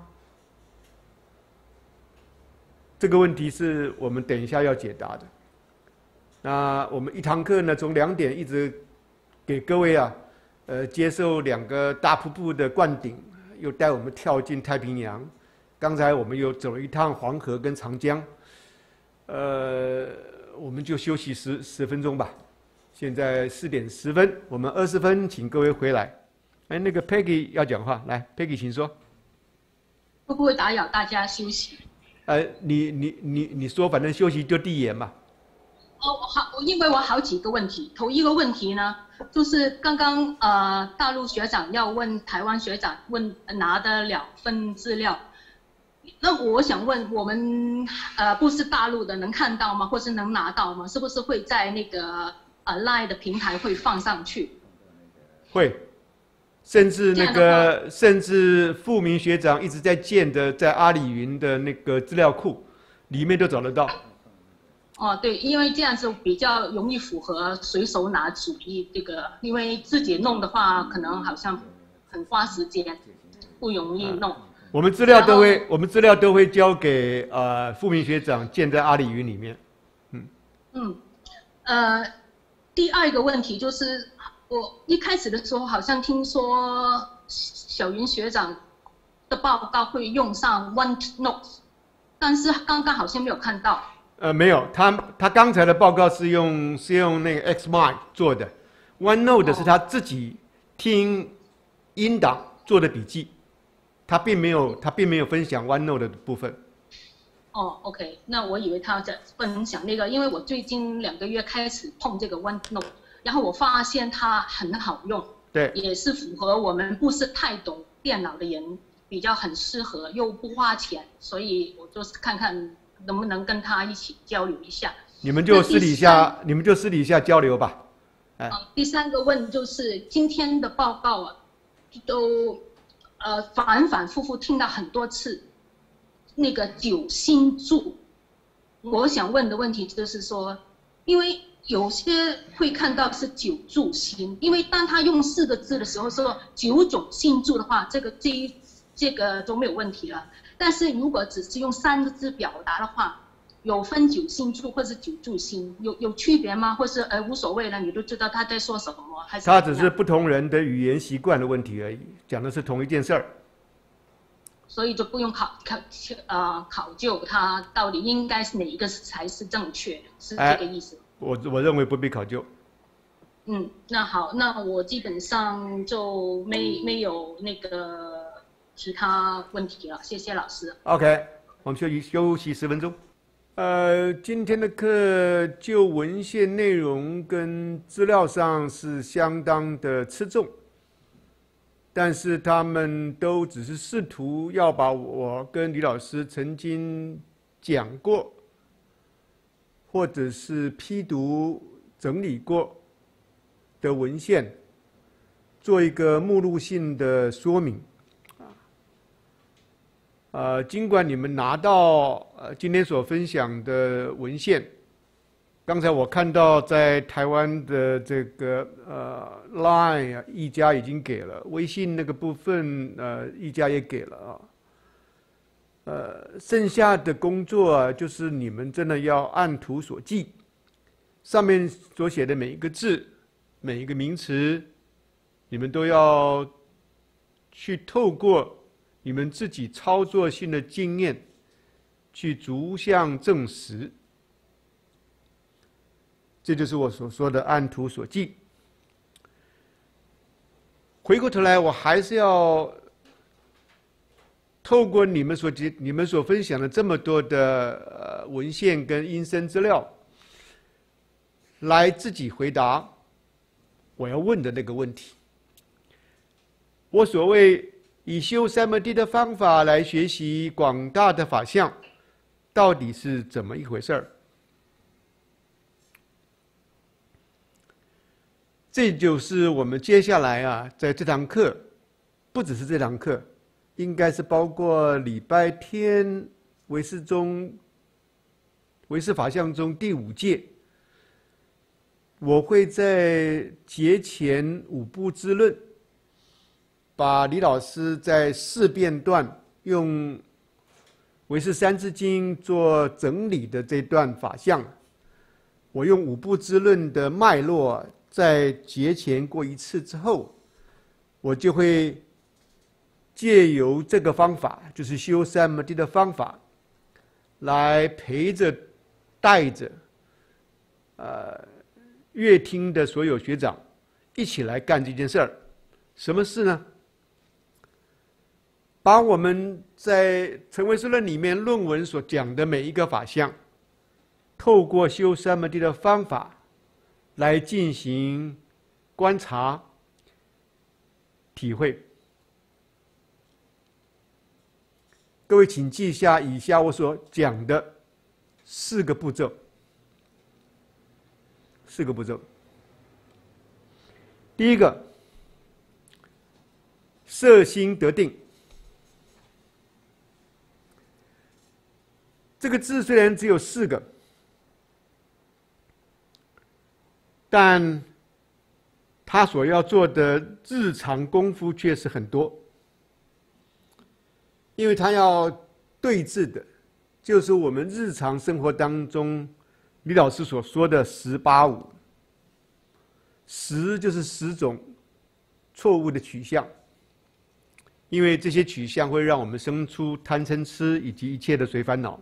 这个问题是我们等一下要解答的。那我们一堂课呢，从两点一直给各位啊，呃，接受两个大瀑布的灌顶，又带我们跳进太平洋。刚才我们又走了一趟黄河跟长江，呃，我们就休息十十分钟吧。现在四点十分，我们二十分请各位回来。哎，那个 Peggy 要讲话，来 ，Peggy 请说。 会不会打扰大家休息？ 呃，你你你你说，反正休息就递言嘛。 哦，好，因为我好几个问题。头一个问题呢，就是刚刚呃大陆学长要问台湾学长问拿得了份资料，那我想问我们呃不是大陆的能看到吗？或是能拿到吗？是不是会在那个呃 Line 的平台会放上去？ 会，甚至那个甚至富明学长一直在建的在阿里云的那个资料库里面都找得到。 哦，对，因为这样子比较容易符合随手拿主意这个，因为自己弄的话，可能好像很花时间，不容易弄。 我们资料都会，我们资料都会交给呃富明学长建在阿里云里面。嗯嗯，呃，第二个问题就是，我一开始的时候好像听说小云学长的报告会用上 OneNote， 但是刚刚好像没有看到。 呃，没有，他他刚才的报告是用是用那个 Xmind 做的 ，OneNote 是他自己听音档做的笔记，他并没有他并没有分享 OneNote 的部分。 哦 ，OK， 那我以为他在分享那个，因为我最近两个月开始碰这个 OneNote， 然后我发现它很好用， 对， 也是符合我们不是太懂电脑的人比较很适合，又不花钱，所以我就是看看能不能跟他一起交流一下。 你们就私底下，你们就私底下交流吧。哎， 嗯，第三个问就是今天的报告啊，都呃反反复复听到很多次，那个九星柱，我想问的问题就是说，因为有些会看到是九柱星，因为当他用四个字的时候说九种星柱的话，这个这一这个都没有问题了。但是如果只是用三个字表达的话，有分九星柱或是九柱星，有有区别吗？或是呃无所谓了，你都知道他在说什么，还是？ 他只是不同人的语言习惯的问题而已，讲的是同一件事儿。 所以就不用考考呃考究他到底应该是哪一个才是正确，是这个意思。 哎、我我认为不必考究。 嗯，那好，那我基本上就没没有那个其他问题了，谢谢老师。 OK， 我们休息休息十分钟。呃，今天的课就文献内容跟资料上是相当的吃重，但是他们都只是试图要把我跟李老师曾经讲过，或者是批读整理过的文献，做一个目录性的说明。呃，尽管你们拿到呃今天所分享的文献， 刚才我看到在台湾的这个呃 Line 啊，一家已经给了，微信那个部分呃一家也给了啊。呃，剩下的工作啊，就是你们真的要按图索骥，上面所写的每一个字、每一个名词，你们都要去透过你们自己操作性的经验，去逐项证实。这就是我所说的按图索骥。回过头来，我还是要透过你们所你们所分享的这么多的呃文献跟音声资料，来自己回答我要问的那个问题。我所谓以修三摩地的方法来学习广大的法相，到底是怎么一回事儿？这就是我们接下来啊，在这堂课，不只是这堂课，应该是包括礼拜天唯识中、唯识法相中第五届，我会在节前五部之论，把李老师在四辩段用唯识三字经做整理的这段法相，我用五部之论的脉络。在节前过一次之后，我就会借由这个方法，就是修三摩地的方法，来陪着、带着，呃，乐听的所有学长一起来干这件事儿。什么事呢？把我们在《成唯识论》里面论文所讲的每一个法相，透过修三摩地的方法来进行观察、体会。各位请记下以下我所讲的四个步骤。四个步骤。第一个，摄心得定。这个字虽然只有四个，但他所要做的日常功夫却是很多，因为他要对治的，就是我们日常生活当中李老师所说的十八五。十就是十种错误的取向，因为这些取向会让我们生出贪嗔痴以及一切的随烦恼。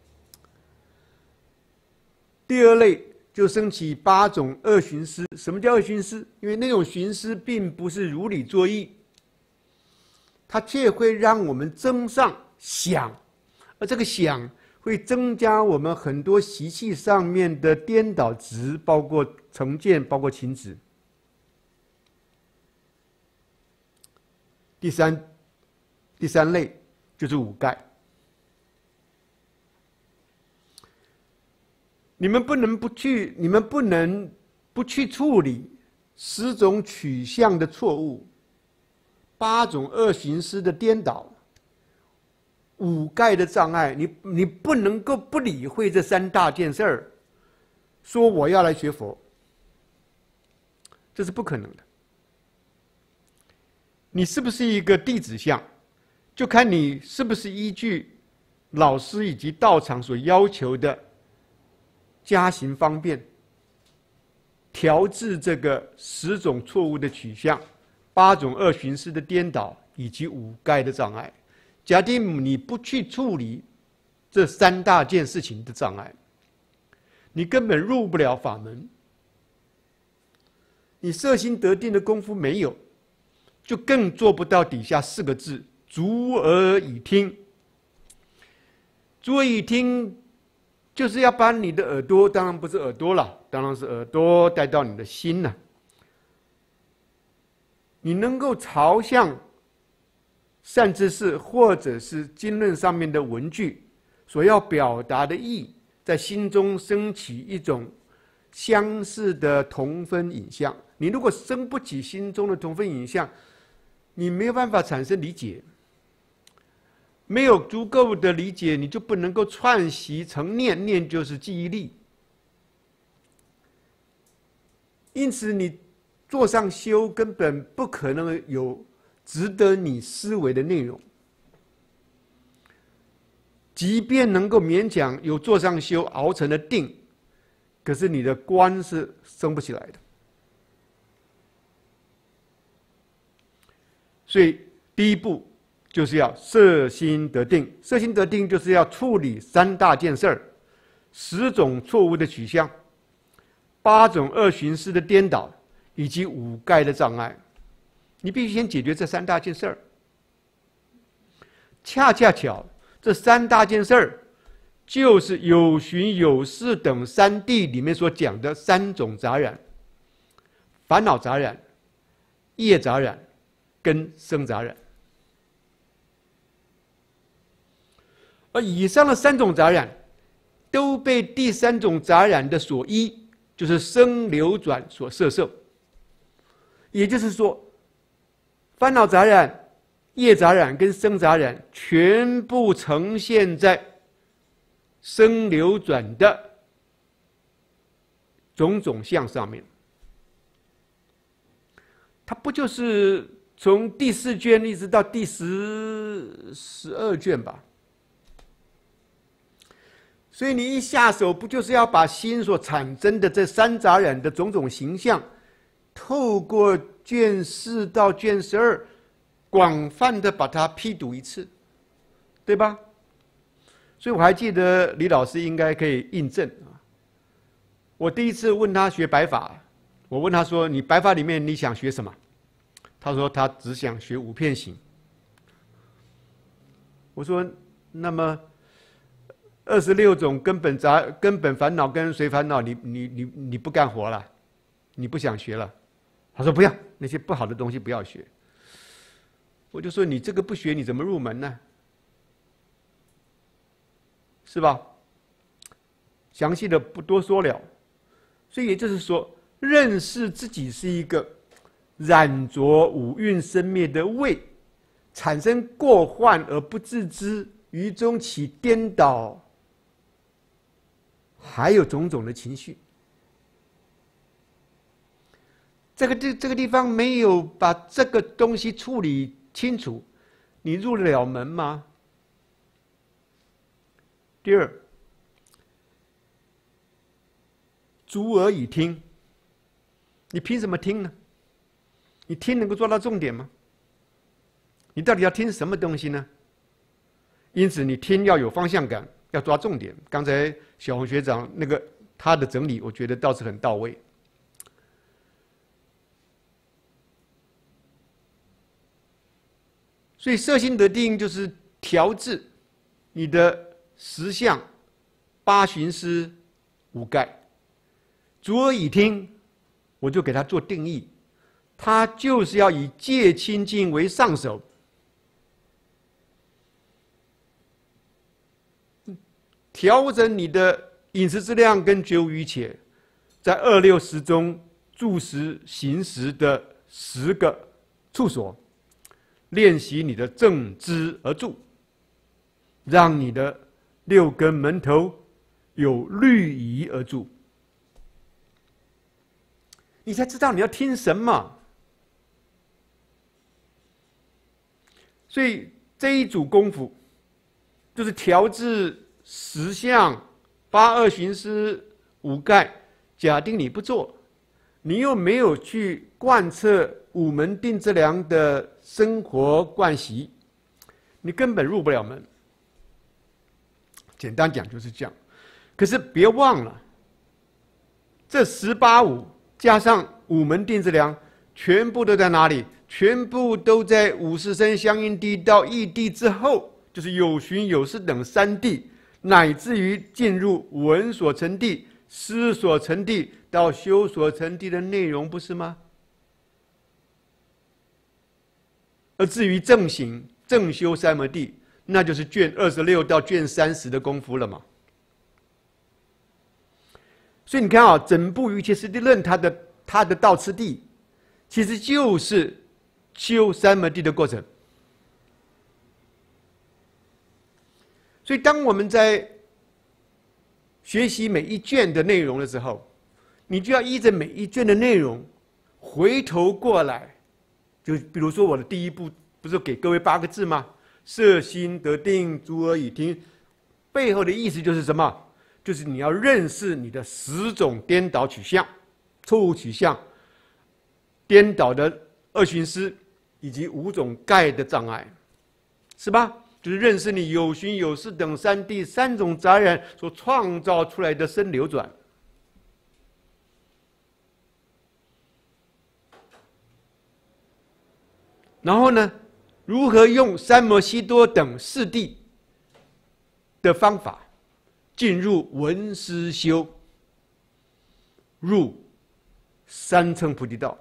第二类就升起八种恶寻思。什么叫恶寻思？因为那种寻思并不是如理作意，它却会让我们增上想，而这个想会增加我们很多习气上面的颠倒执，包括成见，包括情执。第三，第三类就是五盖。你们不能不去，你们不能不去处理十种取向的错误，八种恶寻思的颠倒，五盖的障碍，你你不能够不理会这三大件事儿，说我要来学佛，这是不可能的。你是不是一个弟子相，就看你是不是依据老师以及道场所要求的加行方便，调治这个十种错误的取向，八种恶寻思的颠倒，以及五盖的障碍。假定你不去处理这三大件事情的障碍，你根本入不了法门。你摄心得定的功夫没有，就更做不到底下四个字：足耳以听。足耳以听，就是要把你的耳朵，当然不是耳朵了，当然是耳朵带到你的心了。你能够朝向善知识或者是经论上面的文句所要表达的意，在心中升起一种相似的同分影像。你如果升不起心中的同分影像，你没有办法产生理解。没有足够的理解，你就不能够串习成念，念就是记忆力。 因此你坐上修根本不可能有值得你思维的内容。即便能够勉强有坐上修熬成了定，可是你的观是升不起来的。所以第一步就是要摄心得定，摄心得定就是要处理三大件事儿，十种错误的取向，八种二寻思的颠倒，以及五盖的障碍。你必须先解决这三大件事儿。恰恰巧，这三大件事儿就是有寻有识等三谛里面所讲的三种杂染：烦恼杂染、业杂染跟生杂染。而以上的三种杂染都被第三种杂染的所依，就是生流转所摄受。也就是说，烦恼杂染、业杂染跟生杂染全部呈现在生流转的种种相上面。它不就是从第四卷一直到第十十二卷吧？所以你一下手，不就是要把心所产生的这三杂染的种种形象，透过卷四到卷十二，广泛的把它批读一次，对吧？所以我还记得李老师应该可以印证啊。我第一次问他学白法，我问他说：“你白法里面你想学什么？”他说他只想学五遍行。我说：“那么二十六种根本杂根本烦恼跟随烦恼，你你你你不干活了，你不想学了？”他说：“不要，那些不好的东西不要学。”我就说：“你这个不学，你怎么入门呢？是吧？”详细的不多说了。所以也就是说，认识自己是一个染着五蕴生灭的味，产生过患而不自知，于中起颠倒，还有种种的情绪。这个这这个地方没有把这个东西处理清楚，你入得了门吗？第二，足耳以听，你凭什么听呢？你听能够做到重点吗？你到底要听什么东西呢？因此，你听要有方向感，要抓重点。刚才小红学长那个他的整理，我觉得倒是很到位。所以摄心得定就是调制你的十相、八寻思、五盖。足耳以听，我就给他做定义，他就是要以戒清净为上手，调整你的饮食质量跟觉无余且，在二六时中住食行识的十个处所，练习你的正知而住，让你的六根门头有律仪而住，你才知道你要听什么。所以这一组功夫，就是调制十相、八二寻思、五盖。假定你不做，你又没有去贯彻五门定之良的生活惯习，你根本入不了门。简单讲就是这样。可是别忘了，这十八五加上五门定之良，全部都在哪里？全部都在五识生相应地到异地之后，就是有寻有识等三地，乃至于进入闻所成地、思所成地到修所成地的内容，不是吗？而至于正行、正修三摩地，那就是卷二十六到卷三十的功夫了嘛。所以你看啊，整部《瑜伽师地论》它的它的道次第，其实就是修三摩地的过程。所以当我们在学习每一卷的内容的时候， 你就要依着每一卷的内容，回头过来，就比如说我的第一步不是给各位八个字吗？摄心得定，足而以听。背后的意思就是什么？就是你要认识你的十种颠倒取向、错误取向、颠倒的恶循思，以及五种盖的障碍，是吧？就是认识你有寻有识等三谛三种杂染所创造出来的生流转。然后呢，如何用三摩悉多等四谛的方法进入闻思修，入三乘菩提道。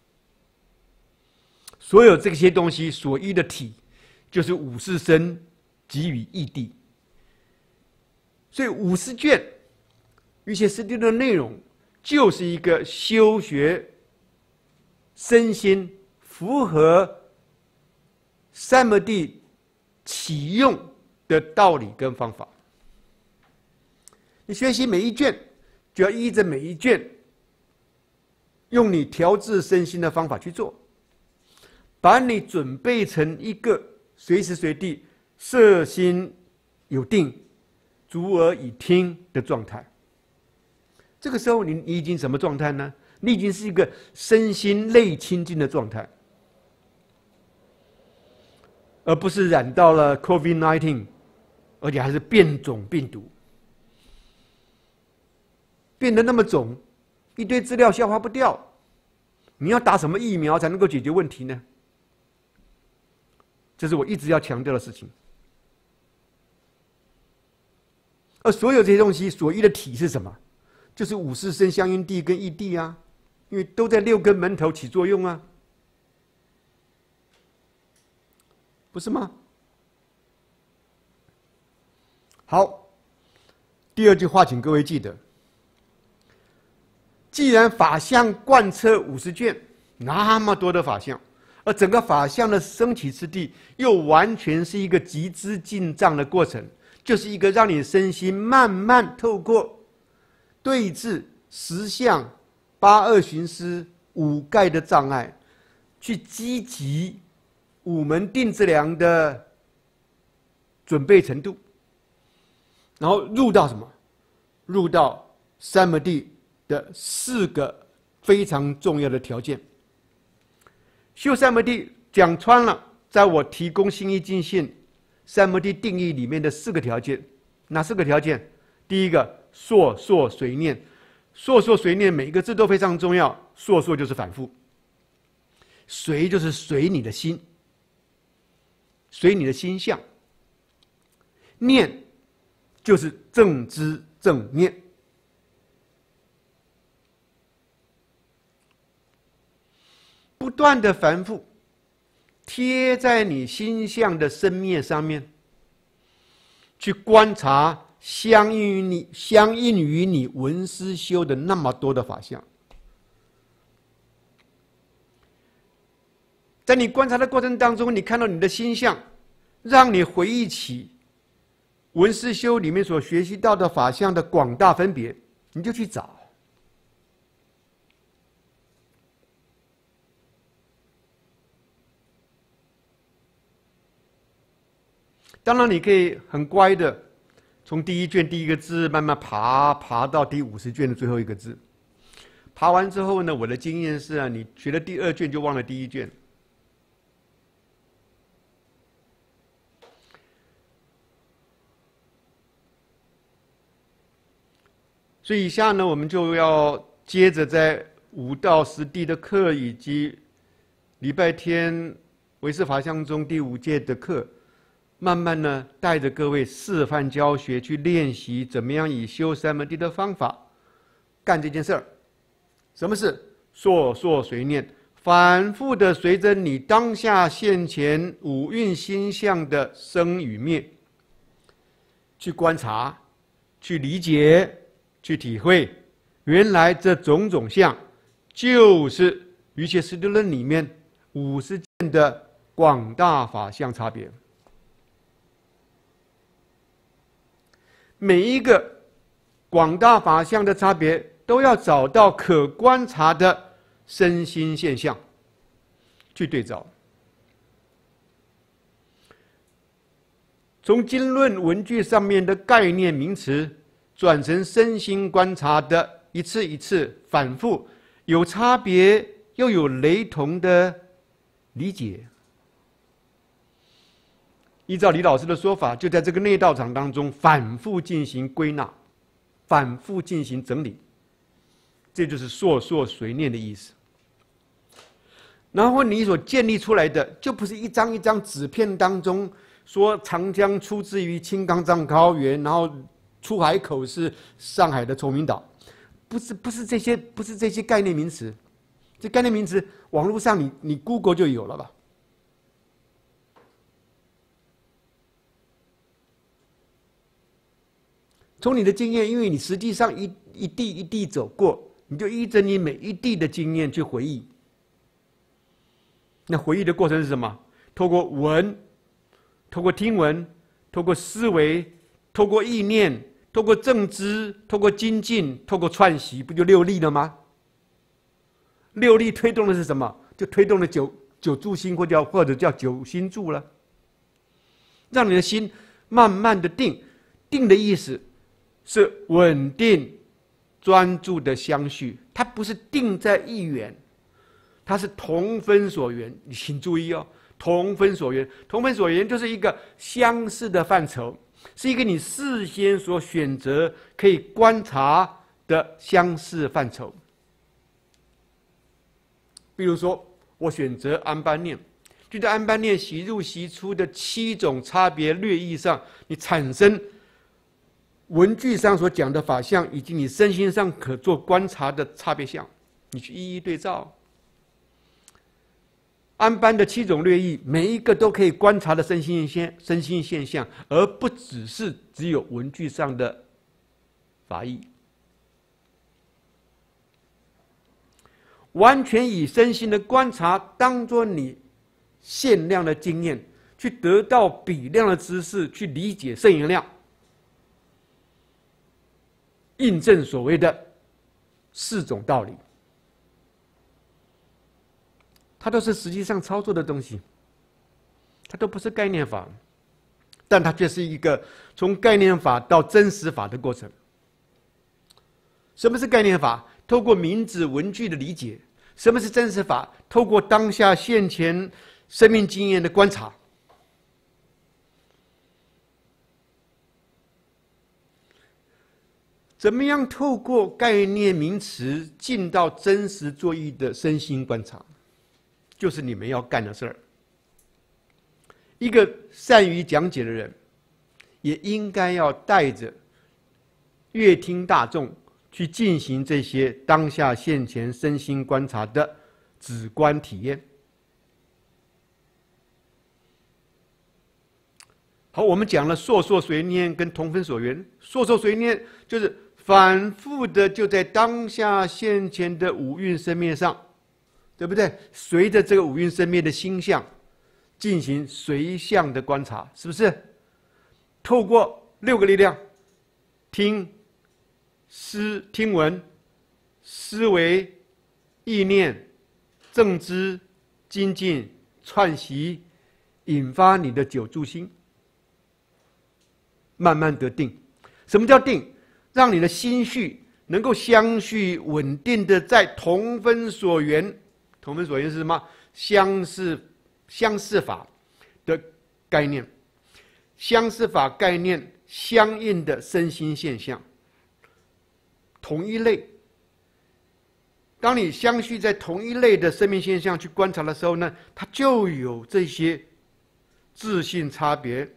所有这些东西所依的体，就是五识身给予义谛。所以五十卷瑜伽师地的内容，就是一个修学身心符合三摩地启用的道理跟方法。你学习每一卷，就要依着每一卷，用你调制身心的方法去做，把你准备成一个随时随地摄心有定、足而以听的状态。这个时候你，你已经什么状态呢？你已经是一个身心类清净的状态，而不是染到了 COVID 十九， 而且还是变种病毒，变得那么肿，一堆资料消化不掉。你要打什么疫苗才能够解决问题呢？这是我一直要强调的事情。而所有这些东西所依的体是什么？就是五识身相应谛跟义谛啊，因为都在六根门头起作用啊，不是吗？好，第二句话，请各位记得：既然法相贯彻五十卷，那么多的法相，而整个法相的升起之地，又完全是一个集资进藏的过程，就是一个让你身心慢慢透过对治十相、八恶寻思、五盖的障碍，去积极五门定之良的准备程度，然后入到什么？入到三摩地的四个非常重要的条件。修三摩地讲穿了，在我提供心一尽性三摩地定义里面的四个条件。哪四个条件？第一个，烁烁随念。烁烁随念，每一个字都非常重要。烁烁就是反复，随就是随你的心，随你的心相。念就是正知正念。不断的反复贴在你心相的生灭上面，去观察相应于你相应于你闻思修的那么多的法相。在你观察的过程当中，你看到你的心相，让你回忆起闻思修里面所学习到的法相的广大分别，你就去找。当然，你可以很乖的，从第一卷第一个字慢慢爬，爬到第五十卷的最后一个字。爬完之后呢，我的经验是啊，你学了第二卷就忘了第一卷。所以以下呢，我们就要接着在五到十地的课，以及礼拜天唯识法相中第五届的课，慢慢呢带着各位示范教学去练习，怎么样以修三摩地的方法干这件事儿。什么是烁烁随念？反复的随着你当下现前五蕴心相的生与灭，去观察，去理解，去体会，原来这种种相就是瑜伽师地论里面五十件的广大法相差别。每一个广大法相的差别， 都要找到可观察的身心现象去对照。从经论文句上面的概念名词，转成身心观察的一次一次反复，有差别又有雷同的理解。依照李老师的说法，就在这个内道场当中反复进行归纳，反复进行整理，这就是烁烁随念的意思。然后你所建立出来的，就不是一张一张纸片当中说长江出自于青冈藏高原，然后出海口是上海的崇明岛，不是不是这些不是这些概念名词，这概念名词网络上你你 Google 就有了吧。从你的经验，因为你实际上一一地一地走过，你就依着你每一地的经验去回忆。那回忆的过程是什么？透过闻，透过听闻，透过思维，透过意念，透过正知，透过精进，透过串习，不就六力了吗？六力推动的是什么？就推动了九九住心，或叫或者叫九心住了，让你的心慢慢的定。定的意思是稳定、专注的相续，它不是定在一缘，它是同分所缘。你请注意哦，同分所缘，同分所缘就是一个相似的范畴，是一个你事先所选择可以观察的相似范畴。比如说，我选择安般念，就在安般念习入习出的七种差别略意上，你产生文句上所讲的法相，以及你身心上可做观察的差别相，你去一一对照。安般的七种略意，每一个都可以观察的身心现身心现象，而不只是只有文句上的法义。完全以身心的观察当作你限量的经验，去得到比量的知识，去理解圣言量，印证所谓的四种道理。它都是实际上操作的东西，它都不是概念法，但它却是一个从概念法到真实法的过程。什么是概念法？透过名字文句的理解。什么是真实法？透过当下现前生命经验的观察。怎么样透过概念名词进到真实作意的身心观察，就是你们要干的事儿。一个善于讲解的人，也应该要带着乐听大众去进行这些当下现前身心观察的直观体验。好，我们讲了烁烁随念跟同分所缘。烁烁随念就是反复的就在当下现前的五蕴生灭上，对不对？随着这个五蕴生灭的心相进行随相的观察，是不是？透过六个力量，听、思、听闻、思维、意念、正知、精进、串习，引发你的九住心，慢慢得定。什么叫定？让你的心绪能够相续稳定的在同分所缘。同分所缘是什么？相似相似法的概念，相似法概念相应的身心现象，同一类。当你相续在同一类的生命现象去观察的时候呢，它就有这些自性差别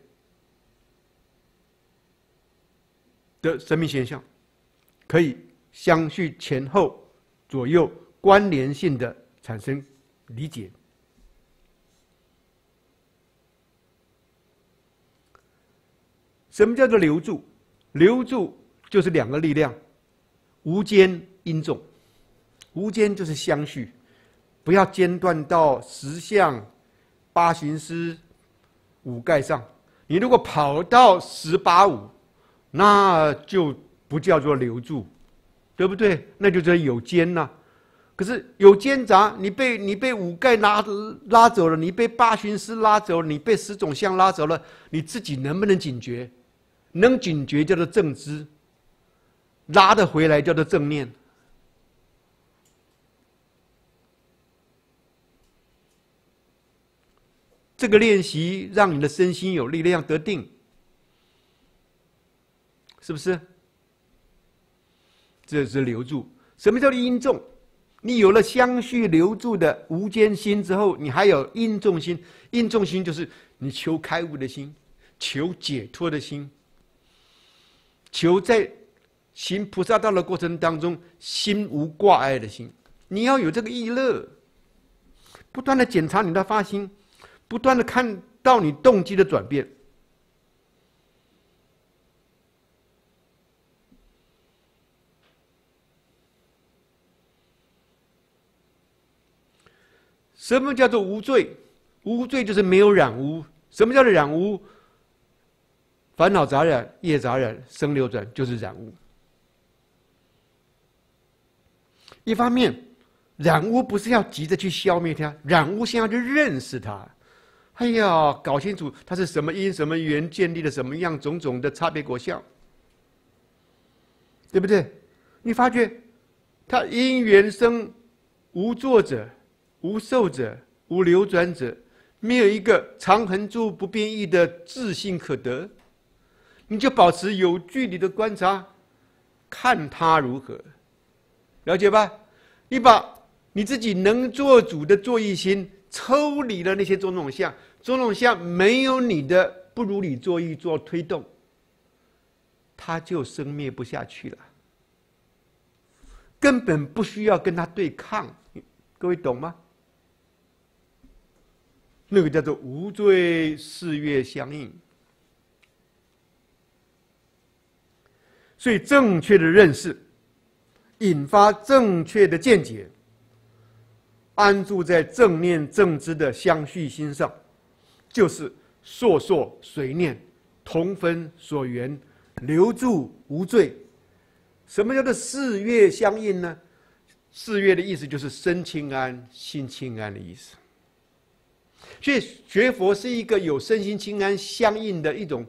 的生命现象，可以相续前后左右关联性的产生理解。什么叫做留住？留住就是两个力量，无间因重。无间就是相续，不要间断到十相、八行思、五盖上。你如果跑到十八五，那就不叫做留住， 对不对？那就叫有间呐、啊。可是有间杂，你被你被五盖拉拉走了，你被八旬师拉走了，你被十种相拉走了，你自己能不能警觉？能警觉叫做正知，拉得回来叫做正念。这个练习让你的身心有力量得定，是不是？这是留住。什么叫做因重？你有了相续留住的无间心之后，你还有因重心。因重心就是你求开悟的心，求解脱的心，求在行菩萨道的过程当中心无挂碍的心。你要有这个意乐，不断的检查你的发心，不断的看到你动机的转变。什么叫做无罪？无罪就是没有染污。什么叫做染污？烦恼杂染、业杂染、生流转，就是染污。一方面，染污不是要急着去消灭它，染污先要去认识它。哎呀，搞清楚它是什么因、什么缘建立了什么样种种的差别果效，对不对？你发觉它因缘生无作者。无受者，无流转者，没有一个常恒住不变异的自性可得，你就保持有距离的观察，看它如何，了解吧？你把你自己能做主的作意心抽离了那些种种相，种种相没有你的不如理作意做推动，它就生灭不下去了，根本不需要跟它对抗，各位懂吗？那个叫做无罪四月相应。所以正确的认识引发正确的见解，安住在正念正知的相续心上，就是烁烁随念，同分所缘，留住无罪。什么叫做四月相应呢？四月的意思就是身清安心清安的意思。所以学佛是一个有身心清安相应的一种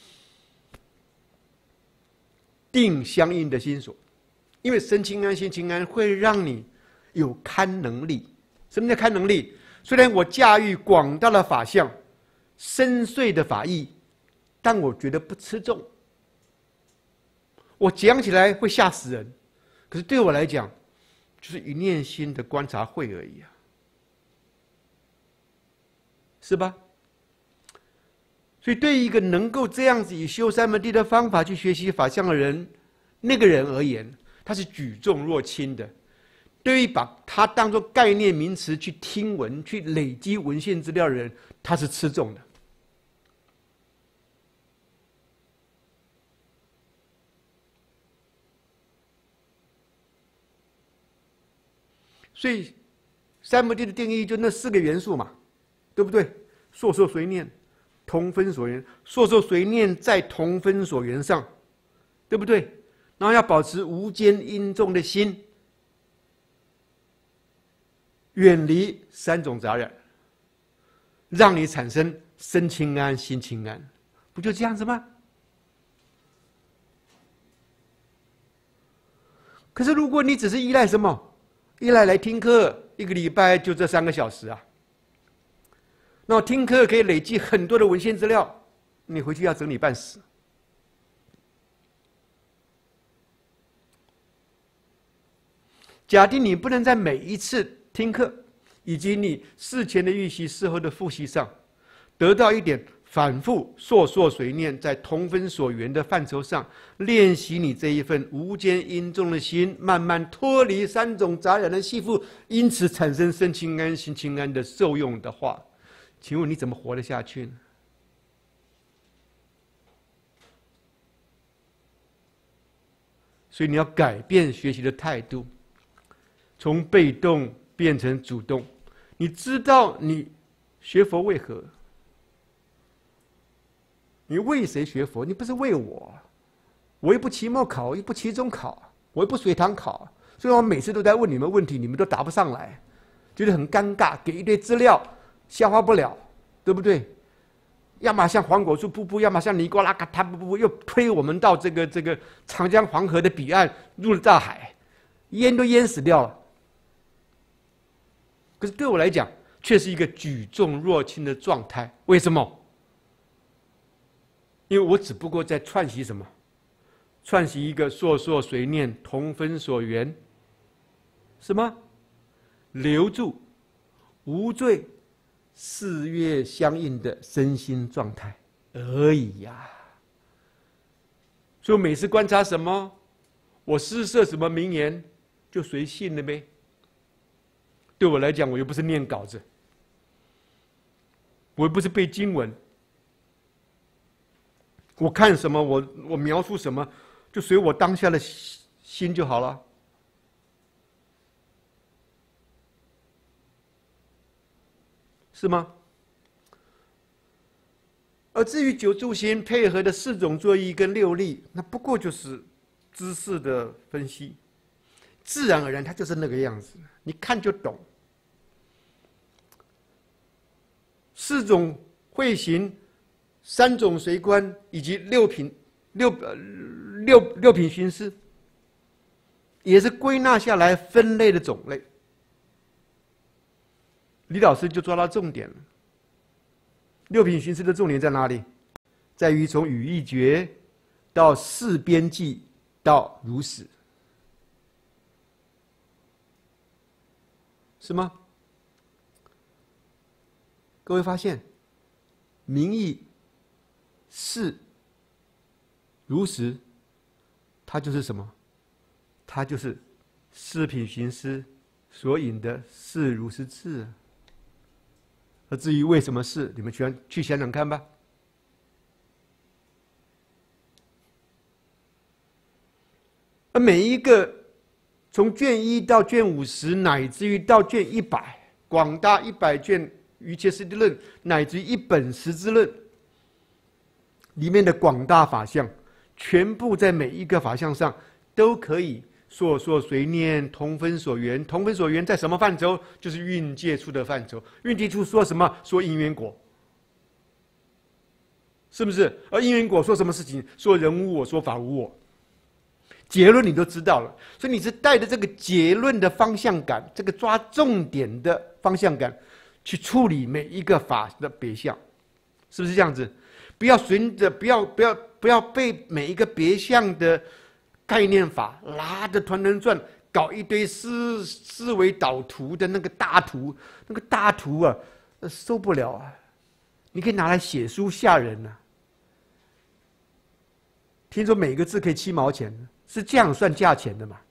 定相应的心所，因为身清安心清安会让你有堪能力。什么叫堪能力？虽然我驾驭广大的法相、深邃的法义，但我觉得不吃重，我讲起来会吓死人，可是对我来讲就是一念心的观察会而已啊，是吧？所以对于一个能够这样子以修三摩地的方法去学习法相的人，那个人而言，他是举重若轻的。对于把它当作概念名词去听闻、去累积文献资料的人，他是吃重的。所以三摩地的定义就那四个元素嘛，对不对？烁烁随念，同分所缘，烁烁随念在同分所缘上，对不对？然后要保持无间因重的心，远离三种杂染，让你产生身清安心清安，不就这样子吗？可是如果你只是依赖什么？依赖来听课，一个礼拜就这三个小时啊。那听课可以累积很多的文献资料，你回去要整理半死。假定你不能在每一次听课以及你事前的预习、事后的复习上，得到一点反复烁烁随念在同分所缘的范畴上练习你这一份无间因重的心，慢慢脱离三种杂染的系缚，因此产生身清安心清安的受用的话，请问你怎么活得下去呢？所以你要改变学习的态度，从被动变成主动。你知道你学佛为何？你为谁学佛？你不是为我，我又不期末考，又不期中考， 我又不随堂考，所以我每次都在问你们问题，你们都答不上来，觉得很尴尬，给一堆资料消化不了，对不对？要么像黄果树瀑布，要么像尼古拉卡塔瀑布，又推我们到这个这个长江黄河的彼岸，入了大海，淹都淹死掉了。可是对我来讲，却是一个举重若轻的状态。为什么？因为我只不过在串习什么？串习一个烁烁随念，同分所缘，什么？留住无罪四月相应的身心状态而已呀、啊。所以每次观察什么，我施设什么名言，就随信了呗。对我来讲，我又不是念稿子，我又不是背经文，我看什么，我我描述什么，就随我当下的心就好了。是吗？而至于九住行配合的四种作意跟六力，那不过就是知识的分析，自然而然它就是那个样子，你看就懂。四种会行、三种随观以及六品六呃六六品寻思，也是归纳下来分类的种类。李老师就抓到重点了。六品寻思的重点在哪里？在于从语意觉到四边际到如实，是吗？各位发现，名义、事、如实，它就是什么？它就是四品寻思所引的事如实智啊。而至于为什么是，你们去去想想看吧。而每一个从卷一到卷五十，乃至于到卷一百，广大一百卷《瑜伽师地论》，乃至于一本《十字论》里面的广大法相，全部在每一个法相上都可以烁烁随念，同分所缘。同分所缘在什么范畴？就是蕴界处的范畴。蕴界处说什么？说因缘果，是不是？而因缘果说什么事情？说人无我，说法无我。结论你都知道了，所以你是带着这个结论的方向感，这个抓重点的方向感，去处理每一个法的别相，是不是这样子？不要随着，不要不要不要被每一个别相的概念法拉着团团转，搞一堆思思维导图的那个大图，那个大图啊，受不了啊！你可以拿来写书吓人啊！听说每个字可以七毛钱，是这样算价钱的嘛？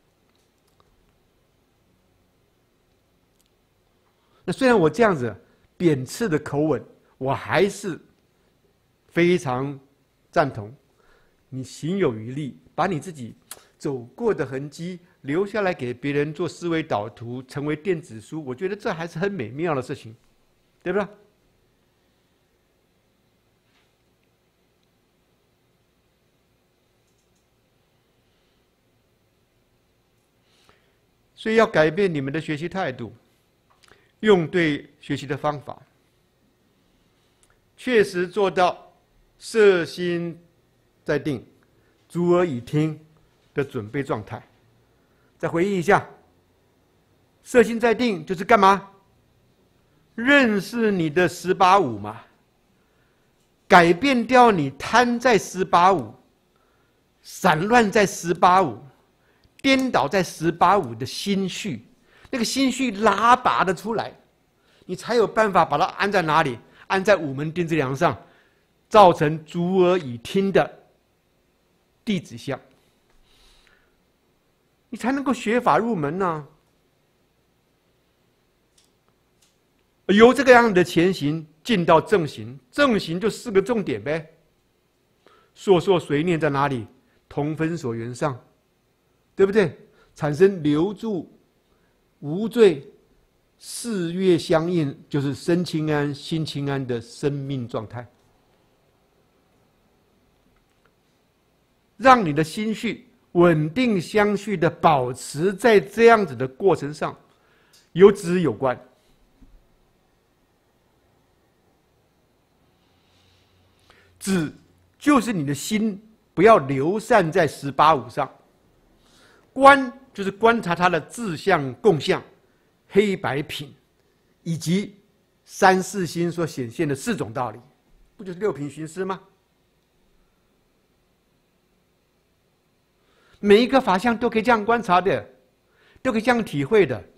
那虽然我这样子贬斥的口吻，我还是非常赞同。你行有余力，把你自己走过的痕迹留下来给别人做思维导图，成为电子书，我觉得这还是很美妙的事情，对不对？所以要改变你们的学习态度，用对学习的方法，确实做到摄心在定，足耳以听的准备状态。再回忆一下，摄心在定就是干嘛？认识你的十八五嘛，改变掉你贪在十八五、散乱在十八五、颠倒在十八五的心绪，那个心绪拉拔的出来，你才有办法把它安在哪里？安在五门定之梁上，造成足耳以听的弟子相，你才能够学法入门呢、啊。由这个样的前行进到正行，正行就四个重点呗。烁烁随念在哪里？同分所缘上，对不对？产生留住无罪四月相应，就是身清安、心清安的生命状态。让你的心绪稳定相续的保持在这样子的过程上，有止有观。止就是你的心不要流散在十八五上，观就是观察它的自相、共相、黑白品，以及三世心所显现的四种道理，不就是六品寻思吗？每一个法相都可以这样观察的，都可以这样体会的。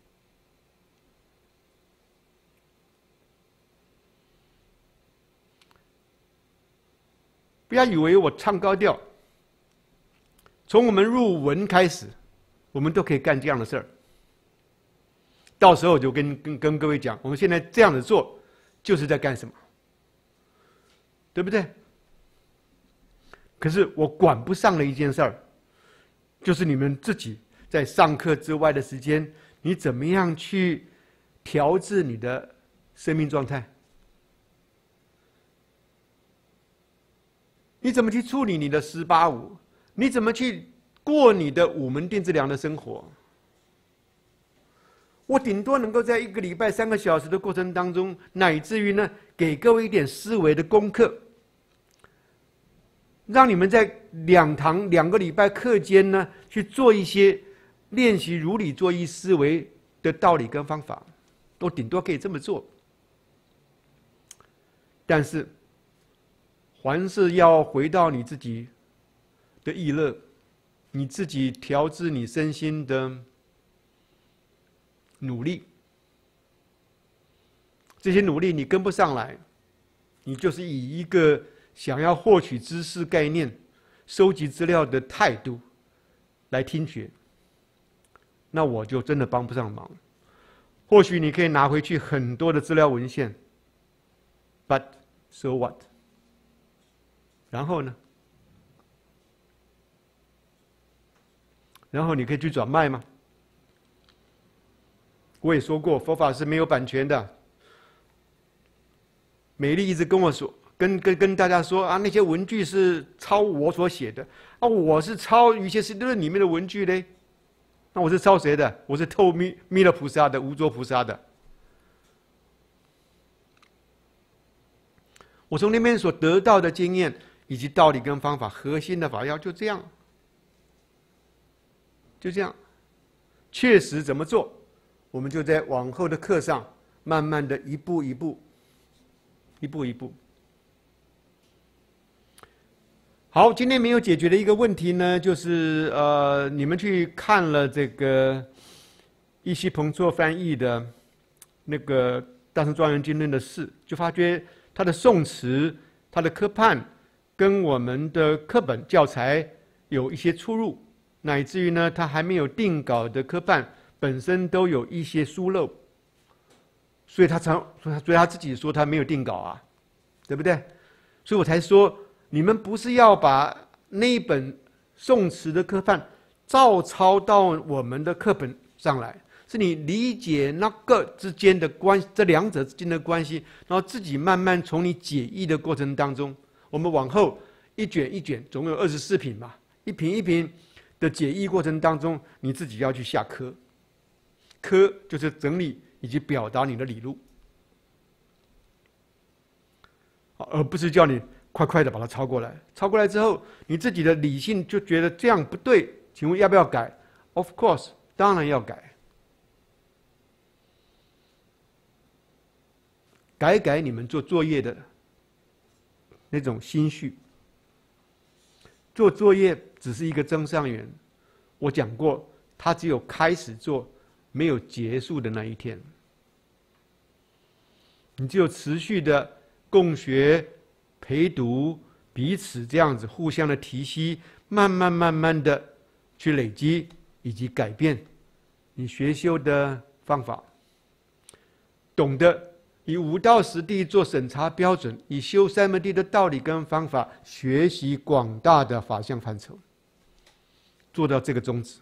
不要以为我唱高调，从我们入文开始，我们都可以干这样的事儿。到时候我就跟跟跟各位讲，我们现在这样子做，就是在干什么，对不对？可是我管不上的一件事儿，就是你们自己在上课之外的时间，你怎么样去调制你的生命状态？你怎么去处理你的十八五？你怎么去过你的五门定质量的生活？我顶多能够在一个礼拜三个小时的过程当中，乃至于呢，给各位一点思维的功课，让你们在两堂两个礼拜课间呢，去做一些练习如理作意思维的道理跟方法，我顶多可以这么做。但是，还是要回到你自己的意乐，你自己调制你身心的努力。这些努力你跟不上来，你就是以一个想要获取知识概念、收集资料的态度来听学，那我就真的帮不上忙。或许你可以拿回去很多的资料文献 ，but so what？然后呢？然后你可以去转卖吗？我也说过，佛法是没有版权的。美丽一直跟我说，跟跟跟大家说啊，那些文句是抄我所写的啊，我是抄《瑜伽师地论》里面的文句嘞。那我是抄谁的？我是偷弥弥勒菩萨的、无着菩萨的。我从那边所得到的经验。以及道理跟方法，核心的法要就这样，就这样，确实怎么做，我们就在往后的课上，慢慢的一步一步，一步一步。好，今天没有解决的一个问题呢，就是呃，你们去看了这个易希彭措翻译的那个《大乘庄严经论》的释，就发觉他的宋词、他的科判。跟我们的课本教材有一些出入，乃至于呢，他还没有定稿的科判本身都有一些疏漏，所以他常，所以他自己说他没有定稿啊，对不对？所以我才说，你们不是要把那一本宋词的科判照抄到我们的课本上来，是你理解那个之间的关，这两者之间的关系，然后自己慢慢从你解译的过程当中。我们往后一卷一卷，总有二十四品嘛，一品一品的解译过程当中，你自己要去下科，科就是整理以及表达你的理路，而不是叫你快快的把它抄过来。抄过来之后，你自己的理性就觉得这样不对，请问要不要改 ？Of course， 当然要改，改改你们做作业的那种心绪。做作业只是一个增上缘，我讲过，它只有开始做，没有结束的那一天。你只有持续的共学、陪读，彼此这样子互相的提携，慢慢慢慢的去累积以及改变你学修的方法，懂得以五道十地做审查标准，以修三摩地的道理跟方法，学习广大的法相范畴，做到这个宗旨，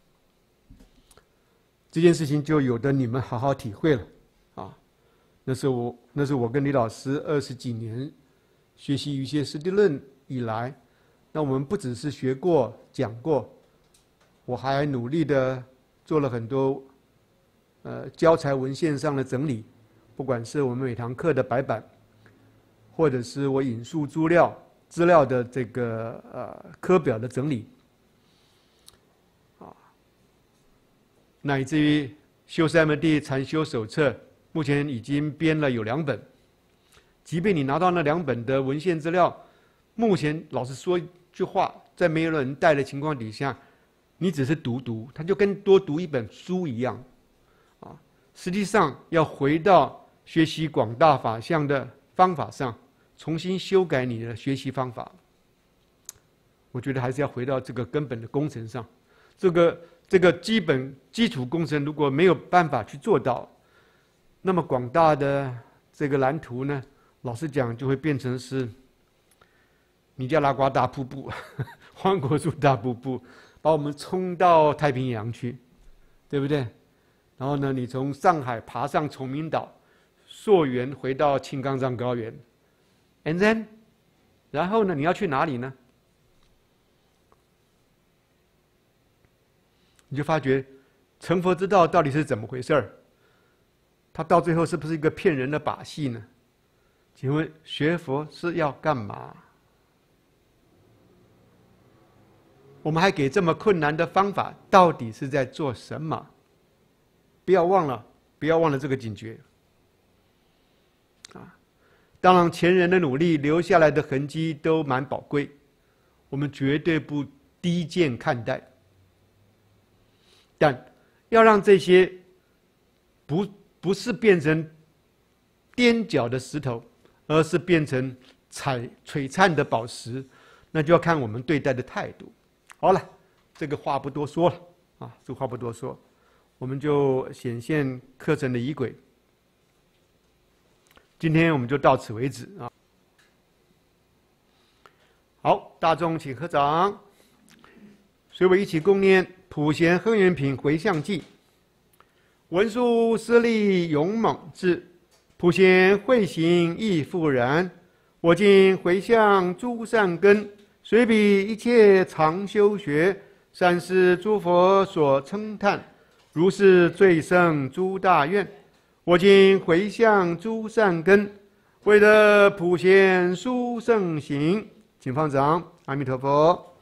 这件事情就有的你们好好体会了啊！那是我，那是我跟李老师二十几年学习瑜伽师地论以来， 那我们不只是学过讲过，我还努力的做了很多呃教材文献上的整理，不管是我们每堂课的白板，或者是我引述资料资料的这个呃课表的整理，啊，乃至于修三摩地禅修手册，目前已经编了有两本。即便你拿到那两本的文献资料，目前老实说一句话，在没有人带的情况底下，你只是读读，它就跟多读一本书一样，啊，实际上要回到学习广大法相的方法上，重新修改你的学习方法。我觉得还是要回到这个根本的工程上，这个这个基本基础工程如果没有办法去做到，那么广大的这个蓝图呢？老实讲，就会变成是尼加拉瓜大瀑布、黄果树大瀑布，把我们冲到太平洋去，对不对？然后呢，你从上海爬上崇明岛，溯源回到青冈藏高原 ，and then， 然后呢，你要去哪里呢？你就发觉成佛之道到底是怎么回事儿？它到最后是不是一个骗人的把戏呢？请问学佛是要干嘛？我们还给这么困难的方法，到底是在做什么？不要忘了，不要忘了这个警觉。啊，当然前人的努力留下来的痕迹都蛮宝贵，我们绝对不低贱看待。但要让这些不不是变成踮脚的石头，而是变成璀璀璨的宝石，那就要看我们对待的态度。好了，这个话不多说了啊，这个话不多说，我们就显现课程的仪轨。今天我们就到此为止啊。好，大众请合掌，随我一起共念普贤恒愿品回向偈。文殊师利勇猛智，普贤慧行亦复然。我今回向诸善根，随彼一切常修学，善是诸佛所称叹，如是最胜诸大愿。我今回向诸善根，为得普贤殊胜行。请放掌，阿弥陀佛。